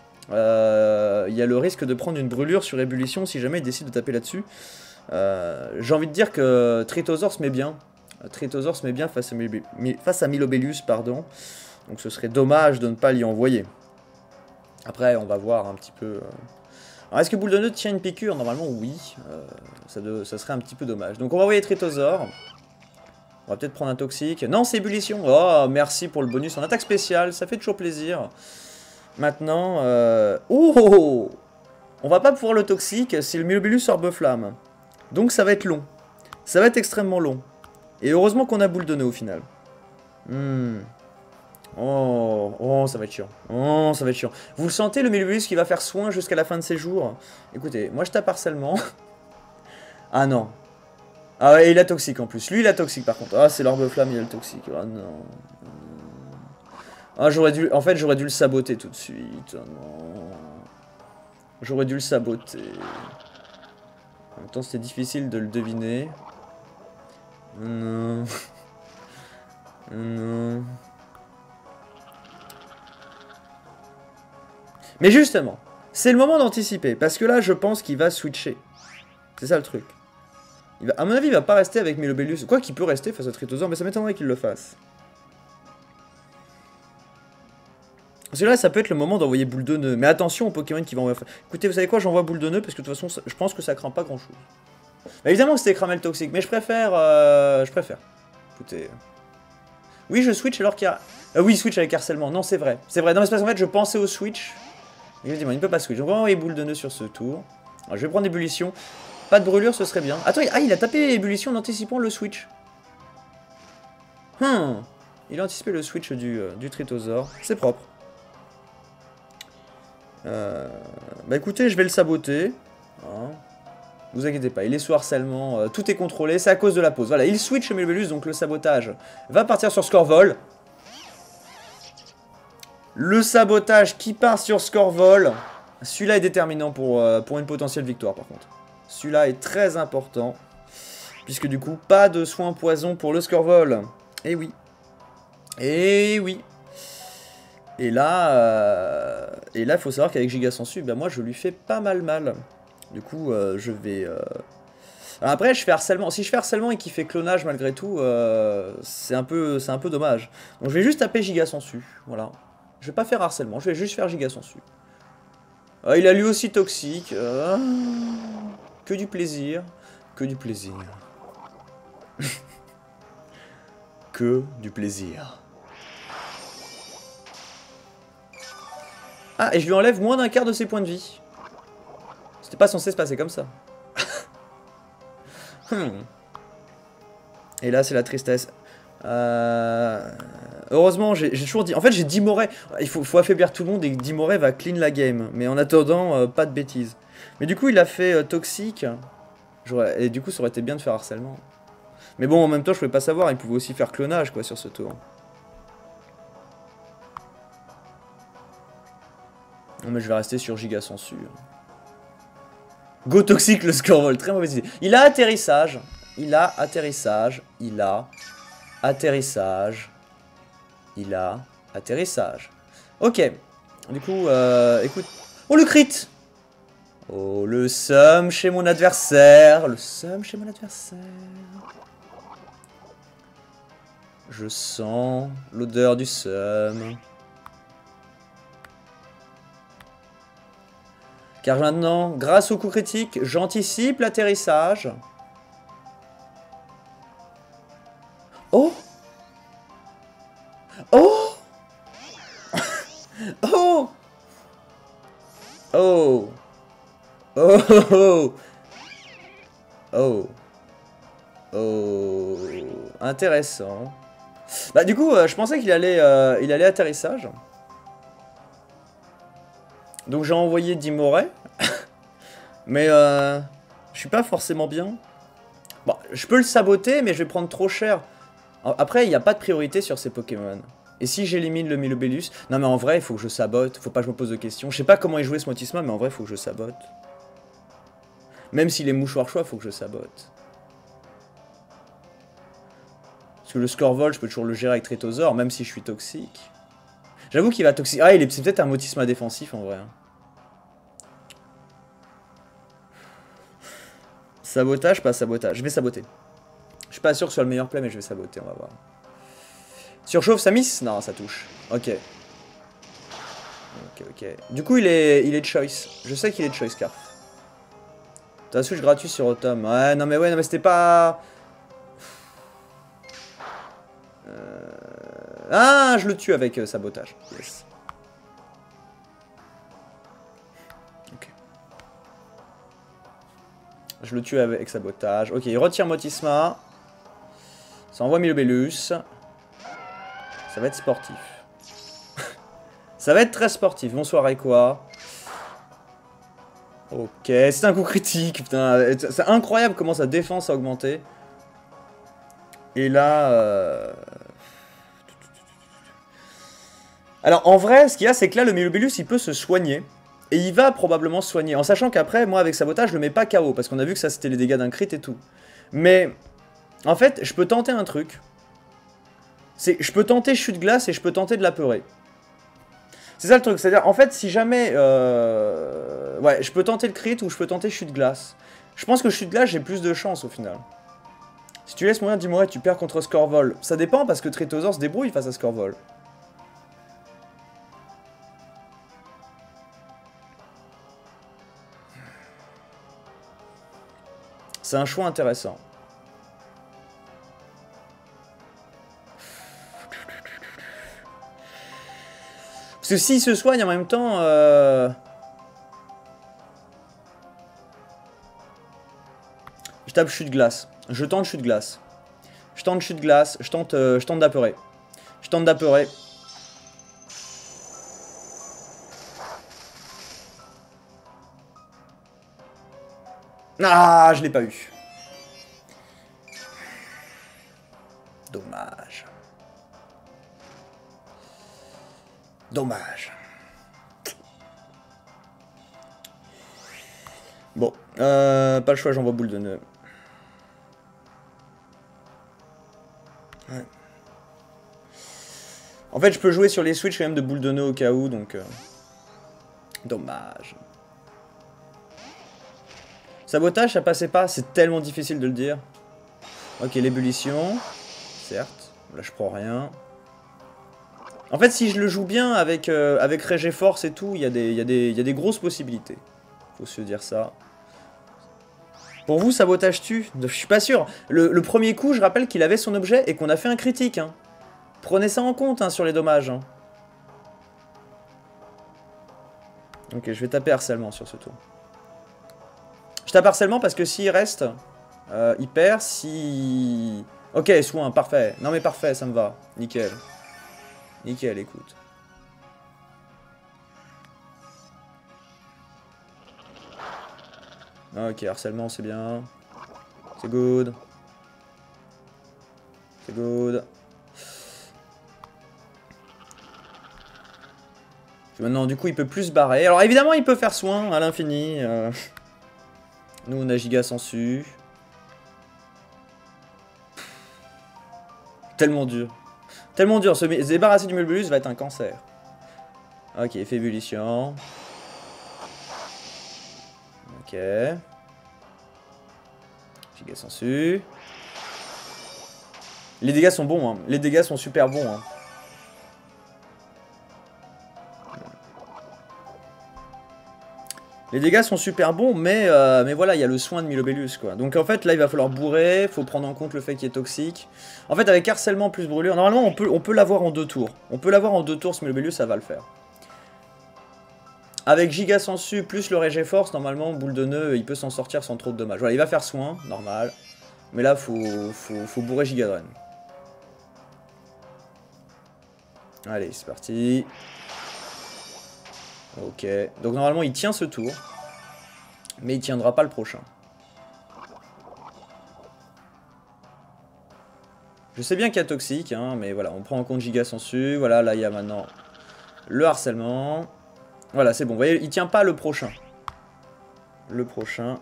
de prendre une brûlure sur ébullition si jamais il décide de taper là-dessus. J'ai envie de dire que Trittosaur se met bien. Trittosaur se met bien face à Milobellus, pardon. Donc ce serait dommage de ne pas l'y envoyer. Après, on va voir un petit peu... Alors, est-ce que boule de nœud tient une piqûre? Normalement, oui. Ça serait un petit peu dommage. Donc on va envoyer Trittosaur. On va peut-être prendre un toxique. Non, c'est ébullition. Oh, merci pour le bonus en attaque spéciale. Ça fait toujours plaisir. Maintenant... Oh, on va pas pouvoir le toxique si le Milobellus orbe flamme. Donc ça va être long. Ça va être extrêmement long. Et heureusement qu'on a boule de nœud au final. Oh, ça va être chiant. Oh, ça va être chiant. Vous le sentez, le Milobellus qui va faire soin jusqu'à la fin de ses jours? Écoutez, moi je tape harcèlement. Ah non. Ah ouais, il a toxique en plus. Lui, il a toxique par contre. Ah, c'est l'orbe flamme, il a le toxique. Ah non. Ah, en fait, j'aurais dû le saboter tout de suite. Oh, non. J'aurais dû le saboter. En même temps, c'était difficile de le deviner. Non. Non. Mais justement, c'est le moment d'anticiper. Parce que là, je pense qu'il va switcher. C'est ça le truc. À mon avis, il va pas rester avec Milobellus. Quoi qu'il peut rester face à Trittosaur, mais ça m'étonnerait qu'il le fasse. Parce que là, ça peut être le moment d'envoyer boule de nœud. Mais attention aux Pokémon qui vont envoyer... Écoutez, vous savez quoi, j'envoie boule de nœud parce que de toute façon, je pense que ça craint pas grand chose. Bah, évidemment que c'était cramer le toxique, mais je préfère... Écoutez... Oui, je switch alors qu'il y a... oui, switch avec harcèlement. Non, c'est vrai. C'est vrai. Non, mais c'est parce qu'en fait, je pensais au switch. Effectivement, il ne peut pas switch. Donc, on va envoyer boule de nœud sur ce tour. Alors, je vais prendre ébullition. Pas de brûlure, ce serait bien. Attends, il a tapé ébullition en anticipant le switch. Il a anticipé le switch du Tritosaur. C'est propre. Bah écoutez, je vais le saboter. Hein. Vous inquiétez pas, il est sous harcèlement, tout est contrôlé, c'est à cause de la pause. Voilà, il switch Melobellus, donc le sabotage va partir sur Scorvol. Le sabotage qui part sur Scorvol. Celui-là est déterminant pour une potentielle victoire par contre. Celui-là est très important. Puisque du coup, pas de soin poison pour le Scorvol. Eh oui. Eh oui. Et là, il faut savoir qu'avec Giga Sensu, ben moi je lui fais pas mal. Du coup, je vais... Alors après, je fais harcèlement. Si je fais harcèlement et qu'il fait clonage malgré tout, c'est un peu dommage. Donc je vais juste taper Giga Sensu. Voilà. Je vais pas faire harcèlement, je vais juste faire Giga Sensu. Il a lui aussi toxique. Que du plaisir. Que du plaisir. Que du plaisir. Ah, et je lui enlève moins d'un quart de ses points de vie. C'était pas censé se passer comme ça. Et là, c'est la tristesse. Heureusement, j'ai toujours dit... En fait, j'ai dit Moret. Il faut affaiblir tout le monde et Dit Moret va clean la game. Mais en attendant, pas de bêtises. Mais du coup, il a fait toxique. Et du coup, ça aurait été bien de faire harcèlement. Mais bon, en même temps, je pouvais pas savoir. Il pouvait aussi faire clonage, quoi, sur ce tour. Non, mais je vais rester sur Giga Sensu. Go toxique, le Scorvol. Très mauvaise idée. Il a atterrissage. Il a atterrissage. Il a atterrissage. Il a atterrissage. Ok. Du coup, écoute. Oh, le crit! Oh, le seum chez mon adversaire. Le seum chez mon adversaire. Je sens l'odeur du seum. Car maintenant, grâce au coup critique, j'anticipe l'atterrissage. Oh! Oh! Oh! Oh! Oh! Oh! Oh! Oh! Intéressant. Bah du coup, je pensais qu'il allait atterrissage. Donc j'ai envoyé Dit Moret. Mais je suis pas forcément bien. Bon, je peux le saboter, mais je vais prendre trop cher. Après, il n'y a pas de priorité sur ces Pokémon. Et si j'élimine le Melobellus... Non mais en vrai, il faut que je sabote. Faut pas que je me pose de questions. Je sais pas comment il jouait ce Motisma, mais en vrai, il faut que je sabote. Même s'il est mouchoir choix, il faut que je sabote. Parce que le Scorvol, je peux toujours le gérer avec Tritosaur, même si je suis toxique. J'avoue qu'il va toxique. Ah, c'est peut-être un Motisma défensif en vrai. Sabotage, pas sabotage. Je vais saboter. Je suis pas sûr que ce soit le meilleur play, mais je vais saboter, on va voir. Surchauffe, ça miss? Non, ça touche. Ok. Ok. Du coup, il est de choice. Je sais qu'il est de choice, Scarf. T'as un switch gratuit sur Autumn. Ouais, non mais c'était pas... Ah, je le tue avec sabotage. Yes. Ok. Je le tue avec sabotage. Ok, il retire Motisma. Ça envoie Melobellus. Ça va être sportif. Ça va être très sportif. Bonsoir et quoi. Ok, c'est un coup critique. Putain, c'est incroyable comment sa défense a augmenté. Et là... Alors en vrai, ce qu'il y a, c'est que là, le Melobellus, il peut se soigner. Et il va probablement se soigner. En sachant qu'après, moi, avec sabotage, je le mets pas KO. Parce qu'on a vu que ça, c'était les dégâts d'un crit et tout. Mais, en fait, je peux tenter un truc. Je peux tenter chute glace et je peux tenter de l'apeurer. C'est ça le truc. C'est-à-dire, en fait, si jamais... Ouais, je peux tenter le crit ou je peux tenter chute glace. Je pense que chute glace, j'ai plus de chance au final. Si tu laisses mourir Dit Moret, tu perds contre Scorvol. Ça dépend parce que Tritosaur se débrouille face à Scorvol. C'est un choix intéressant. Parce que s'il se soigne en même temps... Je tape chute glace. Je tente chute glace. Je tente chute glace. Je tente d'apeurer. Je tente d'apeurer. Ah, je l'ai pas eu. Dommage. Dommage. Bon, pas le choix, j'envoie boule de nœud. Ouais. En fait, je peux jouer sur les switches quand même de boule de nœud au cas où, donc... Dommage. Sabotage, ça passait pas, c'est tellement difficile de le dire. Ok, l'ébullition. Certes, là je prends rien. En fait, si je le joue bien avec, avec Rage et Force et tout, il y a des grosses possibilités. Faut se dire ça. Pour vous, sabotage tue? Je suis pas sûr. Le premier coup, je rappelle qu'il avait son objet et qu'on a fait un critique. Hein. Prenez ça en compte hein, sur les dommages. Hein. Ok, je vais taper harcèlement sur ce tour. Je tape harcèlement parce que s'il reste, il perd. Si... Ok, soin, parfait. Non mais parfait, ça me va. Nickel. Nickel, écoute. Ok, harcèlement, c'est bien. C'est good. C'est good. Maintenant, du coup, il peut plus se barrer. Alors, évidemment, il peut faire soin à l'infini. Nous, on a giga sensu. Tellement dur. Tellement dur. Se débarrasser du Mulbulus va être un cancer. Ok, effet ébullition. Ok. Giga sensu. Les dégâts sont bons, hein. Les dégâts sont super bons, hein. Les dégâts sont super bons, mais voilà, il y a le soin de Milobellus, quoi. Donc en fait, là, il va falloir bourrer, faut prendre en compte le fait qu'il est toxique. En fait, avec harcèlement plus brûlure, normalement, on peut l'avoir en 2 tours. On peut l'avoir en 2 tours, ce Milobellus, ça va le faire. Avec Giga Sensu plus le Rage Force, normalement, boule de nœud, il peut s'en sortir sans trop de dommages. Voilà, il va faire soin, normal. Mais là, faut bourrer Giga Drain. Allez, c'est parti. Ok, donc normalement il tient ce tour, mais il tiendra pas le prochain. Je sais bien qu'il y a toxique, hein, mais voilà, on prend en compte Giga Sensu, voilà, là il y a maintenant le harcèlement. Voilà, c'est bon, vous voyez, il tient pas le prochain. Le prochain.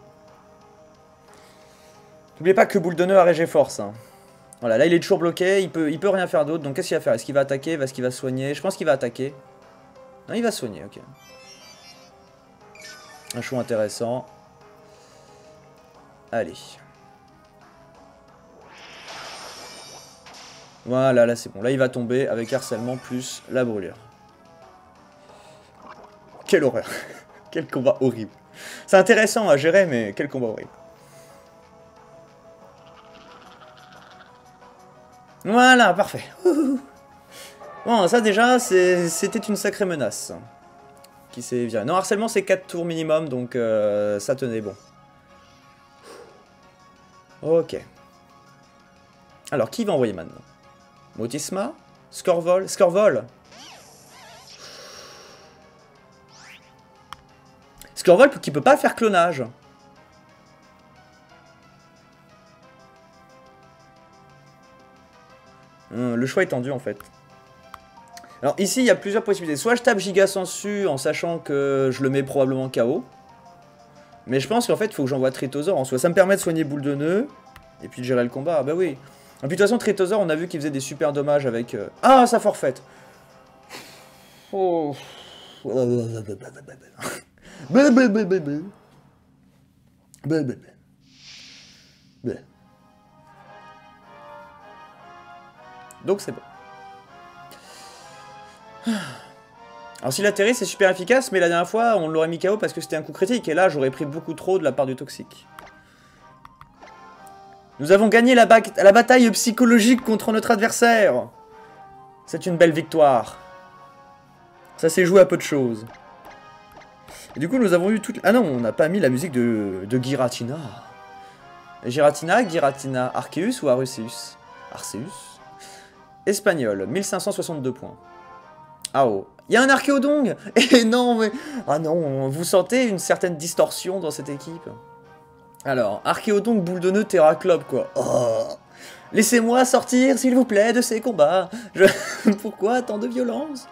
N'oubliez pas que boule de nœud a Rage Force, hein. Voilà, là il est toujours bloqué, il peut rien faire d'autre, donc qu'est-ce qu'il va faire? Est-ce qu'il va attaquer? Est-ce qu'il va soigner? Je pense qu'il va attaquer. Non, il va soigner, ok. Un choix intéressant. Allez. Voilà, là c'est bon. Là il va tomber avec harcèlement plus la brûlure. Quelle horreur. Quel combat horrible. C'est intéressant à gérer, mais quel combat horrible. Voilà, parfait. Bon, ça déjà, c'était une sacrée menace. Qui s'est viré. Non, harcèlement, c'est 4 tours minimum, donc ça tenait bon. Ok. Alors, qui va envoyer maintenant? Motisma? Scorvol? Scorvol? Scorvol qui peut pas faire clonage. Le choix est tendu, en fait. Alors ici, il y a plusieurs possibilités. Soit je tape Giga Sensu en sachant que je le mets probablement KO. Mais je pense qu'en fait, il faut que j'envoie Tritosaur en soi. Ça me permet de soigner boule de nœud. Et puis de gérer le combat. Ah bah oui. Et puis de toute façon, Tritosaur, on a vu qu'il faisait des super dommages avec... Ah, ça forfait. Oh. Donc c'est bon. Alors s'il atterrit c'est super efficace, mais la dernière fois on l'aurait mis KO parce que c'était un coup critique, et là j'aurais pris beaucoup trop de la part du toxique. Nous avons gagné la bataille psychologique contre notre adversaire. C'est une belle victoire. Ça s'est joué à peu de choses. Et du coup nous avons eu toute... Ah non, on n'a pas mis la musique de Giratina. Giratina, Arceus ou Arceus? Arceus. Espagnol, 1562 points. Ah oh. Il y a un Archéodongue. Et non, mais... Ah non, vous sentez une certaine distorsion dans cette équipe. Alors, Archéodongue, boule de nœud, Terraclope, quoi. Oh. Laissez-moi sortir, s'il vous plaît, de ces combats. Pourquoi tant de violence?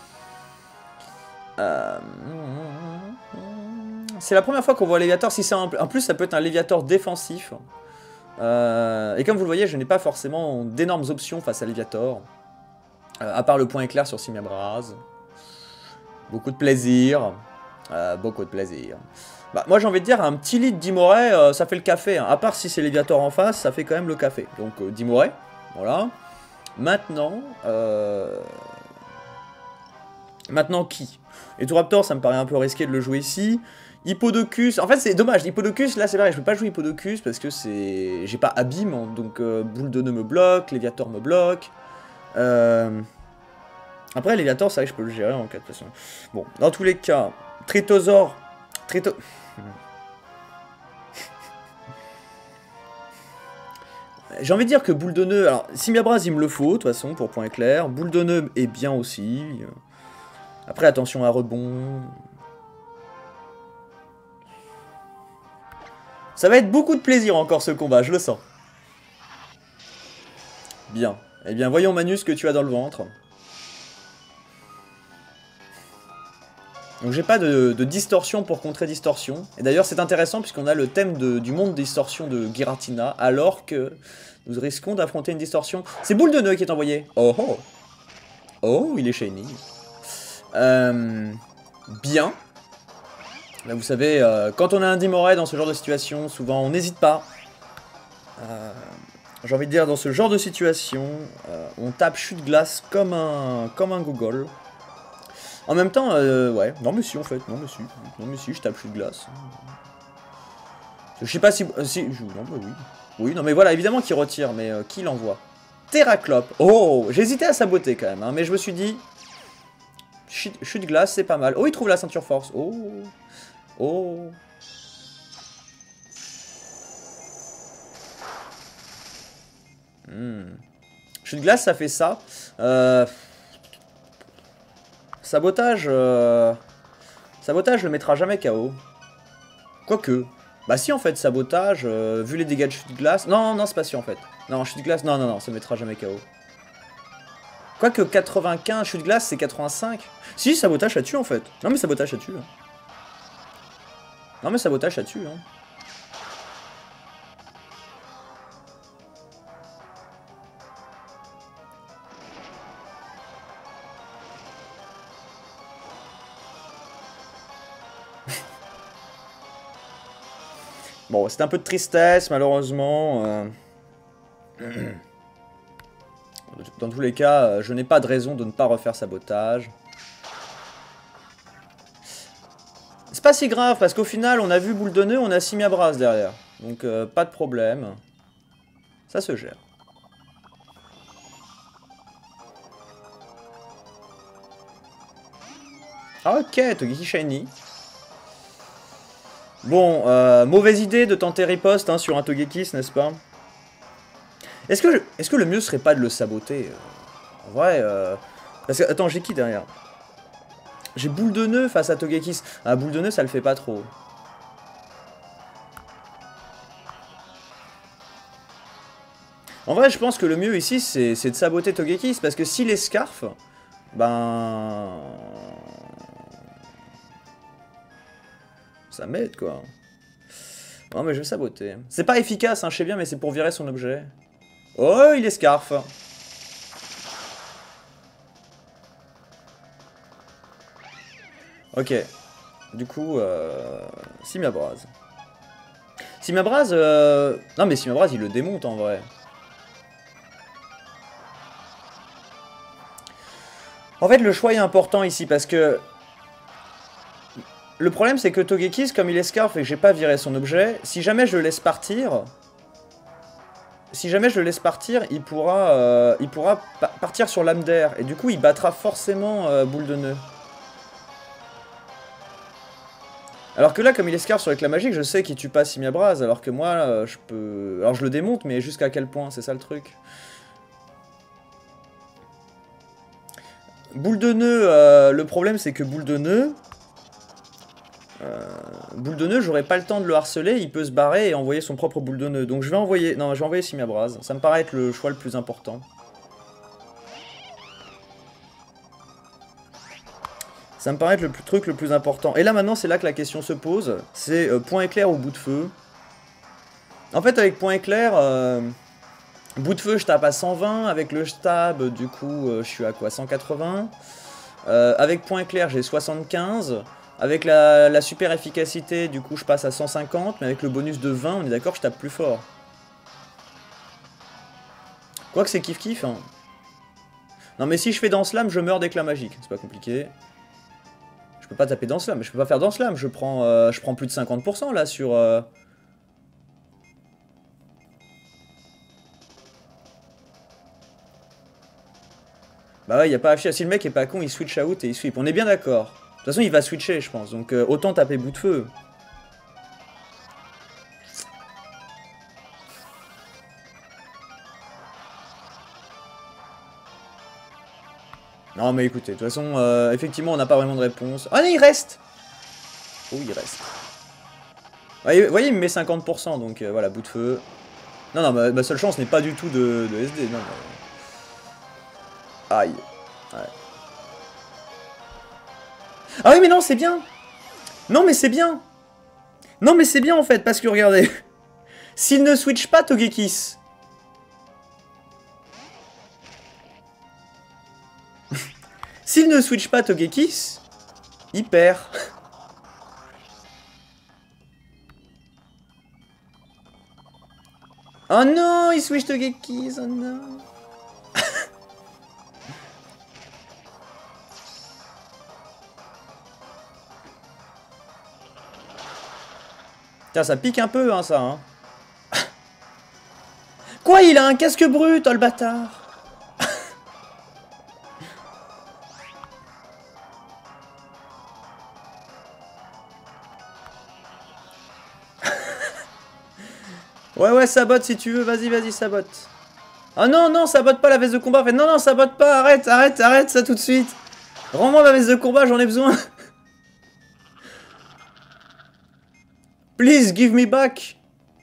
C'est la première fois qu'on voit un Léviator. Si c'est en plus, ça peut être un Léviator défensif. Et comme vous le voyez, je n'ai pas forcément d'énormes options face à Léviator. À part le point éclair sur Simiabraz. Beaucoup de plaisir. Beaucoup de plaisir. Bah, moi j'ai envie de dire, un petit lit de Dimoré, ça fait le café. Hein. À part si c'est Léviator en face, ça fait quand même le café. Donc Dimoré, voilà. Maintenant... Maintenant qui? Etoraptor, ça me paraît un peu risqué de le jouer ici. Hippodocus, en fait c'est dommage, Hippodocus, là c'est vrai, je peux pas jouer Hippodocus parce que c'est... J'ai pas Abîme, donc boule de nœud me bloque, Léviator me bloque. Après Léviator, c'est vrai que je peux le gérer en cas de façon. Bon, dans tous les cas, Tritosaure... J'ai envie de dire que boule de nœud... Alors, Simiabraz, il me le faut, de toute façon, pour point éclair. Boule de nœud est bien aussi. Après, attention à rebond. Ça va être beaucoup de plaisir encore ce combat, je le sens. Bien. Eh bien, voyons Manu ce que tu as dans le ventre. Donc j'ai pas de distorsion pour contrer distorsion. Et d'ailleurs c'est intéressant puisqu'on a le thème du monde distorsion de Giratina, alors que nous risquons d'affronter une distorsion. C'est boule de nœud qui est envoyé. Oh oh. Oh, il est shiny. Bien. Là, vous savez, quand on a un Dimoré dans ce genre de situation, souvent on n'hésite pas. J'ai envie de dire, dans ce genre de situation, on tape chute glace comme un Gogol. En même temps, ouais, non mais si en fait, non mais si, je tape chute glace. Je sais pas si... non bah oui. Oui, non mais voilà, évidemment qu'il retire, mais qui l'envoie? Terraclope. Oh, j'ai hésité à saboter quand même, hein, mais je me suis dit... Chute glace, c'est pas mal. Oh, il trouve la ceinture force. Oh. Oh. Chute glace, ça fait ça. Sabotage, Sabotage le mettra jamais KO. Quoique. Bah si en fait, sabotage, vu les dégâts de chute glace... Non, non, c'est pas si en fait. Non, chute glace, non, non, non, ça mettra jamais KO. Quoique 95, chute glace, c'est 85. Si, sabotage, ça tue en fait. Non mais sabotage, ça tue. Non mais sabotage, ça tue. Hein. Bon, c'est un peu de tristesse, malheureusement. Dans tous les cas, je n'ai pas de raison de ne pas refaire sabotage. C'est pas si grave, parce qu'au final, on a vu boule de nœud, on a Simiabraz derrière. Donc, pas de problème. Ça se gère. Ok, Togekiss Shiny. Bon, mauvaise idée de tenter riposte hein, sur un Togekiss, n'est-ce pas? Est-ce que le mieux serait pas de le saboter En vrai, parce que, attends, j'ai qui derrière? J'ai boule de nœud face à Togekiss. Ah, boule de nœud, ça le fait pas trop. En vrai, je pense que le mieux ici, c'est de saboter Togekiss, parce que s'il est Scarf, ben... ça m'aide, quoi. Non, mais je vais saboter. C'est pas efficace, hein, je sais bien, mais c'est pour virer son objet. Oh, il est Scarf. Ok. Du coup, Simiabraz. Simiabraz, non, mais Simiabraz, il le démonte, en vrai. En fait, le choix est important ici, parce que... Le problème, c'est que Togekiss, comme il est Scarf et que j'ai pas viré son objet, si jamais je le laisse partir... il pourra partir sur l'âme d'air. Et du coup, il battra forcément boule de nœud. Alors que là, comme il est Scarf sur l'éclat magique, je sais qu'il tue pas Simiabraz, alors que moi, je peux... Alors je le démonte, mais jusqu'à quel point? C'est ça le truc. Boule de nœud, le problème c'est que boule de nœud, j'aurais pas le temps de le harceler, il peut se barrer et envoyer son propre boule de nœud. Donc je vais envoyer, non, je vais envoyer Simiabraz. Ça me paraît être le choix le plus important. Ça me paraît être le truc le plus important. Et là maintenant c'est là que la question se pose, c'est point éclair ou bout de feu. En fait avec point éclair, bout de feu je tape à 120, avec le stab du coup je suis à quoi, 180. Avec point éclair j'ai 75. Avec la super efficacité, du coup, je passe à 150, mais avec le bonus de 20, on est d'accord, je tape plus fort. Quoique c'est kiff-kiff, hein. Non, mais si je fais dans slam, je meurs d'éclat magique. C'est pas compliqué. Je peux pas taper dans slam, mais je peux pas faire dans slam. Je prends plus de 50% là sur... Bah ouais, y a pas à chier. Si le mec est pas con, il switch out et il sweep. On est bien d'accord. De toute façon, il va switcher, je pense. Donc, autant taper bout de feu. Non, mais écoutez, de toute façon, effectivement, on n'a pas vraiment de réponse. Ah, non, il reste! Oh, il reste. Vous voyez, il me met 50%, donc voilà, bout de feu. Non, non, ma seule chance n'est pas du tout de SD. Non, mais... Aïe. Ouais. Ah oui, mais non, c'est bien! Non, mais c'est bien! Non, mais c'est bien, en fait, parce que, regardez... S'il ne switch pas Togekiss... S'il ne switch pas Togekiss... Il perd. Oh non, il switch Togekiss, oh non. Tiens, ça pique un peu, hein, ça, hein. Quoi, il a un casque brut, oh le bâtard. Ouais, ouais, sabote si tu veux, vas-y, vas-y, sabote. Oh non, non, sabote pas la veste de combat, en fait. Non, non, sabote pas, arrête, arrête, arrête ça tout de suite. Rends-moi ma veste de combat, j'en ai besoin. Please, give me back.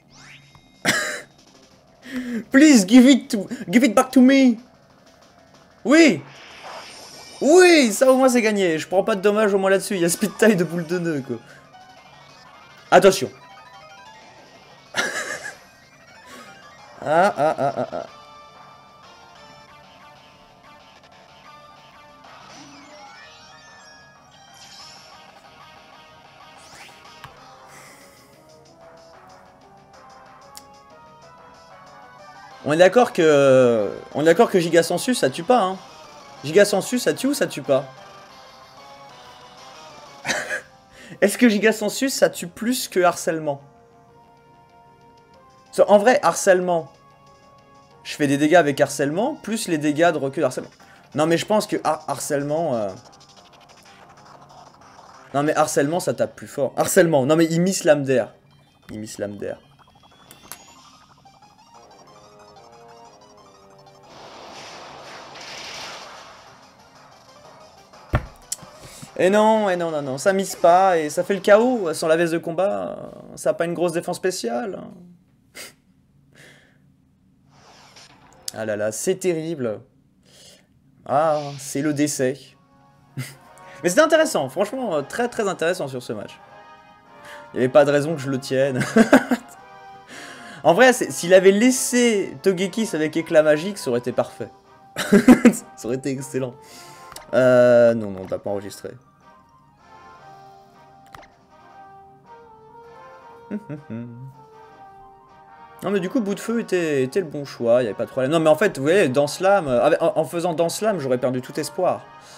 Please, give it back to me. Oui. Oui, ça au moins c'est gagné. Je prends pas de dommages au moins là-dessus. Il y a speed taille de boule de nœud, quoi. Attention. Ah, ah, ah, ah, ah. On est d'accord que Gigasensus ça tue pas, hein. Gigasensus ça tue ou ça tue pas? Est-ce que Gigasensus ça tue plus que harcèlement? En vrai, harcèlement, je fais des dégâts avec harcèlement, plus les dégâts de recul harcèlement. Non mais je pense que harcèlement... Non mais harcèlement ça tape plus fort. Harcèlement, non mais il miss lame d'air. Il miss lame d'air. Et non, non, non, ça mise pas, et ça fait le chaos, sans la veste de combat, ça a pas une grosse défense spéciale. Ah là là, c'est terrible. Ah, c'est le décès. Mais c'était intéressant, franchement, très très intéressant sur ce match. Il n'y avait pas de raison que je le tienne. En vrai, s'il avait laissé Togekiss avec éclat magique, ça aurait été parfait. Ça aurait été excellent. Non, non, on t'a pas enregistré. Non mais du coup bout de feu était le bon choix, il n'y avait pas de problème. Non mais en fait, vous voyez, dans Slam, en faisant dans Slam, j'aurais perdu tout espoir.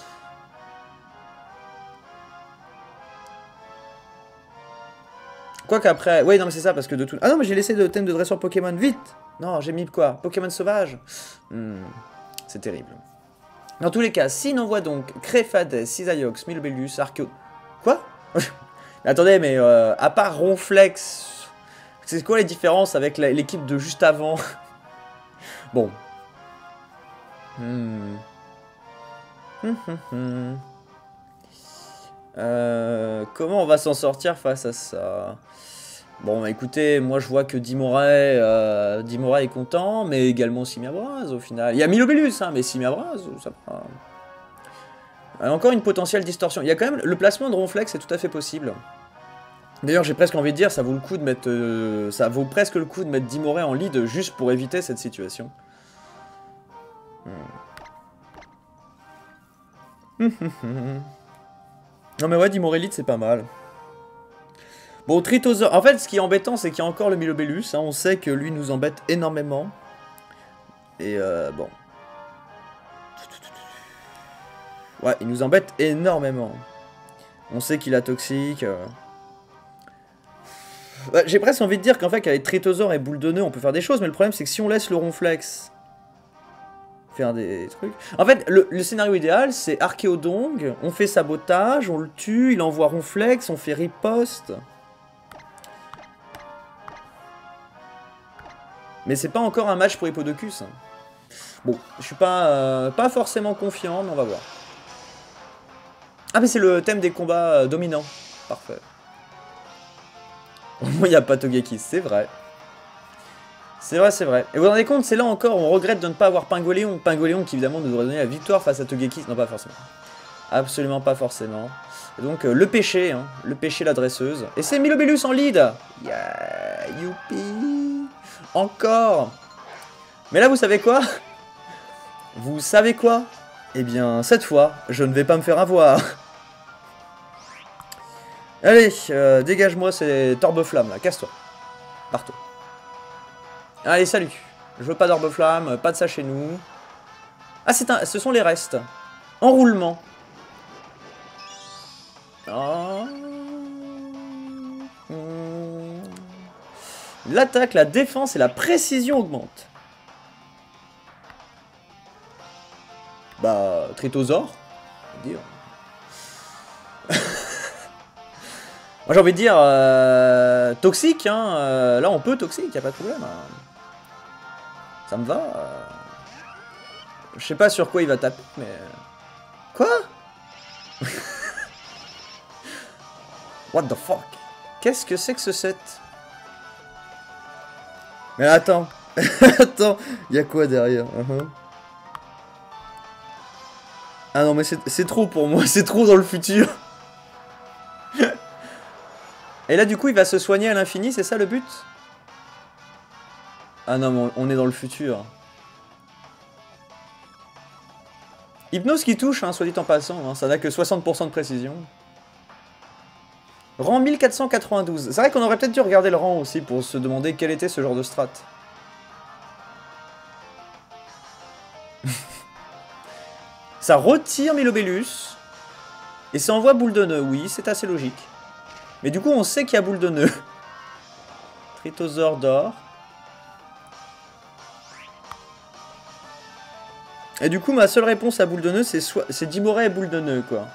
Quoique après... Oui, non mais c'est ça, parce que de tout... Ah non mais j'ai laissé le thème de dresseur Pokémon, vite. Non, j'ai mis quoi? Pokémon sauvage. C'est terrible. Dans tous les cas, s'il envoie donc Crefades, Cisaiox, Milbellus, Archeo... Quoi? Attendez, mais à part Ronflex, c'est quoi les différences avec l'équipe de juste avant? Bon. Comment on va s'en sortir face à ça? Bon, bah, écoutez, moi je vois que Dimoray est content, mais également Simiabraz au final. Il y a Milobellus, hein, mais Simiabraz, ça va. Encore une potentielle distorsion. Il y a quand même le placement de Ronflex, c'est tout à fait possible. D'ailleurs, j'ai presque envie de dire, ça vaut le coup de mettre, ça vaut presque le coup de mettre Dimoray en lead juste pour éviter cette situation. Non mais ouais, Dimoray lead, c'est pas mal. Bon, Tritosaur... En fait, ce qui est embêtant, c'est qu'il y a encore le Milobellus. Hein. On sait que lui nous embête énormément. Et bon. Ouais, il nous embête énormément. On sait qu'il a toxique. Bah, j'ai presque envie de dire qu'en fait, qu'avec Tritosaur et Boule de Nœud, on peut faire des choses. Mais le problème, c'est que si on laisse le Ronflex faire des trucs... En fait, le scénario idéal, c'est Archéodong. On fait sabotage, on le tue, il envoie Ronflex, on fait riposte... Mais c'est pas encore un match pour Hippodocus. Bon, je suis pas forcément confiant, mais on va voir. Ah, mais c'est le thème des combats dominants. Parfait. Au moins, il n'y a pas Togekiss, c'est vrai. C'est vrai, c'est vrai. Et vous vous rendez compte, c'est là encore, on regrette de ne pas avoir Pingoléon. Pingoléon qui, évidemment, nous aurait donné la victoire face à Togekiss. Non, pas forcément. Absolument pas forcément. Et donc, le péché, hein. Le péché, la dresseuse. Et c'est Milobellus en lead. Yeah, youpi. Encore. Mais là, vous savez quoi? Vous savez quoi? Eh bien, cette fois, je ne vais pas me faire avoir. Allez, dégage-moi ces torbes-flammes, là. Casse-toi. Partout. Allez, salut. Je veux pas d'orbe-flamme, pas de ça chez nous. Ah, ce sont les restes. Enroulement. Oh. L'attaque, la défense et la précision augmentent. Bah, Tritosaur. Dire. Moi j'ai envie de dire toxique, hein. Là on peut toxique, y a pas de problème. Hein. Ça me va. Je sais pas sur quoi il va taper, mais. Quoi? What the fuck? Qu'est-ce que c'est que ce set? Mais attends, attends, y a quoi derrière? Ah non mais c'est trop pour moi, c'est trop dans le futur. Et là du coup il va se soigner à l'infini, c'est ça le but? Ah non mais on est dans le futur. Hypnose qui touche, hein, soit dit en passant, hein, ça n'a que 60% de précision. Rang 1492. C'est vrai qu'on aurait peut-être dû regarder le rang aussi pour se demander quel était ce genre de strat. Ça retire Milobellus. Et ça envoie Boule de Nœud. Oui, c'est assez logique. Mais du coup, on sait qu'il y a Boule de Nœud. Tritosaur d'or. Et du coup, ma seule réponse à Boule de Nœud, c'est Dimoray et Boule de Nœud, quoi.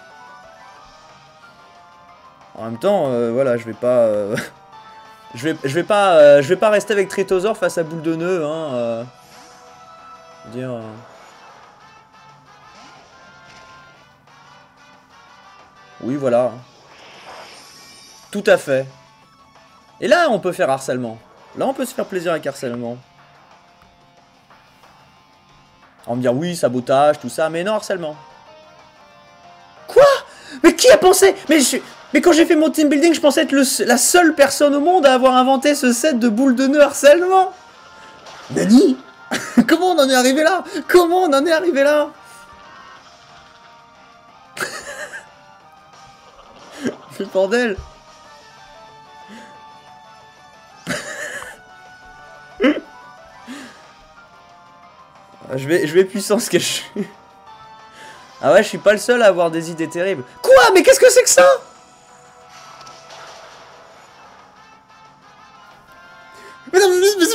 En même temps, voilà, je vais pas... je vais pas rester avec Tritosaur face à Boule de Nœud, hein. Dire... Oui, voilà. Tout à fait. Et là, on peut faire harcèlement. Là, on peut se faire plaisir avec harcèlement. On va me dire, oui, sabotage, tout ça, mais non, harcèlement. Quoi? Mais qui a pensé? Mais quand j'ai fait mon team building, je pensais être la seule personne au monde à avoir inventé ce set de boules de nœud harcèlement. Nani? Comment on en est arrivé là? Comment on en est arrivé là? Le bordel. Je vais puissance que je suis. Ah ouais, je suis pas le seul à avoir des idées terribles. Quoi? Mais qu'est-ce que c'est que ça? Mais non,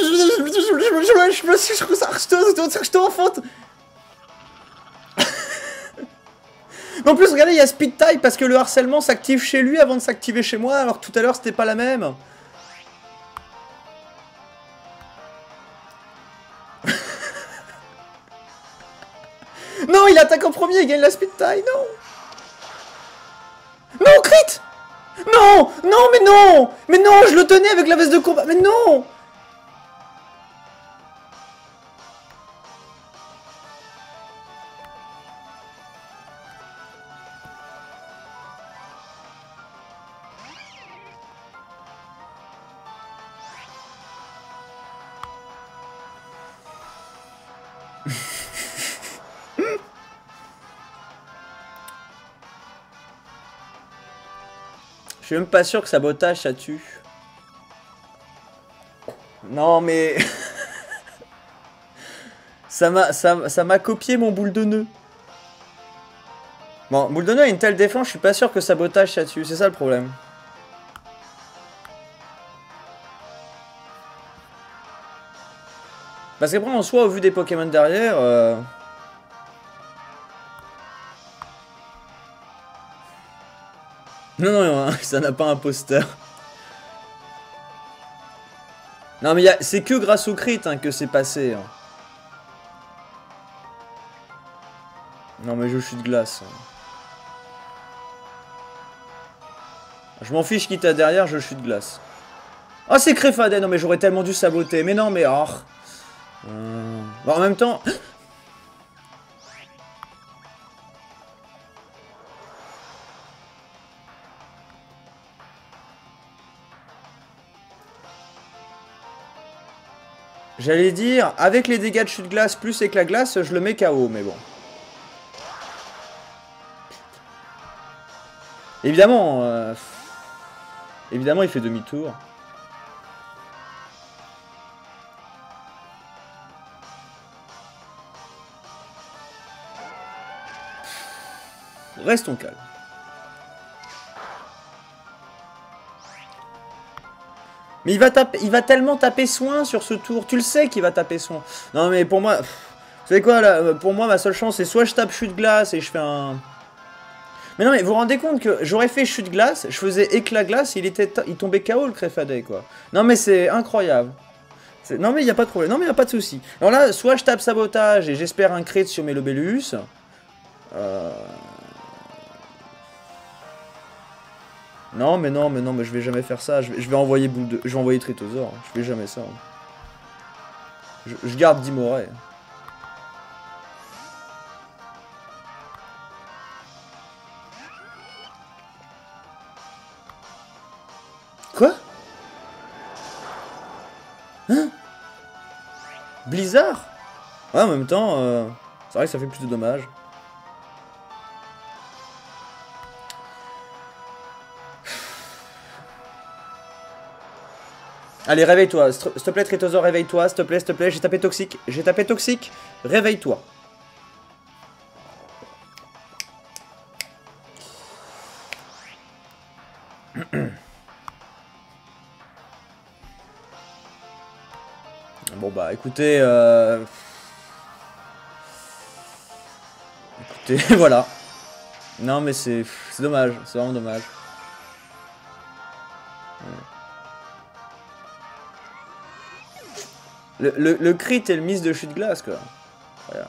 je enfante. Mais en plus, regardez, il y a Speed Type parce que le harcèlement s'active chez lui avant de s'activer chez moi, alors que tout à l'heure c'était pas la même. Non, il attaque en premier, il gagne la speed tie, non. Non, crit. Non, non, mais non. Mais non, je le tenais avec la veste de combat, mais non. Je suis même pas sûr que sabotage ça tue. Non mais... ça m'a copié mon boule de nœud. Bon, boule de nœud a une telle défense, je suis pas sûr que sabotage ça tue, c'est ça le problème. Parce qu'après en soi, au vu des Pokémon derrière... Non, non, ça n'a pas un poster. Non, mais c'est que grâce au crit hein, que c'est passé. Hein. Non, mais je suis de glace. Je m'en fiche qui t'a derrière, je suis de glace. Ah, c'est Créfadet. Non, mais j'aurais tellement dû saboter. Mais non, mais... Oh. Bon, en même temps... J'allais dire, avec les dégâts de chute glace plus éclat glace, je le mets KO, mais bon. Évidemment, évidemment, il fait demi-tour. Restons calmes. Mais il va tellement taper soin sur ce tour. Tu le sais qu'il va taper soin. Non mais pour moi... Vous savez quoi là? Pour moi ma seule chance c'est soit je tape chute glace et je fais un... Mais non mais vous vous rendez compte que j'aurais fait chute glace, je faisais éclat glace, il tombait KO le Créfadet quoi. Non mais c'est incroyable. Non mais il n'y a pas de problème, non mais il n'y a pas de souci. Alors là, soit je tape sabotage et j'espère un crit sur mes Lobellus. Non, mais je vais jamais faire ça. Je vais envoyer boule de... Je vais envoyer Tritosor. Je fais jamais ça. Je garde Dimoré. Quoi? Hein? Blizzard? Ouais, en même temps, c'est vrai que ça fait plus de dommages. Allez, réveille-toi. S'il te plaît, Tritosor, réveille-toi. S'il te plaît, j'ai tapé toxique. J'ai tapé toxique. Réveille-toi. Bon, bah, écoutez... Écoutez, voilà. Non, mais c'est dommage. C'est vraiment dommage. Le crit et le miss de chute glace quoi. Voilà.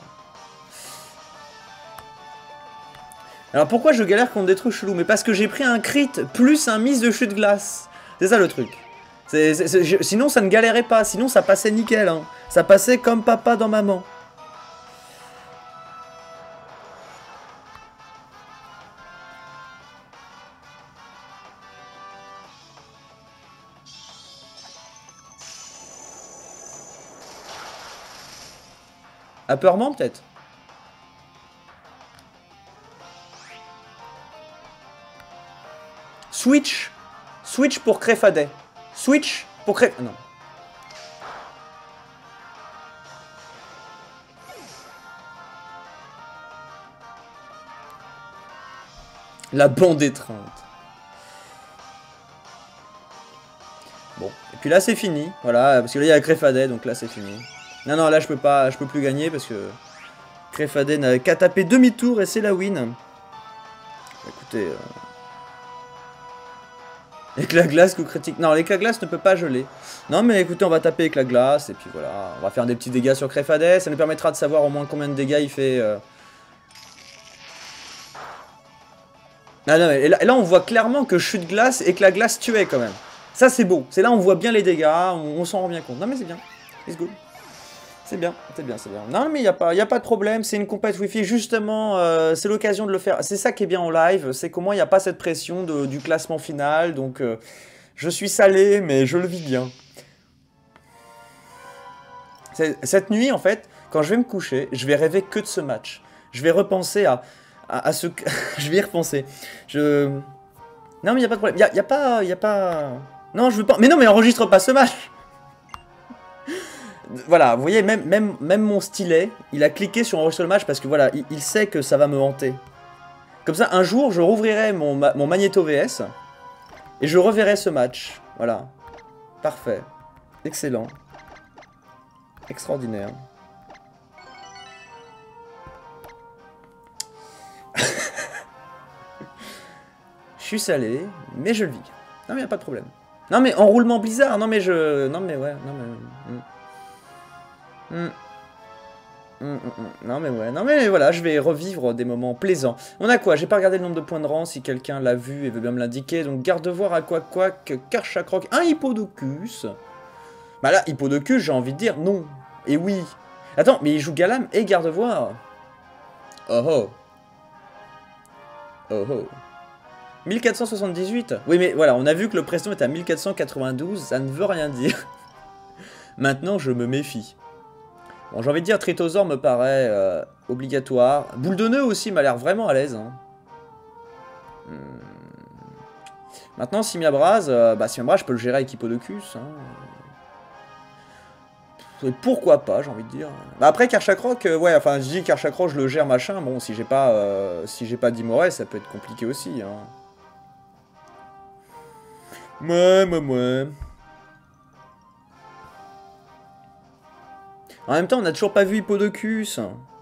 Alors pourquoi je galère contre des trucs chelous? Mais parce que j'ai pris un crit plus un miss de chute glace. C'est ça le truc. Sinon ça ne galérait pas, sinon ça passait nickel. Hein. Ça passait comme papa dans maman. Apeurement peut-être. Switch. Switch pour Créfadet. Switch pour Créfadet. Non. La bande étreinte. Bon. Et puis là c'est fini. Voilà. Parce que là il y a Créfadet. Donc là c'est fini. Non, non, là je peux plus gagner parce que Créfadet n'a qu'à taper demi-tour et c'est la win. Écoutez, éclat glace coup critique. Non, l'éclat glace ne peut pas geler. Non, mais écoutez, on va taper éclat glace et puis voilà, on va faire des petits dégâts sur Créfadet. Ça nous permettra de savoir au moins combien de dégâts il fait Ah non, mais là, on voit clairement que chute glace et que la glace tuait quand même. Ça, c'est beau. C'est là, on voit bien les dégâts, on s'en rend bien compte. Non, mais c'est bien. It's good. C'est bien, c'est bien, c'est bien. Non, mais il y a pas de problème. C'est une compète Wi-Fi. Justement, c'est l'occasion de le faire. C'est ça qui est bien en live. C'est qu'au moins, il n'y a pas cette pression du classement final. Donc, je suis salé, mais je le vis bien. Cette nuit, en fait, quand je vais me coucher, je vais rêver que de ce match. Je vais repenser à ce... je vais y repenser. Non, mais il n'y a pas de problème. Y a pas... Non, je veux pas... Mais non, mais enregistre pas ce match. Voilà, vous voyez, même mon stylet, il a cliqué sur enregistrer le match parce que voilà, il sait que ça va me hanter. Comme ça, un jour, je rouvrirai mon Magneto VS et je reverrai ce match. Voilà. Parfait. Excellent. Extraordinaire. Je suis salé, mais je le vis. Non, mais y a pas de problème. Non, mais enroulement Blizzard. Non, mais je... Non, mais ouais. Non, mais... Non mais ouais, non mais voilà, je vais revivre des moments plaisants. On a quoi? J'ai pas regardé le nombre de points de rang, si quelqu'un l'a vu et veut bien me l'indiquer. Donc garde de voir à quoi Karchakroc, un Hippodocus. Bah là, Hippodocus, j'ai envie de dire non. Et oui. Attends, mais il joue Galam et garde de voir. Oh oh. Oh oh. 1478. Oui mais voilà, on a vu que le précédent est à 1492, ça ne veut rien dire. Maintenant, je me méfie. Bon, j'ai envie de dire, Tritosaur me paraît obligatoire. Boule de nœud aussi m'a l'air vraiment à l'aise. Hein. Maintenant, Simiabras, Simiabras, je peux le gérer avec Hippodocus. Hein. Et pourquoi pas, j'ai envie de dire. Bah, après, Karchakroc, ouais, enfin, je dis Karchakroc, je le gère, machin. Bon, si j'ai pas Dimoré, ça peut être compliqué aussi. Hein. Ouais. En même temps, on n'a toujours pas vu Hippodocus.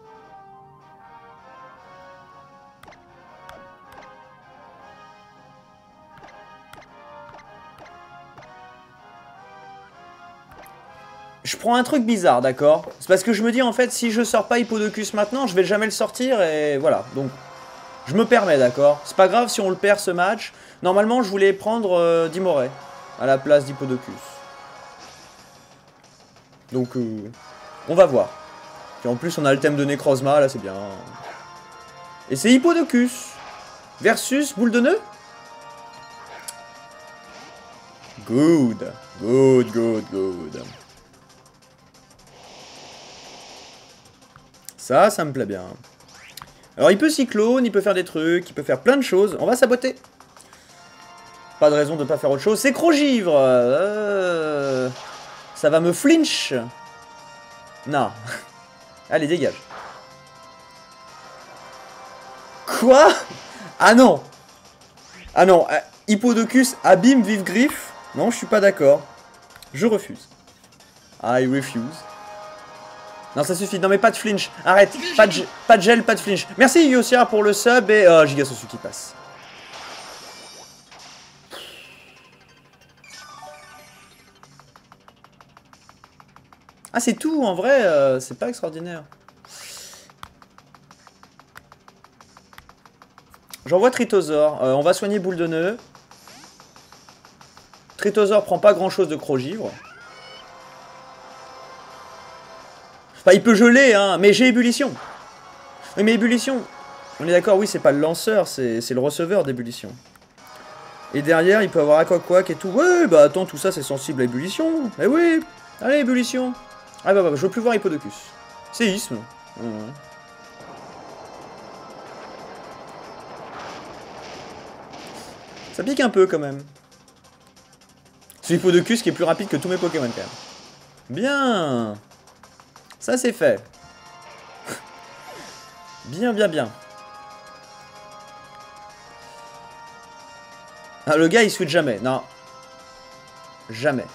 Je prends un truc bizarre, d'accord? C'est parce que je me dis, en fait, si je sors pas Hippodocus maintenant, je vais jamais le sortir, et voilà. Donc, je me permets, d'accord? C'est pas grave si on le perd, ce match. Normalement, je voulais prendre Dimoré à la place d'Hippodocus. Donc, on va voir. Puis en plus, on a le thème de Necrozma, là, c'est bien. Et c'est Hippodocus versus Boule de Nœud. Good. Ça me plaît bien. Alors, il peut cyclone, il peut faire des trucs, il peut faire plein de choses. On va saboter. Pas de raison de pas faire autre chose. C'est Crogivre. Ça va me flinch. Non. Allez, dégage. Quoi? Ah non. Ah non. Hippodocus, abîme, vive griffe. Non, je suis pas d'accord. Je refuse. I refuse. Non, ça suffit. Non, mais pas de flinch. Arrête. Pas de gel, pas de flinch. Merci Yosia pour le sub et Gigasosu qui passe. Ah, c'est tout, en vrai, c'est pas extraordinaire. J'envoie Tritosaur. On va soigner Boule de Nœud. Tritosaur prend pas grand chose de Crogivre. Enfin, il peut geler, hein, mais j'ai ébullition. Oui, mais ébullition. On est d'accord, oui, c'est pas le lanceur, c'est le receveur d'ébullition. Et derrière, il peut avoir Aquaquack et tout. Ouais, bah attends, tout ça, c'est sensible à ébullition. Eh oui. Allez, ébullition. Ah bah, je veux plus voir Hippodocus. Séisme. Ça pique un peu quand même. C'est Hippodocus qui est plus rapide que tous mes Pokémon quand même. Bien. Ça c'est fait. Bien. Ah, le gars il switch jamais. Non. Jamais.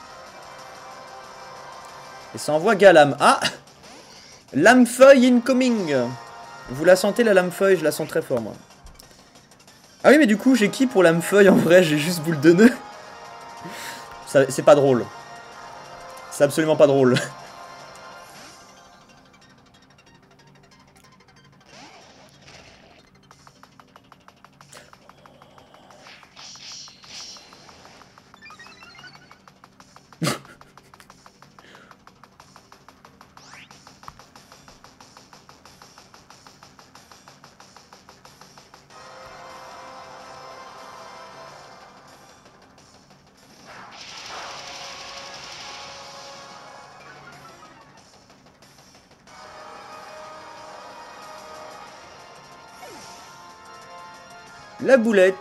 Et ça envoie Galam. Ah, Lamefeuille incoming. Vous la sentez la Lamefeuille? Je la sens très fort moi. Ah oui mais du coup j'ai qui pour Lamefeuille en vrai? J'ai juste Boule de Nœud. C'est pas drôle. C'est absolument pas drôle. La boulette.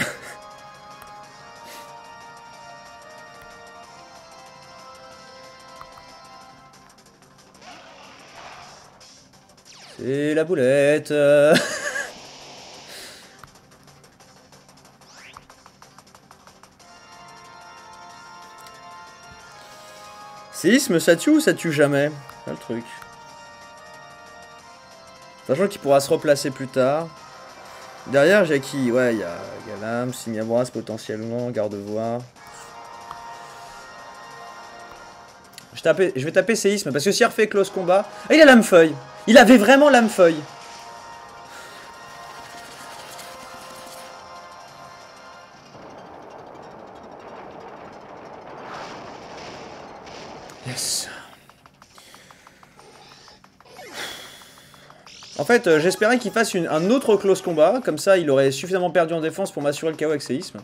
C'est la boulette. Séisme, ça tue ou ça tue jamais? C'est le truc. Sachant qu'il pourra se replacer plus tard. Derrière, j'ai qui? Ouais, il y a Galam, Simiabras potentiellement, Gardevoir. Je vais taper séisme parce que s'il refait close combat. Ah, il a lame-feuille. Il avait vraiment lame-feuille. Yes. En fait, j'espérais qu'il fasse un autre close combat. Comme ça, il aurait suffisamment perdu en défense pour m'assurer le KO avec séisme.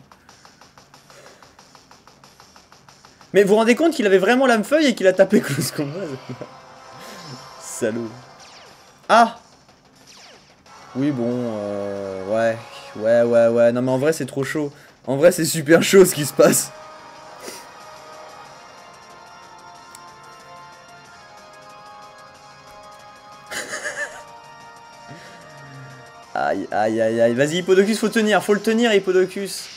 Mais vous vous rendez compte qu'il avait vraiment lame-feuille et qu'il a tapé close combat? Salaud. Ah! Oui, bon, ouais. Ouais. Non, mais en vrai, c'est trop chaud. En vrai, c'est super chaud ce qui se passe. Aïe. Vas-y, Hippodocus, faut le tenir, Hippodocus.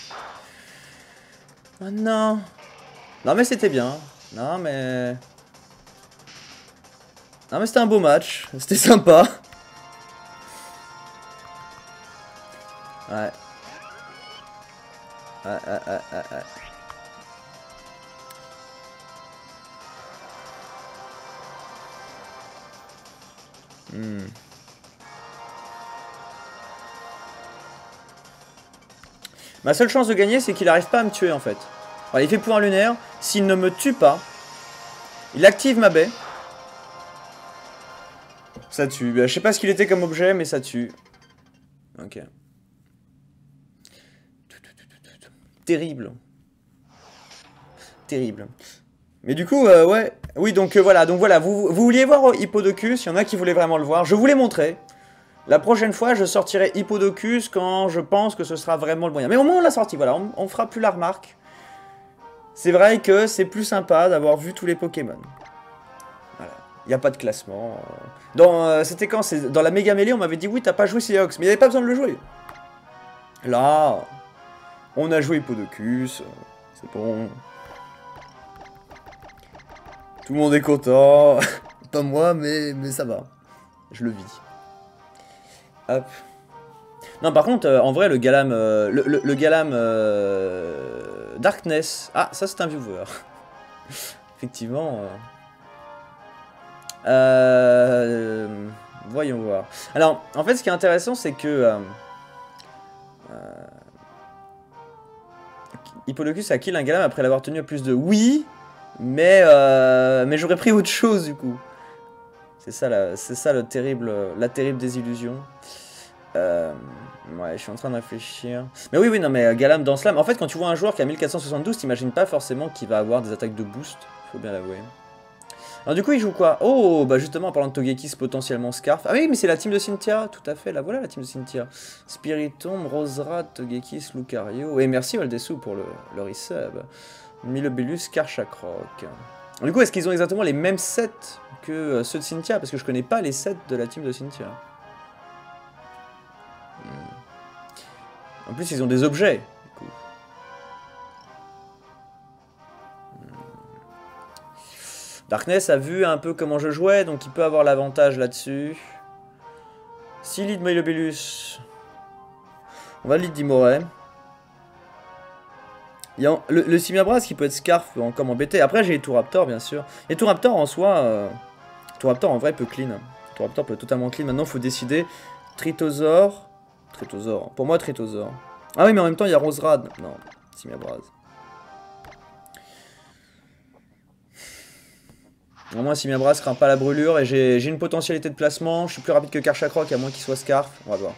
Oh non. Non, mais c'était bien. Non, mais c'était un beau match. C'était sympa. Ouais. Ma seule chance de gagner, c'est qu'il arrive pas à me tuer en fait. Voilà, il fait pouvoir lunaire. S'il ne me tue pas, il active ma baie. Ça tue. Je sais pas ce qu'il était comme objet, mais ça tue. Ok. Terrible. Mais du coup, ouais. Oui, donc voilà. Vous vouliez voir Hippodocus. Il y en a qui voulaient vraiment le voir. Je vous l'ai montré. La prochaine fois, je sortirai Hippodocus quand je pense que ce sera vraiment le moyen. Mais au moins, on l'a sorti. Voilà, on fera plus la remarque. C'est vrai que c'est plus sympa d'avoir vu tous les Pokémon. Voilà. Il n'y a pas de classement. C'était quand? Dans la méga mêlée, on m'avait dit oui, t'as pas joué Seahawks, mais il n'y avait pas besoin de le jouer. Là, on a joué Hippodocus. C'est bon. Tout le monde est content. Pas moi, mais ça va. Je le vis. Hop. Non, par contre, en vrai, le Galam... le Galam... Darkness... Ah, ça, c'est un viewer. Effectivement... voyons voir. Alors, en fait, ce qui est intéressant, c'est que... Hippolocus a kill un Galam après l'avoir tenu à plus de... Oui, mais j'aurais pris autre chose, du coup. C'est ça, la terrible désillusion. Ouais, je suis en train de réfléchir. Mais oui, non, mais Galam dans Slam. En fait, quand tu vois un joueur qui a 1472, t'imagines pas forcément qu'il va avoir des attaques de boost. Faut bien l'avouer. Alors, du coup, il joue quoi? Oh, bah justement, en parlant de Togekiss, potentiellement Scarf. Ah oui, mais c'est la team de Cynthia, tout à fait. Là, voilà la team de Cynthia. Spiritomb, Roserad, Togekiss, Lucario. Et merci Valdesu pour le resub. Milobellus, Karchakrok. Du coup, est-ce qu'ils ont exactement les mêmes sets que ceux de Cynthia? Parce que je connais pas les sets de la team de Cynthia. En plus, ils ont des objets. Du coup. Darkness a vu un peu comment je jouais, donc il peut avoir l'avantage là-dessus. Si lead Milobellus, on va lead Dimoret. Il y a le Simiabras qui peut être Scarf peut encore m'embêter. Après, j'ai les Touraptor, bien sûr. Et Touraptor en soi, Touraptor en vrai peut clean. Touraptor peut totalement clean. Maintenant, il faut décider. Tritosaur. Pour moi, Tritosaur. Ah oui, mais en même temps, il y a Roserad. Non, Simiabras. Au moins, Simiabras craint pas la brûlure et j'ai une potentialité de placement. Je suis plus rapide que Karchakrok, à moins qu'il soit Scarf. On va voir.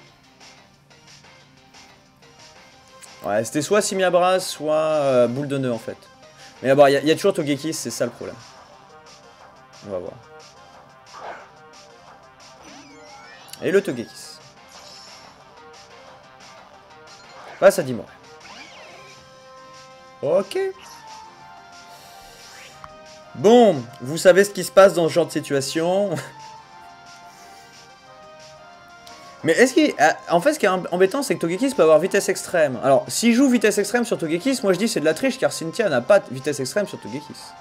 Ouais, c'était soit Simiabras, soit boule de nœud en fait. Mais d'abord, il y a toujours Togekiss, c'est ça le problème. On va voir. Et le Togekiss. Passe à Dimora. Ok. Bon, vous savez ce qui se passe dans ce genre de situation. Mais est-ce qu'il... En fait, ce qui est embêtant, c'est que Togekiss peut avoir vitesse extrême. Alors, s'il joue vitesse extrême sur Togekiss, moi je dis c'est de la triche, car Cynthia n'a pas de vitesse extrême sur Togekiss.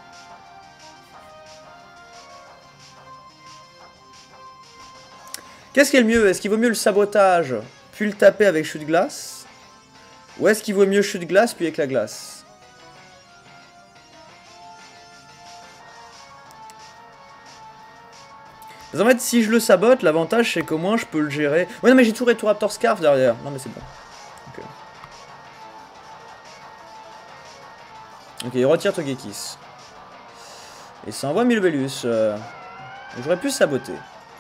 Qu'est-ce qui est le mieux? Est-ce qu'il vaut mieux le sabotage, puis le taper avec chute glace? Ou est-ce qu'il vaut mieux chute glace, puis avec la glace? En fait, si je le sabote, l'avantage c'est qu'au moins je peux le gérer. Ouais, non, mais j'ai tout Raptor Scarf derrière. Non, mais c'est bon. Ok, il retire Togekiss. Et ça envoie Milbellus. J'aurais pu saboter.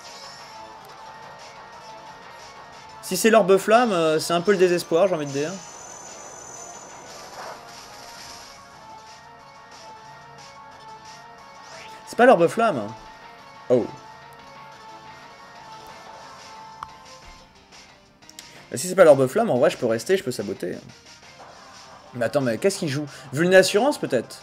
Si c'est l'orbe flamme, c'est un peu le désespoir, j'ai envie de dire. C'est pas l'orbe flamme. Oh. Si c'est pas l'orbe flamme, en vrai, je peux rester, je peux saboter. Mais attends, mais qu'est-ce qu'il joue? Vulnassurance, peut-être?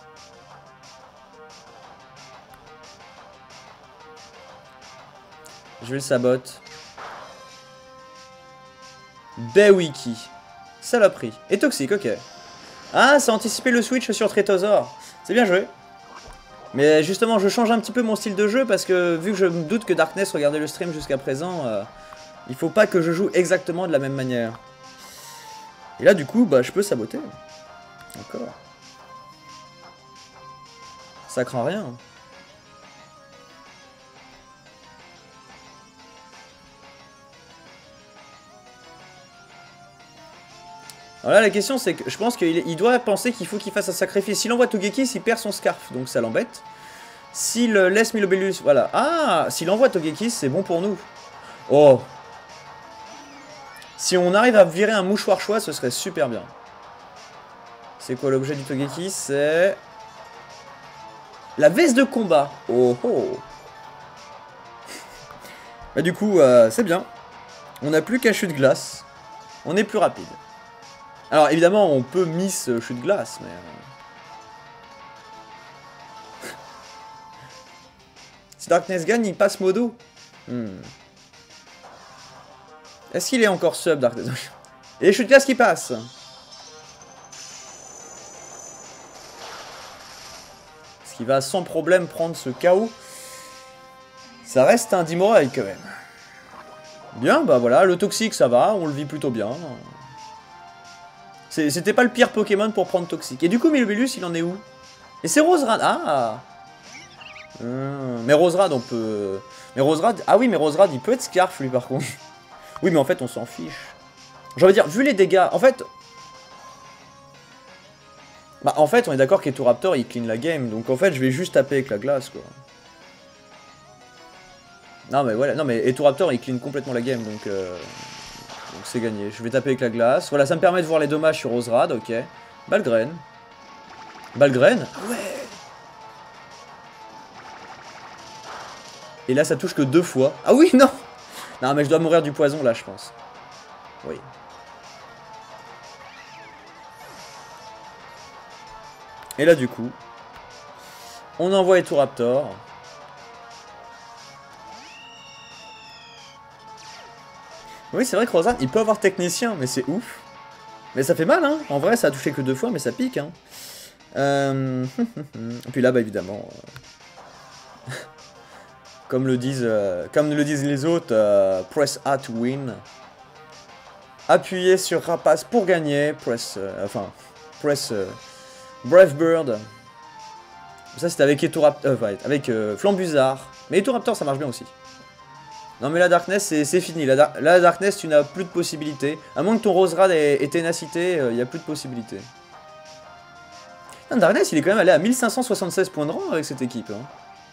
Je vais le sabote. Bewiki. Saloperie. Et toxique, ok. Ah, ça a anticipé le switch sur Trétosaur. C'est bien joué. Mais justement, je change un petit peu mon style de jeu parce que vu que je me doute que Darkness regardait le stream jusqu'à présent, il faut pas que je joue exactement de la même manière. Et là, du coup, bah, je peux saboter. D'accord. Ça craint rien. Alors là, la question, c'est que je pense qu'il doit penser qu'il faut qu'il fasse un sacrifice. S'il envoie Togekiss, il perd son Scarf, donc ça l'embête. S'il laisse Milobellus, voilà. Ah, s'il envoie Togekiss, c'est bon pour nous. Oh. Si on arrive à virer un mouchoir choix, ce serait super bien. C'est quoi l'objet du Togekiss? C'est... la veste de combat. Oh oh. Bah du coup, c'est bien. On n'a plus qu'à chute glace. On est plus rapide. Alors évidemment, on peut miss chute glace, mais... si Darkness gagne, il passe modo. Est-ce qu'il est encore sub, Darkness? Et chute glace qui passe. Est-ce qu'il va sans problème prendre ce KO? Ça reste un Dimorai quand même. Bien, bah voilà, le toxique ça va, on le vit plutôt bien. C'était pas le pire Pokémon pour prendre toxique. Et du coup, Milobellus, il en est où? Et c'est Roserad. Ah mais Roserad, on peut... mais Roserad... ah oui, mais Roserad, il peut être Scarf, lui, par contre. Oui, mais en fait, on s'en fiche. J'ai envie de dire, vu les dégâts... en fait... bah, en fait, on est d'accord qu'Etoraptor, il clean la game. Donc, en fait, je vais juste taper avec la glace, quoi. Non, mais voilà. Non, mais Etoraptor, il clean complètement la game, donc c'est gagné. Je vais taper avec la glace. Voilà, ça me permet de voir les dommages sur Roserad, ok. Balgraine. Balgraine? Ah ouais. Et là, ça touche que 2 fois. Ah oui, non. Non, mais je dois mourir du poison, là, je pense. Oui. Et là, du coup, on envoie Etoraptor. Oui, c'est vrai que Roserad, il peut avoir technicien, mais c'est ouf. Mais ça fait mal, hein. En vrai, ça a touché que 2 fois, mais ça pique, hein. Et puis là, bah, évidemment... comme le disent les autres, press A to win. Appuyez sur Rapace pour gagner. Press Brave Bird. Ça c'était avec Etoraptor, avec Flambuzard. Mais Etoraptor ça marche bien aussi. Non mais la Darkness c'est fini. La Darkness tu n'as plus de possibilités. À moins que ton Roserad ait ténacité, il n'y a plus de possibilités. Non, Darkness il est quand même allé à 1576 points de rang avec cette équipe. Hein.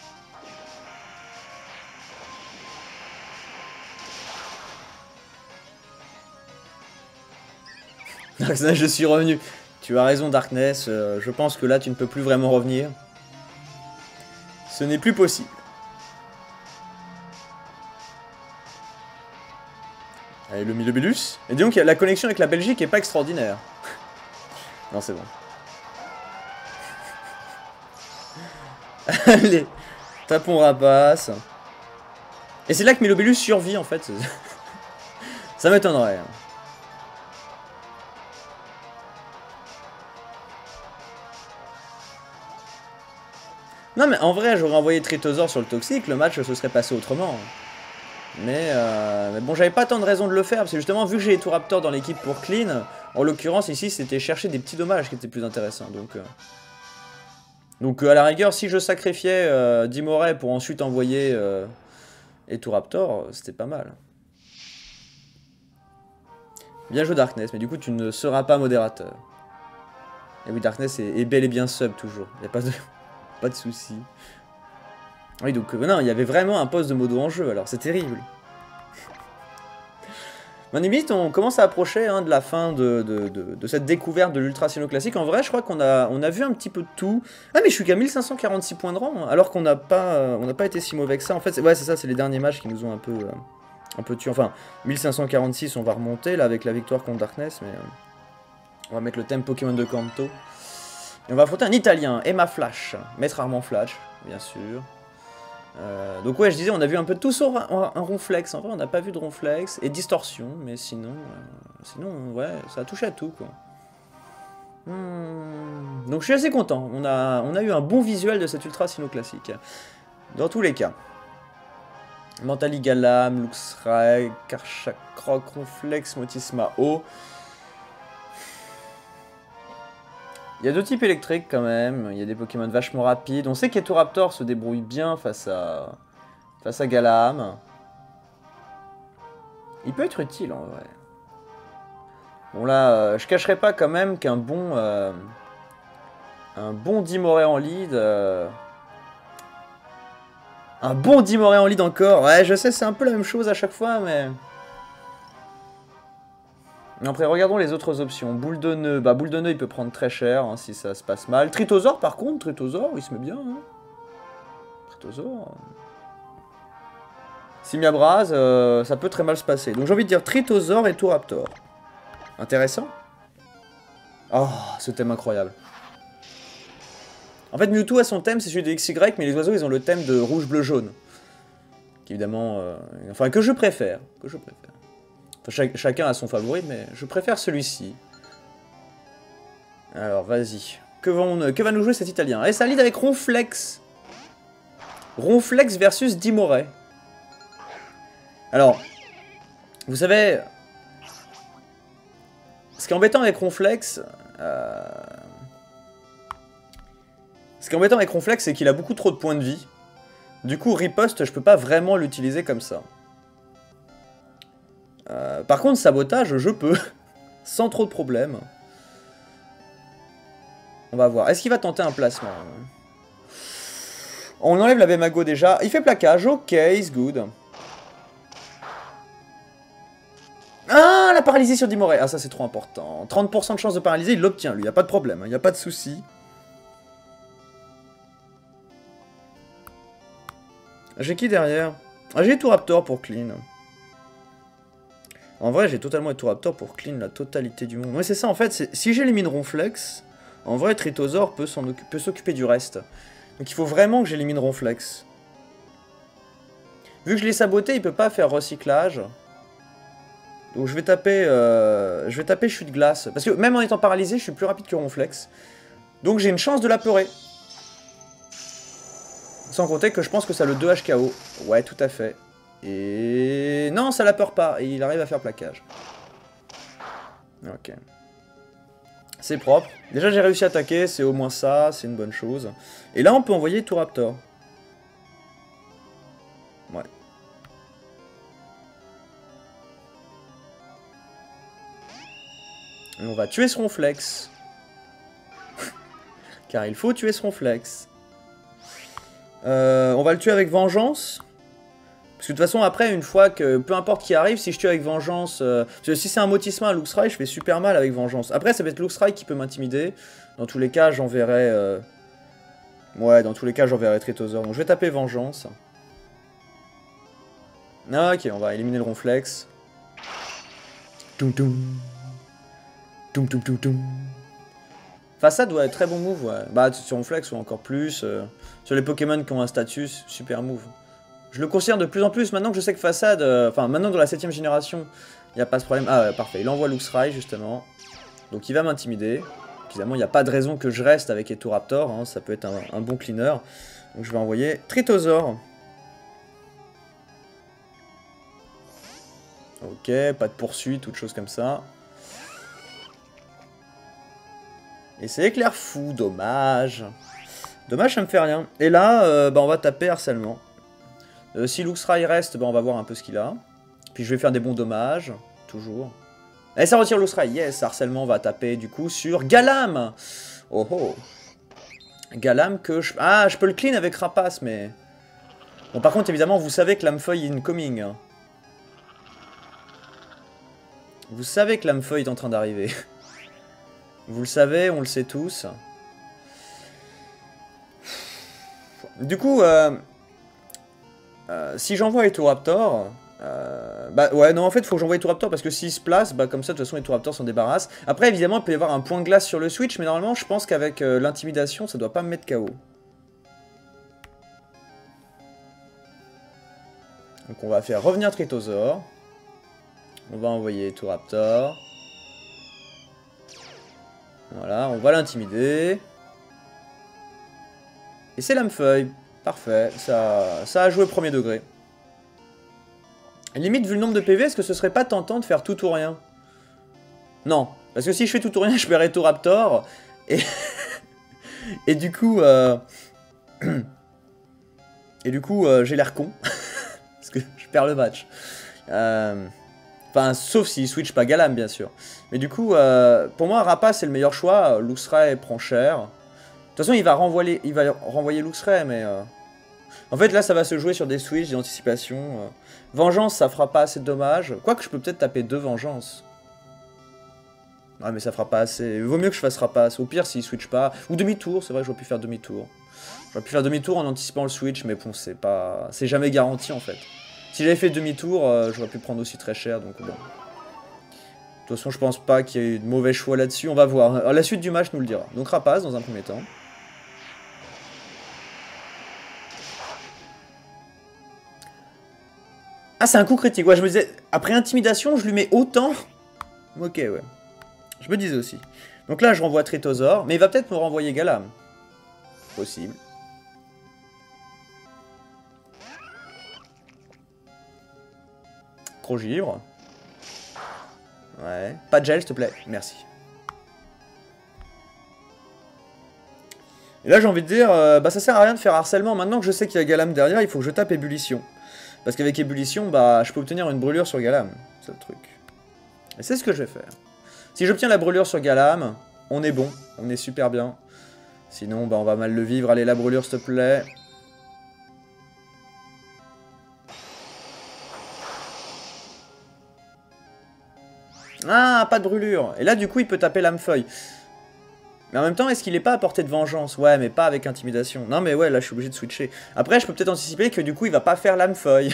Darkness, je suis revenu. Tu as raison, Darkness. Je pense que là, tu ne peux plus vraiment revenir. Ce n'est plus possible. Allez, le Milobélus. Et donc, la connexion avec la Belgique est pas extraordinaire. Non, c'est bon. Allez, tapons rapace. Et c'est là que Milobélus survit, en fait. Ça m'étonnerait. Non, mais en vrai, j'aurais envoyé Tritosor sur le toxique, le match se serait passé autrement. Mais bon, j'avais pas tant de raisons de le faire, parce que justement, vu que j'ai les Touraptors dans l'équipe pour clean, en l'occurrence, ici, c'était chercher des petits dommages qui étaient plus intéressants. Donc à la rigueur, si je sacrifiais Dimoré pour ensuite envoyer les Touraptors, c'était pas mal. Bien joué Darkness, mais du coup, tu ne seras pas modérateur. Et oui, Darkness est bel et bien sub, toujours. Il n'y a pas de... pas de soucis. Oui, donc non, il y avait vraiment un poste de modo en jeu, alors c'est terrible. Mon limite, on commence à approcher de la fin de cette découverte de l'Ultra Sinnoh classique. En vrai, je crois qu'on a vu un petit peu de tout. Ah, mais je suis qu'à 1546 points de rang, alors qu'on n'a pas été si mauvais que ça. En fait, ouais, c'est ça, c'est les derniers matchs qui nous ont un peu tué. Enfin, 1546, on va remonter, là, avec la victoire contre Darkness, mais... on va mettre le thème Pokémon de Kanto. Et on va affronter un Italien, Emma Flash. Maître Armand Flash, bien sûr. Donc ouais, je disais, on a vu un peu de tout sauf un Ronflex. En vrai, on n'a pas vu de Ronflex et Distorsion, mais sinon, ouais, ça a touché à tout, quoi. Donc je suis assez content. On a eu un bon visuel de cet Ultra Sinnoh classique. Dans tous les cas. Mentali Galam, Luxray, Karchakrok, Ronflex, Motisma O. Il y a deux types électriques quand même, il y a des Pokémon vachement rapides. On sait qu'Etoraptor se débrouille bien face à Galam. Il peut être utile en vrai. Bon là, je cacherai pas quand même qu'un bon Dimoré en lead... Un bon Dimoré en lead encore. Ouais, je sais, c'est un peu la même chose à chaque fois, mais... Après, regardons les autres options. Boule de nœud. Bah, boule de nœud, il peut prendre très cher si ça se passe mal. Tritosor, par contre, Tritosor, il se met bien. Tritosor. Simiabraz, ça peut très mal se passer. Donc j'ai envie de dire Tritosor et Touraptor. Intéressant. Oh, ce thème incroyable. En fait, Mewtwo a son thème, c'est celui de XY, mais les oiseaux, ils ont le thème de rouge, bleu, jaune. Qui, évidemment... enfin, que je préfère. Enfin, chacun a son favori, mais je préfère celui-ci. Alors, vas-y. Que va nous jouer cet Italien? Et ça lead avec Ronflex. Ronflex versus Dimoré. Alors, vous savez... Ce qui est embêtant avec Ronflex... c'est qu'il a beaucoup trop de points de vie. Du coup, Riposte, je peux pas vraiment l'utiliser comme ça. Par contre, sabotage, je peux. Sans trop de problème. On va voir. Est-ce qu'il va tenter un placement? On enlève la Bemago déjà. Il fait plaquage. Ok, it's good. Ah, la paralysie sur Dimoré. Ah, ça, c'est trop important. 30% de chance de paralyser, il l'obtient, lui. Y a pas de problème. Y a pas de souci. J'ai qui derrière? Ah, j'ai Touraptor pour clean. En vrai, j'ai totalement Touraptor pour clean la totalité du monde. Ouais, c'est ça, en fait. Si j'élimine Ronflex, en vrai, Tritosor peut s'occuper du reste. Donc il faut vraiment que j'élimine Ronflex. Vu que je l'ai saboté, il peut pas faire recyclage. Donc je vais taper chute glace. Parce que même en étant paralysé, je suis plus rapide que Ronflex. Donc j'ai une chance de l'apeurer. Sans compter que je pense que ça a le 2 HKO. Ouais, tout à fait. Et... non, ça l'apeure pas. Et il arrive à faire plaquage. Ok. C'est propre. Déjà, j'ai réussi à attaquer. C'est au moins ça. C'est une bonne chose. Et là, on peut envoyer Touraptor. Ouais. Et on va tuer ce Ronflex. Car il faut tuer ce Ronflex. On va le tuer avec vengeance. Parce que de toute façon, après, une fois que... peu importe qui arrive, si je tue avec vengeance... parce que si c'est un Motisma, un Luxray, je fais super mal avec vengeance. Après, ça va être Luxray qui peut m'intimider. Dans tous les cas, j'enverrai... ouais, dans tous les cas, j'enverrai Tritosor. Donc je vais taper vengeance. Ah, ok, on va éliminer le Ronflex. Toum toum. Toum toum toum toum. Façade, ouais, très bon move, ouais. Bah, sur Onflex ou encore plus. Sur les Pokémon qui ont un status, super move. Je le considère de plus en plus, maintenant que je sais que Façade... Enfin, maintenant dans la 7ème génération, il n'y a pas ce problème. Ah ouais, parfait, il envoie Luxray, justement. Donc il va m'intimider. Évidemment, il n'y a pas de raison que je reste avec Etoraptor, hein, ça peut être un bon cleaner. Donc je vais envoyer Tritosaur. Ok, pas de poursuite, toute chose comme ça. Et c'est éclair fou, dommage. Dommage, ça me fait rien. Et là, bah, on va taper harcèlement. Si Luxray reste, bah, on va voir un peu ce qu'il a. Puis je vais faire des bons dommages, toujours. Et ça retire Luxray, yes, harcèlement va taper du coup sur Galam. Oh oh. Galam que je... Ah, je peux le clean avec Rapace, mais... Bon, par contre, évidemment, vous savez que l'Amfeuille est incoming. Vous savez que l'Amfeuille est en train d'arriver. Vous le savez, on le sait tous. Du coup, si j'envoie Etoraptor... bah ouais, non, en fait, il faut que j'envoie Etoraptor parce que s'il se place, bah comme ça, de toute façon, Etoraptor s'en débarrasse. Après, évidemment, il peut y avoir un point de glace sur le switch, mais normalement, je pense qu'avec l'intimidation, ça doit pas me mettre KO. Donc, on va faire revenir Tritosaur. On va envoyer Etoraptor. Voilà, on va l'intimider. Et c'est l'Amfeuille. Parfait, ça a joué premier degré. Limite, vu le nombre de PV, est-ce que ce serait pas tentant de faire tout ou rien? Non, parce que si je fais tout ou rien, je perds Etoraptor. Et, et du coup... Et du coup, j'ai l'air con. Parce que je perds le match. Enfin, sauf s'il switch pas Galam, bien sûr. Mais du coup, pour moi, Rapace, c'est le meilleur choix. Luxray prend cher. De toute façon, il va renvoyer Luxray, mais... En fait, là, ça va se jouer sur des switches, des anticipations. Vengeance, ça fera pas assez de dommages. Quoique, je peux peut-être taper 2 vengeances. Ouais, mais ça fera pas assez. Vaut mieux que je fasse Rapace. Au pire, s'il switch pas. Ou demi-tour, c'est vrai que j'aurais pu faire demi-tour. J'aurais pu faire demi-tour en anticipant le switch, mais bon, c'est pas... C'est jamais garanti, en fait. Si j'avais fait demi-tour, j'aurais pu prendre aussi très cher, donc bon. De toute façon, je pense pas qu'il y ait eu de mauvais choix là-dessus. On va voir. Alors, la suite du match nous le dira. Donc Rapace, dans un premier temps. Ah, c'est un coup critique. Ouais, je me disais, après intimidation, je lui mets autant. Ok, ouais. Je me disais aussi. Donc là, je renvoie Tritosaur, mais il va peut-être me renvoyer Galam. Possible. Crogivre. Ouais. Pas de gel, s'il te plaît. Merci. Et là, j'ai envie de dire, bah ça sert à rien de faire harcèlement. Maintenant que je sais qu'il y a Galam derrière, il faut que je tape ébullition. Parce qu'avec ébullition, bah, je peux obtenir une brûlure sur Galam. C'est le truc. Et c'est ce que je vais faire. Si j'obtiens la brûlure sur Galam, on est bon. On est super bien. Sinon, bah, on va mal le vivre. Allez, la brûlure, s'il te plaît. Ah, pas de brûlure. Et là, du coup, il peut taper l'Amfeuille. Mais en même temps, est-ce qu'il est pas à portée de vengeance? Ouais, mais pas avec intimidation. Non, mais ouais, là, je suis obligé de switcher. Après, je peux peut-être anticiper que du coup, il va pas faire l'Amfeuille.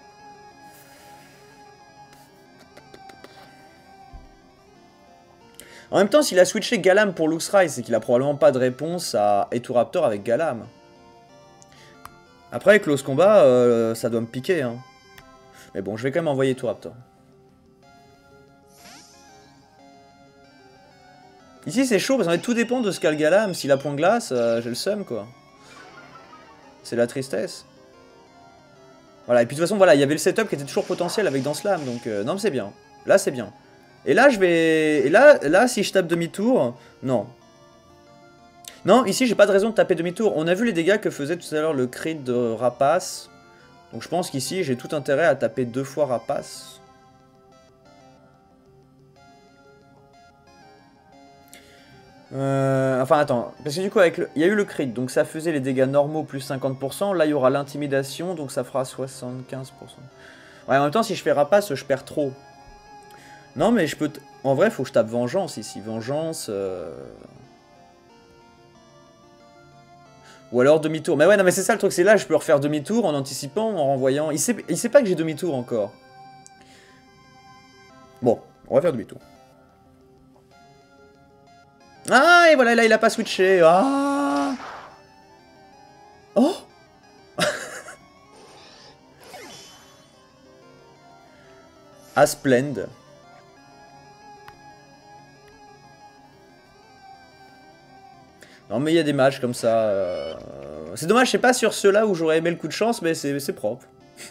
En même temps, s'il a switché Galam pour Luxray, c'est qu'il a probablement pas de réponse à Etoraptor avec Galam. Après, avec Close Combat, ça doit me piquer. Hein. Mais bon, je vais quand même envoyer Etoraptor. Ici, c'est chaud, parce qu'en fait, tout dépend de ce qu'a le Galam. S'il a point glace, j'ai le seum, quoi. C'est la tristesse. Voilà, et puis de toute façon, voilà, il y avait le setup qui était toujours potentiel avec Dance Lame, donc non, mais c'est bien. Là, c'est bien. Et là, je vais... Et là, si je tape demi-tour... Non. Non, ici, j'ai pas de raison de taper demi-tour. On a vu les dégâts que faisait tout à l'heure le crit de Rapace. Donc je pense qu'ici, j'ai tout intérêt à taper 2 fois Rapace. Enfin, attends. Parce que du coup, il y a eu le crit, donc ça faisait les dégâts normaux plus 50%. Là, il y aura l'intimidation, donc ça fera 75%. Ouais, en même temps, si je fais Rapace, je perds trop. Non, mais je peux... En vrai, faut que je tape Vengeance ici. Vengeance... Ou alors demi-tour. Mais ouais, non, mais c'est ça le truc. C'est là, je peux refaire demi-tour en anticipant, en renvoyant... Il sait pas que j'ai demi-tour encore. Bon, on va faire demi-tour. Ah, et voilà, là, il a pas switché. Ah. Oh. Asplend. Non, mais il y a des matchs comme ça. C'est dommage, c'est pas sur ceux-là où j'aurais aimé le coup de chance, mais c'est propre.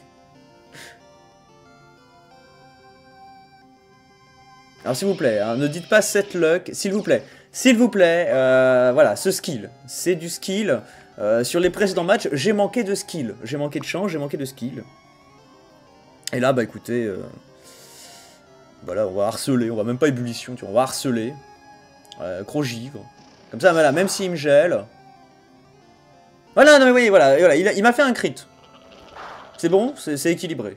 Alors s'il vous plaît, hein, ne dites pas set luck, s'il vous plaît. S'il vous plaît, voilà, ce skill. C'est du skill. Sur les précédents matchs, j'ai manqué de skill. J'ai manqué de chance, j'ai manqué de skill. Et là, bah écoutez... voilà, on va harceler, on va même pas ébullition, tu vois, on va harceler. Gros givre. Comme ça, voilà, même s'il me gèle... Voilà, non mais oui, voilà, voilà il m'a fait un crit. C'est bon, c'est équilibré.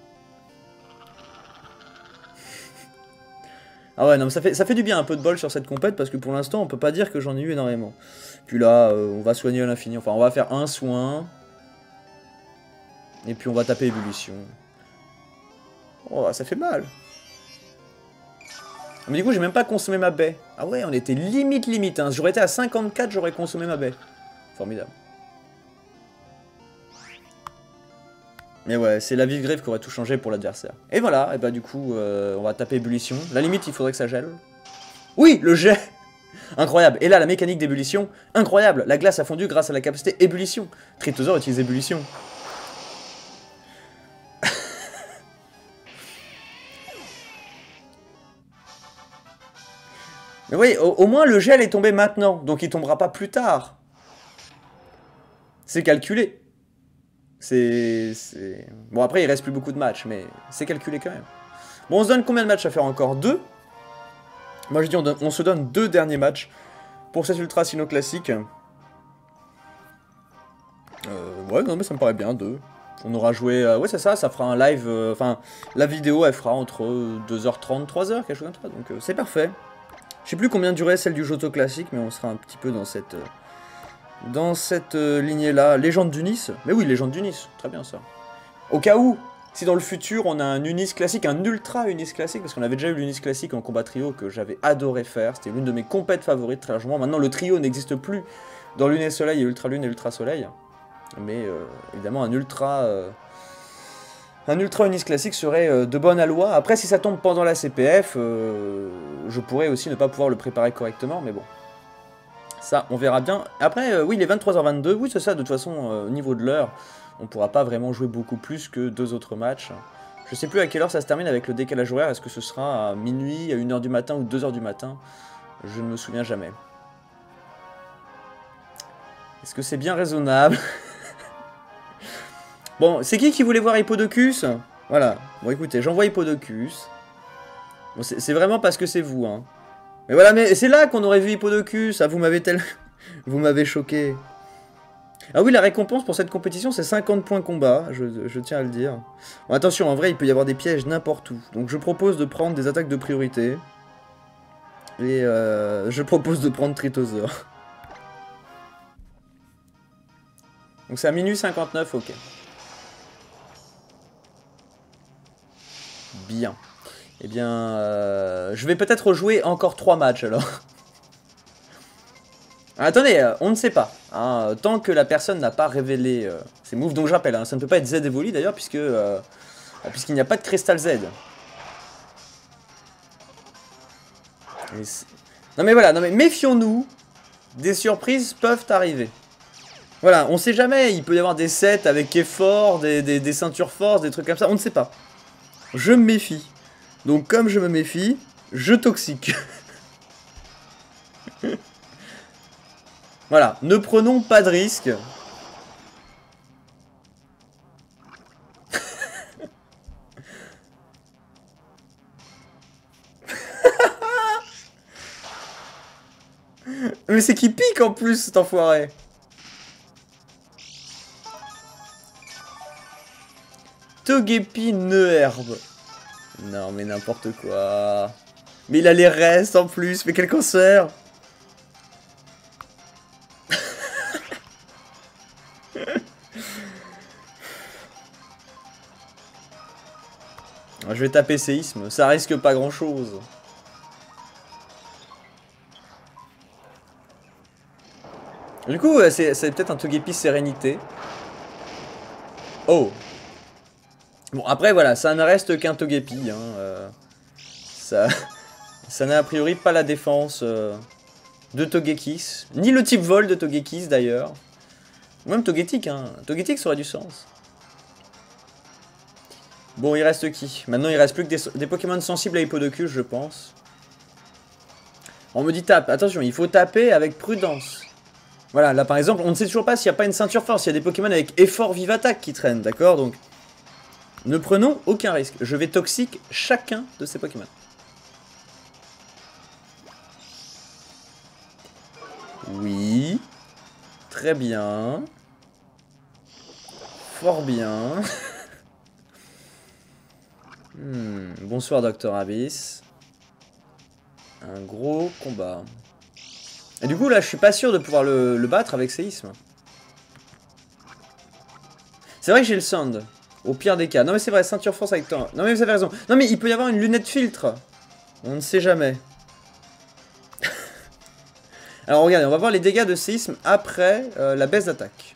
Ah ouais, non mais ça fait du bien un peu de bol sur cette compète, parce que pour l'instant, on peut pas dire que j'en ai eu énormément. Puis là, on va soigner à l'infini, enfin, on va faire un soin. Et puis on va taper ébullition. Oh, ça fait mal. Mais du coup, j'ai même pas consommé ma baie. Ah ouais, on était limite, hein. J'aurais été à 54, j'aurais consommé ma baie. Formidable. Mais ouais, c'est la vive griffe qui aurait tout changé pour l'adversaire. Et voilà, et bah du coup, on va taper ébullition. La limite, il faudrait que ça gèle. Oui, le jet. Incroyable. Et là, la mécanique d'ébullition, incroyable. La glace a fondu grâce à la capacité ébullition. Trytosaur utilise ébullition. Mais oui, au moins le gel est tombé maintenant, donc il tombera pas plus tard. C'est calculé. C'est... Bon, après, il reste plus beaucoup de matchs, mais c'est calculé quand même. Bon, on se donne combien de matchs à faire encore? 2. Moi, je dis, on se donne 2 derniers matchs pour cet Ultra Sinnoh classique. Ouais, non, mais ça me paraît bien, 2. On aura joué... ouais, c'est ça, ça fera un live... Enfin, la vidéo, elle fera entre 2h30, 3h, quelque chose comme ça. Donc, c'est parfait. Je sais plus combien durait celle du Johto classique, mais on sera un petit peu dans cette... lignée-là. Légende d'Unis. Mais oui, Légende d'Unis. Très bien, ça. Au cas où, si dans le futur, on a un Unis classique, un Ultra Unis classique, parce qu'on avait déjà eu l'Unis classique en combat trio que j'avais adoré faire. C'était l'une de mes compètes favorites, très largement. Maintenant, le trio n'existe plus dans Lune et Soleil et Ultra Lune et Ultra Soleil. Mais, évidemment, un Ultra Unis classique serait de bonne aloi. Après, si ça tombe pendant la CPF, je pourrais aussi ne pas pouvoir le préparer correctement, mais bon. Ça, on verra bien. Après, oui, il est 23h22. Oui, c'est ça, de toute façon, au niveau de l'heure, on pourra pas vraiment jouer beaucoup plus que 2 autres matchs. Je sais plus à quelle heure ça se termine avec le décalage horaire. Est-ce que ce sera à minuit, à 1h du matin ou 2h du matin? Je ne me souviens jamais. Est-ce que c'est bien raisonnable? Bon, c'est qui voulait voir Hippodocus? Voilà. Bon, écoutez, j'envoie Hippodocus. Bon, c'est vraiment parce que c'est vous, hein. Mais voilà, mais c'est là qu'on aurait vu Hippodocus. Ah, vous m'avez vous m'avez choqué. Ah oui, la récompense pour cette compétition, c'est 50 points combat, je tiens à le dire. Bon, attention, en vrai, il peut y avoir des pièges n'importe où. Donc je propose de prendre des attaques de priorité. Et je propose de prendre Trytosaur. Donc c'est à minuit 59, ok. Bien. Eh bien, je vais peut-être rejouer encore 3 matchs, alors. Attendez, on ne sait pas. Hein, tant que la personne n'a pas révélé ses moves, donc je rappelle, hein, ça ne peut pas être Z Evoli d'ailleurs, puisqu'il n'y a pas de cristal Z. Non mais voilà, non mais méfions-nous, des surprises peuvent arriver. Voilà, on sait jamais, il peut y avoir des sets avec effort, des ceintures force, des trucs comme ça, on ne sait pas. Je me méfie. Donc comme je me méfie, je toxique. Voilà, ne prenons pas de risques. Mais c'est qui pique en plus, cet enfoiré. Togepi Neuherbe. Non mais n'importe quoi. Mais il a les restes en plus, mais quel cancer. Je vais taper séisme, ça risque pas grand chose. Du coup, c'est peut-être un Togepi sérénité. Oh. Bon, après, voilà, ça ne reste qu'un Togepi. Hein, ça n'a a priori pas la défense de Togekiss. Ni le type vol de Togekiss, d'ailleurs. Ou même Togetic, hein. Togetic, ça aurait du sens. Bon, il reste qui? Maintenant, il reste plus que des Pokémon sensibles à Hippodocus, je pense. On me dit tape. Attention, il faut taper avec prudence. Voilà, là par exemple, on ne sait toujours pas s'il n'y a pas une ceinture force. Il y a des Pokémon avec effort vive attaque qui traînent, d'accord? Donc, ne prenons aucun risque. Je vais toxique chacun de ces Pokémon. Oui. Très bien. Fort bien. Bonsoir, Dr Abyss. Un gros combat. Et du coup, là, je suis pas sûr de pouvoir le battre avec séisme. C'est vrai que j'ai le sound. Au pire des cas. Non, mais c'est vrai, ceinture force avec toi. Non, mais vous avez raison. Non, mais il peut y avoir une lunette filtre. On ne sait jamais. Alors, regardez, on va voir les dégâts de séisme après la baisse d'attaque.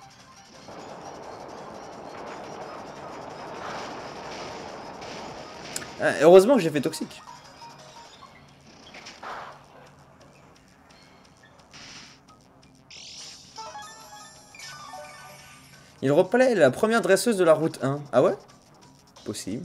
Ah, heureusement que j'ai fait toxique. Il replaît la première dresseuse de la route 1. Ah ouais? Possible.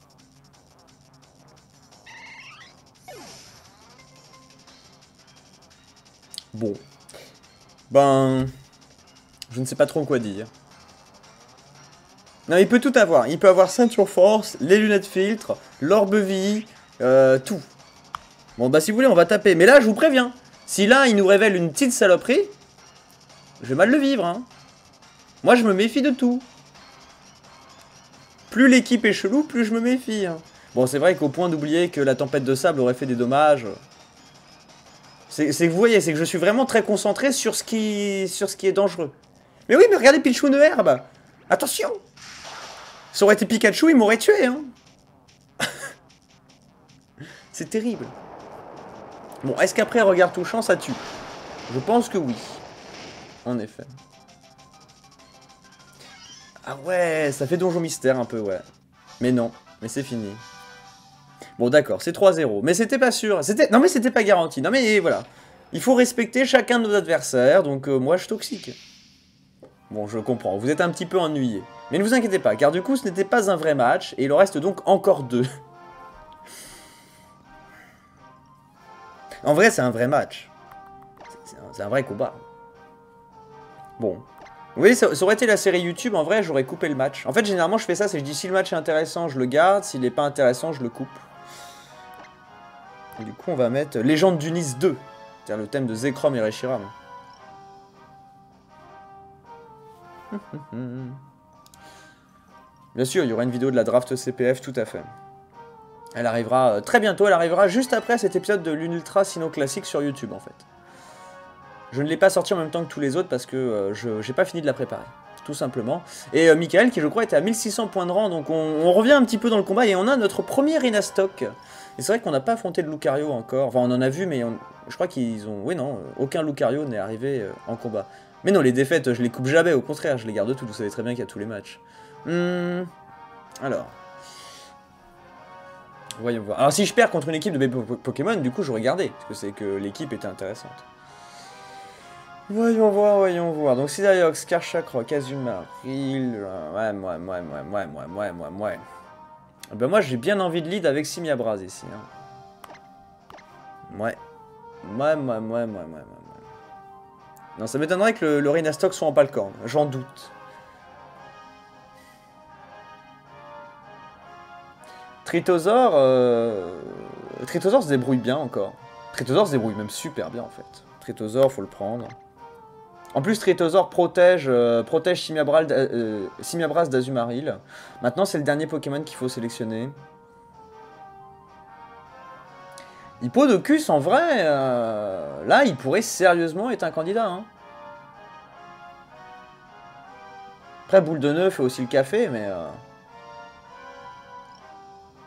Bon. Ben... Je ne sais pas trop quoi dire. Non, il peut tout avoir. Il peut avoir ceinture force, les lunettes filtre, l'orbe vie, tout. Bon, bah si vous voulez, on va taper. Mais là, je vous préviens. Si là, il nous révèle une petite saloperie, je vais mal le vivre, hein. Moi, je me méfie de tout. Plus l'équipe est chelou, plus je me méfie. Hein. Bon, c'est vrai qu'au point d'oublier que la tempête de sable aurait fait des dommages... C'est que vous voyez, c'est que je suis vraiment très concentré sur ce qui est dangereux. Mais oui, mais regardez Pichou de herbe. Attention. Ça aurait été Pikachu, il m'aurait tué, hein. C'est terrible. Bon, est-ce qu'après regard touchant, ça tue? Je pense que oui. En effet. Ah ouais, ça fait donjon mystère un peu, ouais. Mais non, mais c'est fini. Bon, d'accord, c'est 3-0. Mais c'était pas sûr. Non, mais c'était pas garanti. Non, mais voilà. Il faut respecter chacun de nos adversaires, donc moi, je toxique. Bon, je comprends. Vous êtes un petit peu ennuyé. Mais ne vous inquiétez pas, car du coup, ce n'était pas un vrai match, et il en reste donc encore 2. En vrai, c'est un vrai match. C'est un vrai combat. Bon. Vous voyez, ça aurait été la série YouTube, en vrai, j'aurais coupé le match. En fait, généralement, je fais ça, c'est que je dis si le match est intéressant, je le garde, s'il n'est pas intéressant, je le coupe. Et du coup, on va mettre Légende d'Unis 2, c'est-à-dire le thème de Zekrom et Reshiram. Bien sûr, il y aura une vidéo de la draft CPF, tout à fait. Elle arrivera très bientôt, elle arrivera juste après cet épisode de l'Ultra Sinnoh Classique sur YouTube, en fait. Je ne l'ai pas sorti en même temps que tous les autres parce que j'ai pas fini de la préparer, tout simplement. Et Michael, qui je crois était à 1600 points de rang, donc on revient un petit peu dans le combat et on a notre premier Renastock. Et c'est vrai qu'on n'a pas affronté de Lucario encore, enfin on en a vu mais je crois qu'ils ont... Oui non, aucun Lucario n'est arrivé en combat. Mais non, les défaites, je les coupe jamais, au contraire, je les garde toutes, vous savez très bien qu'il y a tous les matchs. Alors... Voyons voir. Alors si je perds contre une équipe de bébés Pokémon, du coup j'aurais gardé, parce que c'est que l'équipe était intéressante. Voyons voir. Donc Sidaiox, Karchakra, Kazuma, Ril... Ouais. Ben moi j'ai bien envie de lead avec Simiabras ici. Hein. Ouais. Non, ça m'étonnerait que le Renastock soit en Palcorne, j'en doute. Tritosaur... Tritosaur se débrouille bien encore. Tritosaur se débrouille même super bien en fait. Tritosaur, faut le prendre. En plus, Tritosaur protège Simiabras d'Azumaril. Maintenant, c'est le dernier Pokémon qu'il faut sélectionner. Hippodocus, en vrai, là, il pourrait sérieusement être un candidat. Hein. Après, Boule de Neuf fait aussi le café, mais...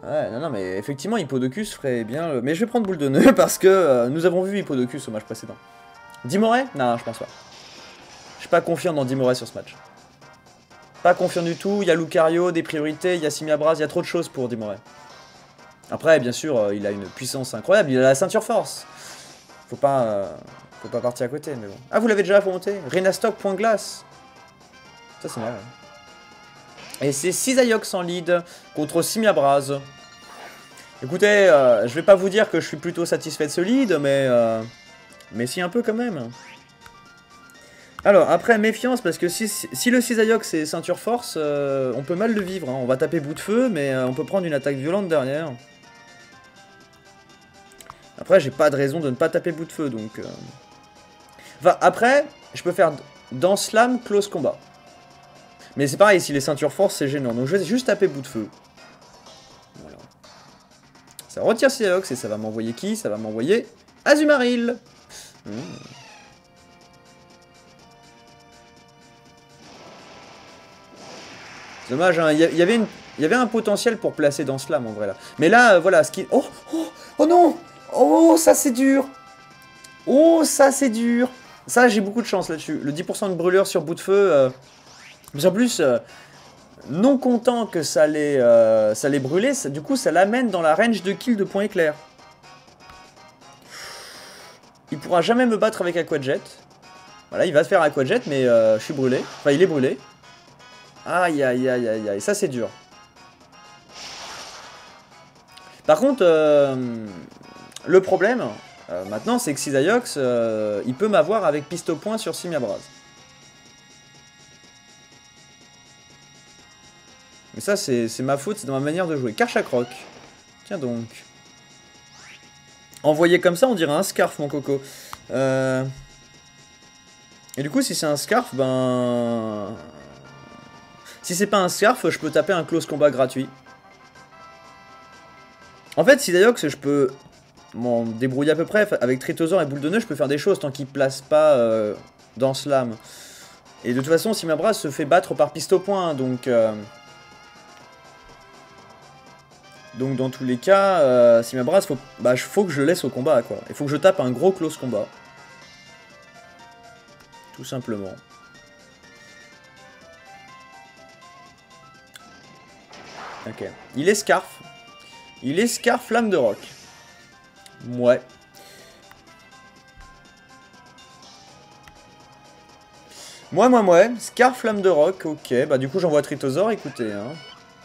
Ouais, non, non, mais effectivement, Hippodocus ferait bien... Mais je vais prendre boule de nœud parce que nous avons vu Hippodocus au match précédent. Dimoré? Non, je pense pas. Je suis pas confiant dans Dimoré sur ce match. Pas confiant du tout, il y a Lucario, des priorités, il y a Simiabras, il y a trop de choses pour Dimoré. Après, bien sûr, il a une puissance incroyable, il a la ceinture force. Faut pas partir à côté, mais bon. Ah, vous l'avez déjà affronté? Renastock, point glace. Ça, c'est mal. Et c'est Cisaiox en lead contre Simiabras. Écoutez, je vais pas vous dire que je suis plutôt satisfait de ce lead, mais si un peu quand même. Alors, après, méfiance, parce que si le Cisaiox est ceinture force, on peut mal le vivre. Hein. On va taper bout de feu, mais on peut prendre une attaque violente derrière. Après, j'ai pas de raison de ne pas taper bout de feu, donc... Enfin, après, je peux faire dans Slam, close combat. Mais c'est pareil, si les ceintures force, c'est gênant. Donc je vais juste taper bout de feu. Voilà. Ça retire Cisaiox et ça va m'envoyer qui? Ça va m'envoyer Azumarill. Dommage, hein. Il y avait un potentiel pour placer dans Slam en vrai là. Mais là, voilà, ce qui... Oh, oh, oh non! Oh, ça c'est dur! Oh, ça c'est dur! Ça, j'ai beaucoup de chance là-dessus. Le 10% de brûlure sur bout de feu... Mais en plus, non content que ça l'ait brûlé, du coup ça l'amène dans la range de kill de point éclair. Il pourra jamais me battre avec Aquajet. Voilà, il va se faire Aquajet, mais je suis brûlé. Enfin, il est brûlé. Aïe, aïe, aïe, aïe, aïe. Ça, c'est dur. Par contre, le problème, maintenant, c'est que Cisaiox, il peut m'avoir avec piste au point sur Simiabras. Mais ça, c'est ma faute, c'est dans ma manière de jouer. Karchakroc. Tiens donc. Envoyé comme ça, on dirait un scarf, mon coco. Et du coup, si c'est un scarf, ben... Si c'est pas un scarf, je peux taper un close combat gratuit. En fait, Cisaiox, je peux m'en débrouiller à peu près. Avec Tritosor et Boule de Nœud, je peux faire des choses tant qu'il place pas dans Slam. Et de toute façon, Simiabras se fait battre par piste au point, donc dans tous les cas, Simiabras, faut que je le laisse au combat, quoi. Il faut que je tape un gros close combat. Tout simplement. Ok. Il est Scarf. Il est Scarf Flamme de Roc. Ouais. Ouais. Scarf Flamme de Roc, ok. Bah du coup j'envoie Tritosor, écoutez. Hein.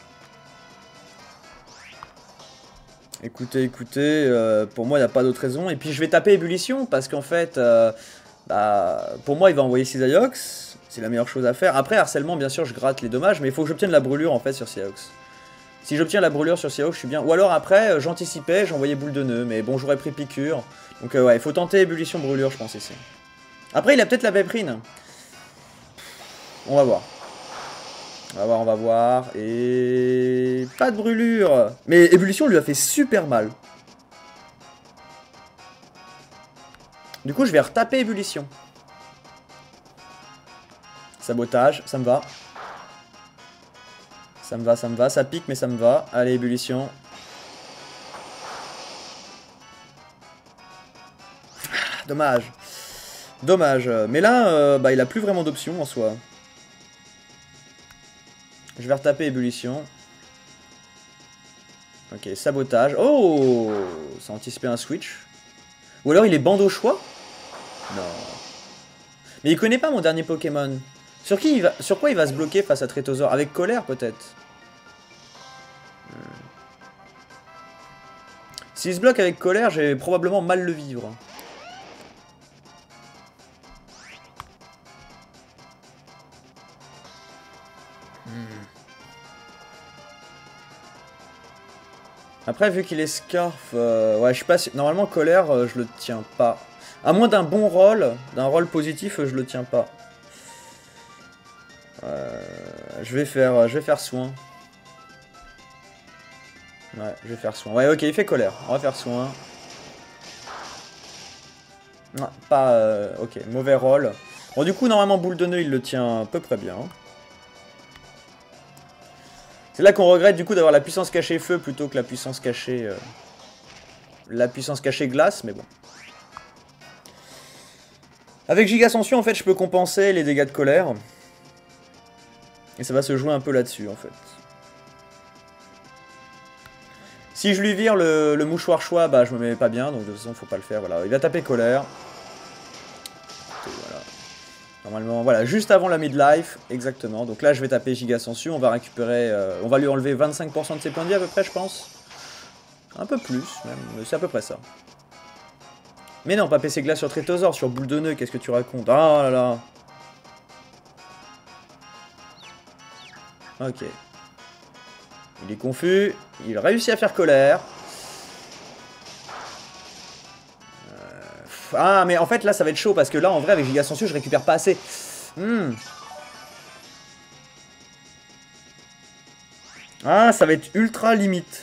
Écoutez, pour moi il n'y a pas d'autre raison. Et puis je vais taper Ébullition, parce qu'en fait, pour moi il va envoyer Cisaiox. C'est la meilleure chose à faire. Après, harcèlement, bien sûr, je gratte les dommages, mais il faut que j'obtienne la brûlure en fait sur Cisaiox. Si j'obtiens la brûlure sur Cisaiox, je suis bien. Ou alors après, j'anticipais, j'envoyais boule de nœud, mais bon, j'aurais pris piqûre. Donc ouais, il faut tenter ébullition brûlure, je pense, ici. Après, il a peut-être la péprine. On va voir. On va voir. Et... pas de brûlure. Mais ébullition lui a fait super mal. Du coup, je vais retaper ébullition. Sabotage, ça me va. Ça me va, ça pique mais ça me va. Allez, ébullition. Dommage. Mais là, il a plus vraiment d'options en soi. Je vais retaper ébullition. Ok, sabotage. Oh, ça a anticipé un switch. Ou alors il est bande au choix? Non. Mais il connaît pas mon dernier Pokémon. Sur quoi il va se bloquer face à Tritosor? Avec colère peut-être. S'il se bloque avec colère, j'ai probablement mal le vivre. Après, vu qu'il est Scarf, ouais, je suis pas sûr. Normalement, colère, je le tiens pas. À moins d'un bon rôle, d'un rôle positif, je le tiens pas. Je vais faire soin. Ouais, je vais faire soin. Ouais, ok, il fait colère. On va faire soin. Non, pas... ok, mauvais rôle. Bon, du coup, normalement, boule de nœud, il le tient à peu près bien. C'est là qu'on regrette du coup d'avoir la puissance cachée feu plutôt que la puissance cachée... glace, mais bon. Avec Giga Ascension, en fait, je peux compenser les dégâts de colère. Et ça va se jouer un peu là-dessus, en fait. Si je lui vire le mouchoir choix, bah je me mets pas bien, donc de toute façon, faut pas le faire, voilà. Il va taper colère. Et voilà. Normalement, voilà, juste avant la midlife, exactement. Donc là, je vais taper Giga Ascension, on va récupérer... on va lui enlever 25% de ses points de vie à peu près, je pense. Un peu plus, même, c'est à peu près ça. Mais non, pas PC glace sur Trétosaure, sur boule de nœud, qu'est-ce que tu racontes? Ah là là. Ok. Il est confus, il réussit à faire colère. Ah, mais en fait, là, ça va être chaud, parce que là, en vrai, avec Giga Ascension, je récupère pas assez. Ah, ça va être ultra limite.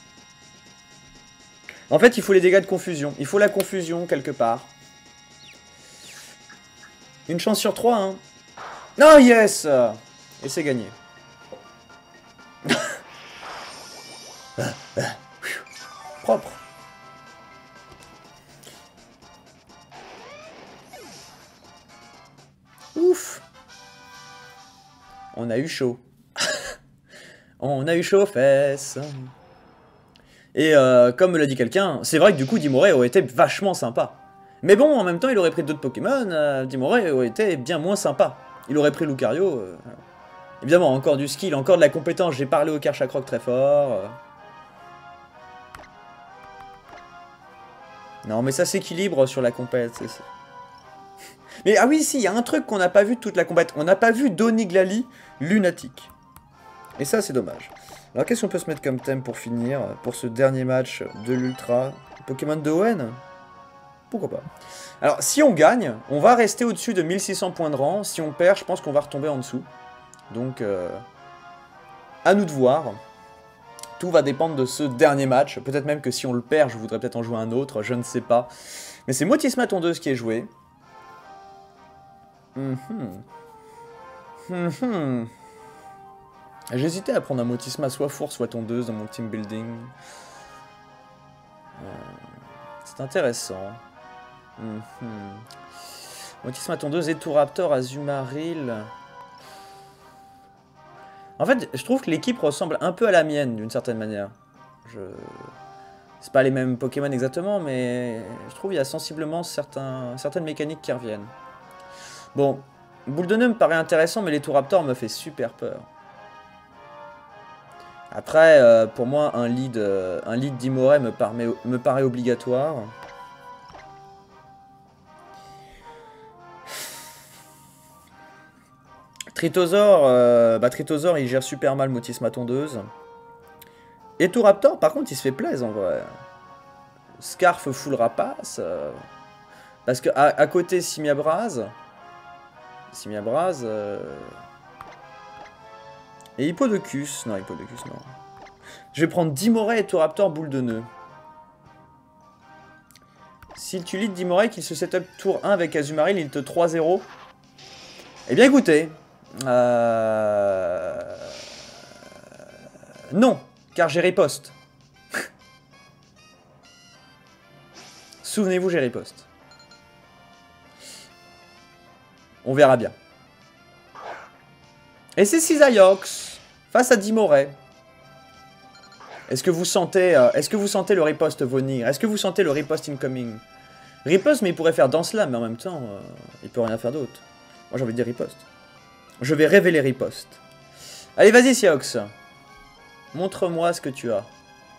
En fait, il faut les dégâts de confusion. Il faut la confusion, quelque part. Une chance sur 3, hein. Non, yes. Et c'est gagné. Propre. Ouf. On a eu chaud. On a eu chaud aux fesses. Et comme me l'a dit quelqu'un, c'est vrai que du coup Dimoré aurait été vachement sympa. Mais bon, en même temps, il aurait pris d'autres Pokémon, Dimoré aurait été bien moins sympa. Il aurait pris Lucario. Évidemment, encore du skill, encore de la compétence. J'ai parlé au Karchakroc très fort. Non, mais ça s'équilibre sur la compète. Mais ah oui, si, il y a un truc qu'on n'a pas vu de toute la compète. On n'a pas vu Doniglali lunatique. Et ça, c'est dommage. Alors, qu'est-ce qu'on peut se mettre comme thème pour finir, pour ce dernier match de l'Ultra? Pokémon de ON? Pourquoi pas. Alors, si on gagne, on va rester au-dessus de 1600 points de rang. Si on perd, je pense qu'on va retomber en dessous. Donc, à nous de voir. Tout va dépendre de ce dernier match. Peut-être même que si on le perd, je voudrais peut-être en jouer un autre, je ne sais pas. Mais c'est Motisma Tondeuse qui est joué. J'hésitais à prendre un Motisma soit four, soit tondeuse dans mon team building. C'est intéressant. Motisma tondeuse, Eturaptor, Azumarill. En fait, je trouve que l'équipe ressemble un peu à la mienne, d'une certaine manière. C'est pas les mêmes Pokémon exactement, mais je trouve qu'il y a sensiblement certaines mécaniques qui reviennent. Bon, Boule de Nœud me paraît intéressant, mais l'Eturaptor me fait super peur. Après, pour moi, un lead Dimoré me paraît obligatoire. Trétosaure, il gère super mal Motisma Tondeuse. Eturaptor, par contre, il se fait plaisir en vrai. Scarf full rapace. Parce que à côté, Simiabraz. Et Hippodocus. Non, Hippodocus, non. Je vais prendre Dimoré et Eturaptor, boule de nœud. Si tu lead Dimoré, qu'il se setup tour 1 avec Azumarill, il te 3-0. Eh bien écoutez. Non, car j'ai riposte. Souvenez-vous, j'ai riposte. On verra bien. Et c'est Cisaiox face à Dimoré. Est-ce que vous sentez le riposte venir? Est-ce que vous sentez le riposte incoming? Riposte, mais il pourrait faire dans cela, mais en même temps, il peut rien faire d'autre. Moi, j'ai envie de dire riposte. Je vais révéler riposte. Allez, vas-y, Siox. Montre-moi ce que tu as.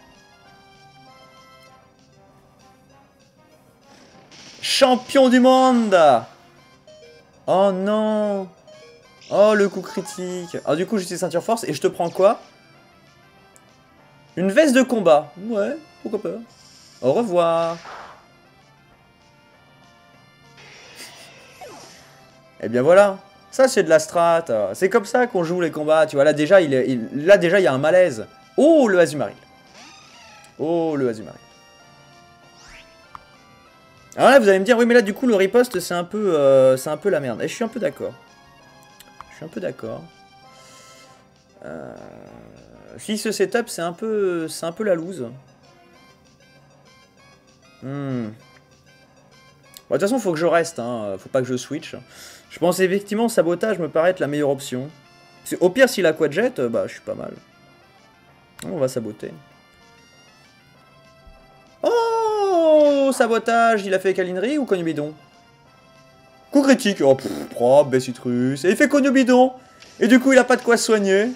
Champion du monde! Oh non! Oh, le coup critique. Alors du coup, j'utilise ceinture force et je te prends quoi? Une veste de combat. Ouais, pourquoi pas. Au revoir. Et bien voilà. Ça, c'est de la strat. C'est comme ça qu'on joue les combats. Tu vois, là déjà, il y a un malaise. Oh, le Azumarill. Oh, le Azumarill. Alors là, vous allez me dire, oui, mais là, du coup, le riposte, c'est un peu la merde. Et je suis un peu d'accord. Si ce setup, c'est un peu la loose. Bon, de toute façon, faut que je reste, hein. Faut pas que je switch. Je pense effectivement sabotage me paraît être la meilleure option. Au pire, s'il a quadjet, bah je suis pas mal. On va saboter. Oh, sabotage, il a fait câlinerie ou cogne bidon? Coup critique, oh propre, baie citrus, et il fait cogne bidon. Et du coup, il a pas de quoi se soigner.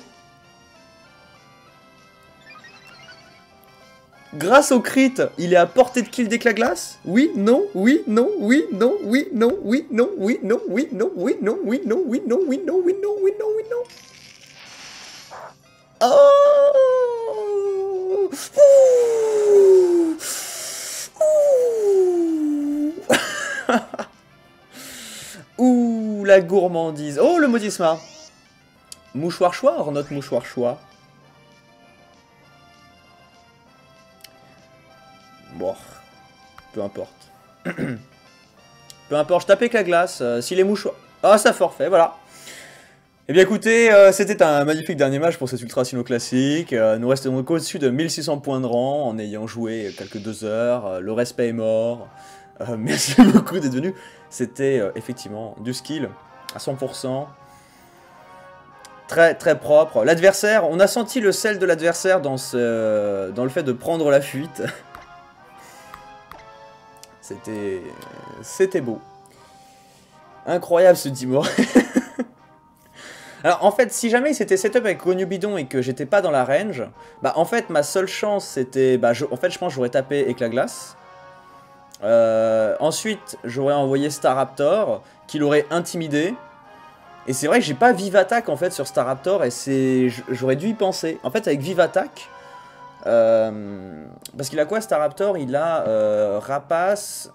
Grâce au crit, il est à portée de kill d'éclat glace? Oui, non, oui, non, oui, non, oui, non, oui, non, oui, non, oui, non, oui, non, oui, non, oui, non, oui, non, oui, non, oui, non, oui, non. Oh! Ouh, la gourmandise. Oh, le maudissement. Mouchoir choix, or notre mouchoir choix. Bon, peu importe. Peu importe, je tapais avec la glace. Si les mouchoirs... Ah, ça forfait, voilà. Eh bien écoutez, c'était un magnifique dernier match pour cet Ultra Sinnoh classique. Nous restons donc au-dessus de 1600 points de rang en ayant joué quelques 2 heures. Le respect est mort. Merci beaucoup d'être venu. C'était effectivement du skill à 100%. Très très propre. L'adversaire, on a senti le sel de l'adversaire dans le fait de prendre la fuite. C'était beau. Incroyable ce Dimor. Alors en fait, si jamais il s'était setup avec Gonyu Bidon et que j'étais pas dans la range, bah en fait ma seule chance c'était... Bah, en fait je pense que j'aurais tapé Éclat Glace. Ensuite j'aurais envoyé Staraptor, qui l'aurait intimidé. Et c'est vrai que j'ai pas Vive Attack en fait sur Staraptor et j'aurais dû y penser. En fait avec Vive Attack... parce qu'il a quoi Staraptor? Il a Rapace,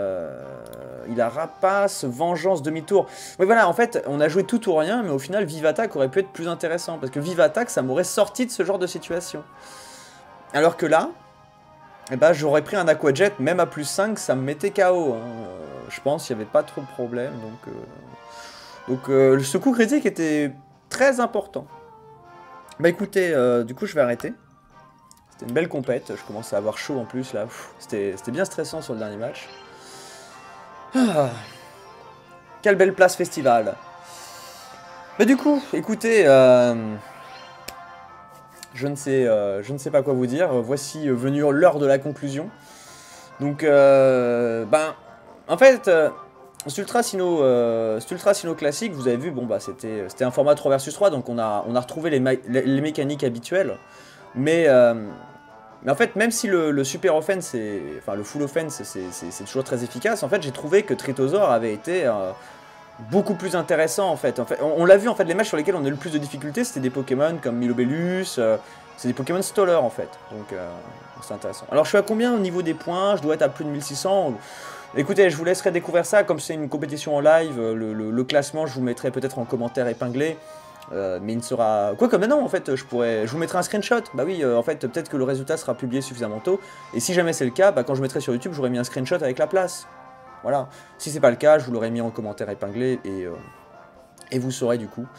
Vengeance, demi-tour. Oui voilà, en fait, on a joué tout ou rien, mais au final, Vive Attack aurait pu être plus intéressant, parce que Vive Attack, ça m'aurait sorti de ce genre de situation. Alors que là, eh ben, j'aurais pris un Aquajet, même à plus 5, ça me mettait KO. Hein. Je pense qu'il n'y avait pas trop de problème, donc ce coup critique était très important. Bah écoutez, du coup, je vais arrêter. C'était une belle compète, je commençais à avoir chaud en plus là, c'était bien stressant sur le dernier match. Ah, quelle belle place festival. Mais du coup, écoutez, je ne sais pas quoi vous dire, voici venue l'heure de la conclusion. Donc, ben, en fait, cet Ultra Sinnoh classique, vous avez vu, bon bah c'était un format 3 vs 3, donc on a retrouvé les mécaniques habituelles. Mais en fait, même si le super offense, enfin le full offense, c'est toujours très efficace, en fait, j'ai trouvé que Tritosaur avait été beaucoup plus intéressant, en fait. On l'a vu, en fait, les matchs sur lesquels on a eu le plus de difficultés, c'était des Pokémon comme Milobellus, c'est des Pokémon Stoller, en fait. Donc, c'est intéressant. Alors, je suis à combien au niveau des points? Je dois être à plus de 1600. Écoutez, je vous laisserai découvrir ça, comme c'est une compétition en live, le classement, je vous mettrai peut-être en commentaire épinglé. Mais il ne sera... Quoi comme maintenant en fait, je vous mettrai un screenshot. Bah oui, en fait, peut-être que le résultat sera publié suffisamment tôt. Et si jamais c'est le cas, bah, quand je mettrai sur YouTube, j'aurai mis un screenshot avec la place. Voilà. Si c'est pas le cas, je vous l'aurai mis en commentaire épinglé et vous saurez du coup.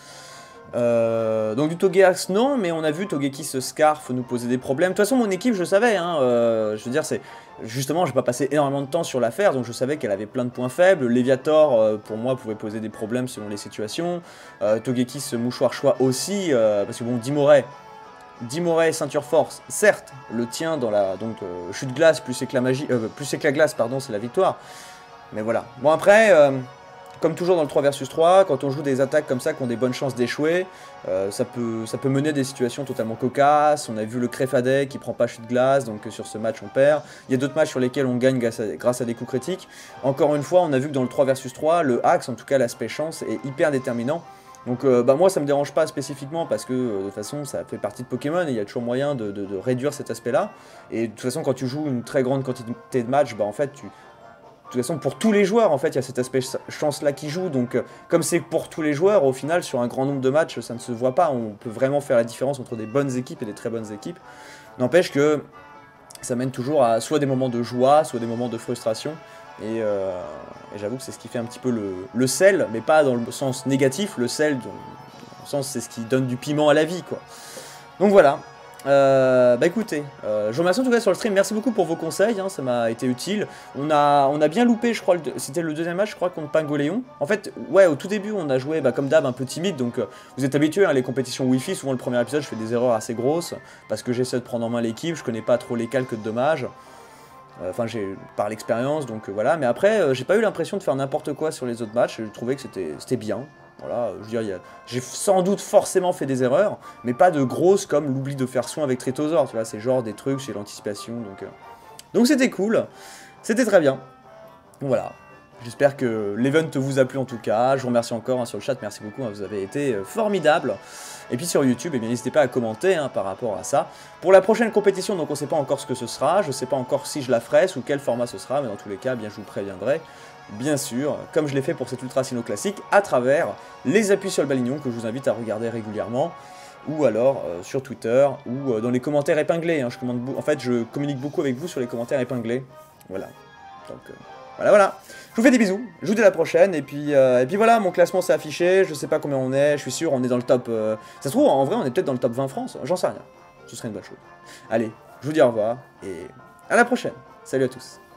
Donc du Togeax non, mais on a vu Togekiss Scarf nous poser des problèmes. De toute façon mon équipe je savais, hein, je veux dire c'est... Justement j'ai pas passé énormément de temps sur l'affaire, donc je savais qu'elle avait plein de points faibles. Léviator pour moi pouvait poser des problèmes selon les situations. Togekiss Mouchoir Choix aussi, parce que bon Dimoré Ceinture Force, certes le tien dans la... Donc chute glace plus éclat magie, plus éclat glace pardon c'est la victoire. Mais voilà. Bon après... Comme toujours dans le 3 vs 3, quand on joue des attaques comme ça qui ont des bonnes chances d'échouer, ça peut mener à des situations totalement cocasses. On a vu le Créfadet qui prend pas chute glace, donc sur ce match on perd. Il y a d'autres matchs sur lesquels on gagne grâce à des coups critiques. Encore une fois, on a vu que dans le 3 vs 3, le axe, en tout cas l'aspect chance, est hyper déterminant. Donc bah moi ça me dérange pas spécifiquement parce que de toute façon ça fait partie de Pokémon et il y a toujours moyen de réduire cet aspect là. Et de toute façon quand tu joues une très grande quantité de matchs, bah en fait de toute façon, pour tous les joueurs, en fait, il y a cet aspect chance-là qui joue. Donc, comme c'est pour tous les joueurs, au final, sur un grand nombre de matchs, ça ne se voit pas. On peut vraiment faire la différence entre des bonnes équipes et des très bonnes équipes. N'empêche que ça mène toujours à soit des moments de joie, soit des moments de frustration. Et j'avoue que c'est ce qui fait un petit peu le sel, mais pas dans le sens négatif. Le sel, dans le sens, c'est ce qui donne du piment à la vie, quoi. Donc voilà. Bah écoutez, je vous remercie en tout cas sur le stream, merci beaucoup pour vos conseils, hein, ça m'a été utile. On a bien loupé, je crois, c'était le deuxième match, je crois, contre Pingoléon. En fait, ouais, au tout début, on a joué, bah, comme d'hab, un peu timide, donc vous êtes habitués, hein, les compétitions Wi-Fi, souvent le premier épisode, je fais des erreurs assez grosses, parce que j'essaie de prendre en main l'équipe, je connais pas trop les calques de dommages. Enfin, j'ai par l'expérience, donc voilà. Mais après, j'ai pas eu l'impression de faire n'importe quoi sur les autres matchs. Je trouvais que c'était bien. Voilà, je veux dire, j'ai sans doute forcément fait des erreurs, mais pas de grosses comme l'oubli de faire soin avec Tritosor. Tu vois, c'est genre des trucs, c'est l'anticipation. Donc c'était cool. C'était très bien. Voilà. J'espère que l'event vous a plu en tout cas. Je vous remercie encore hein, sur le chat. Merci beaucoup. Hein, vous avez été formidables. Et puis sur YouTube, eh bien, n'hésitez pas à commenter hein, par rapport à ça. Pour la prochaine compétition, donc on ne sait pas encore ce que ce sera, je ne sais pas encore si je la ferai, sous quel format ce sera, mais dans tous les cas, bien, je vous préviendrai, bien sûr, comme je l'ai fait pour cet Ultra Sinnoh classique, à travers les appuis sur le balignon que je vous invite à regarder régulièrement, ou alors sur Twitter, ou dans les commentaires épinglés. Hein, en fait, je communique beaucoup avec vous sur les commentaires épinglés. Voilà. Donc, voilà. Je vous fais des bisous, je vous dis à la prochaine, et puis voilà, mon classement s'est affiché, je sais pas combien on est, je suis sûr, on est dans le top... Ça se trouve, en vrai, on est peut-être dans le top 20 France, j'en sais rien. Ce serait une bonne chose. Allez, je vous dis au revoir, et à la prochaine. Salut à tous.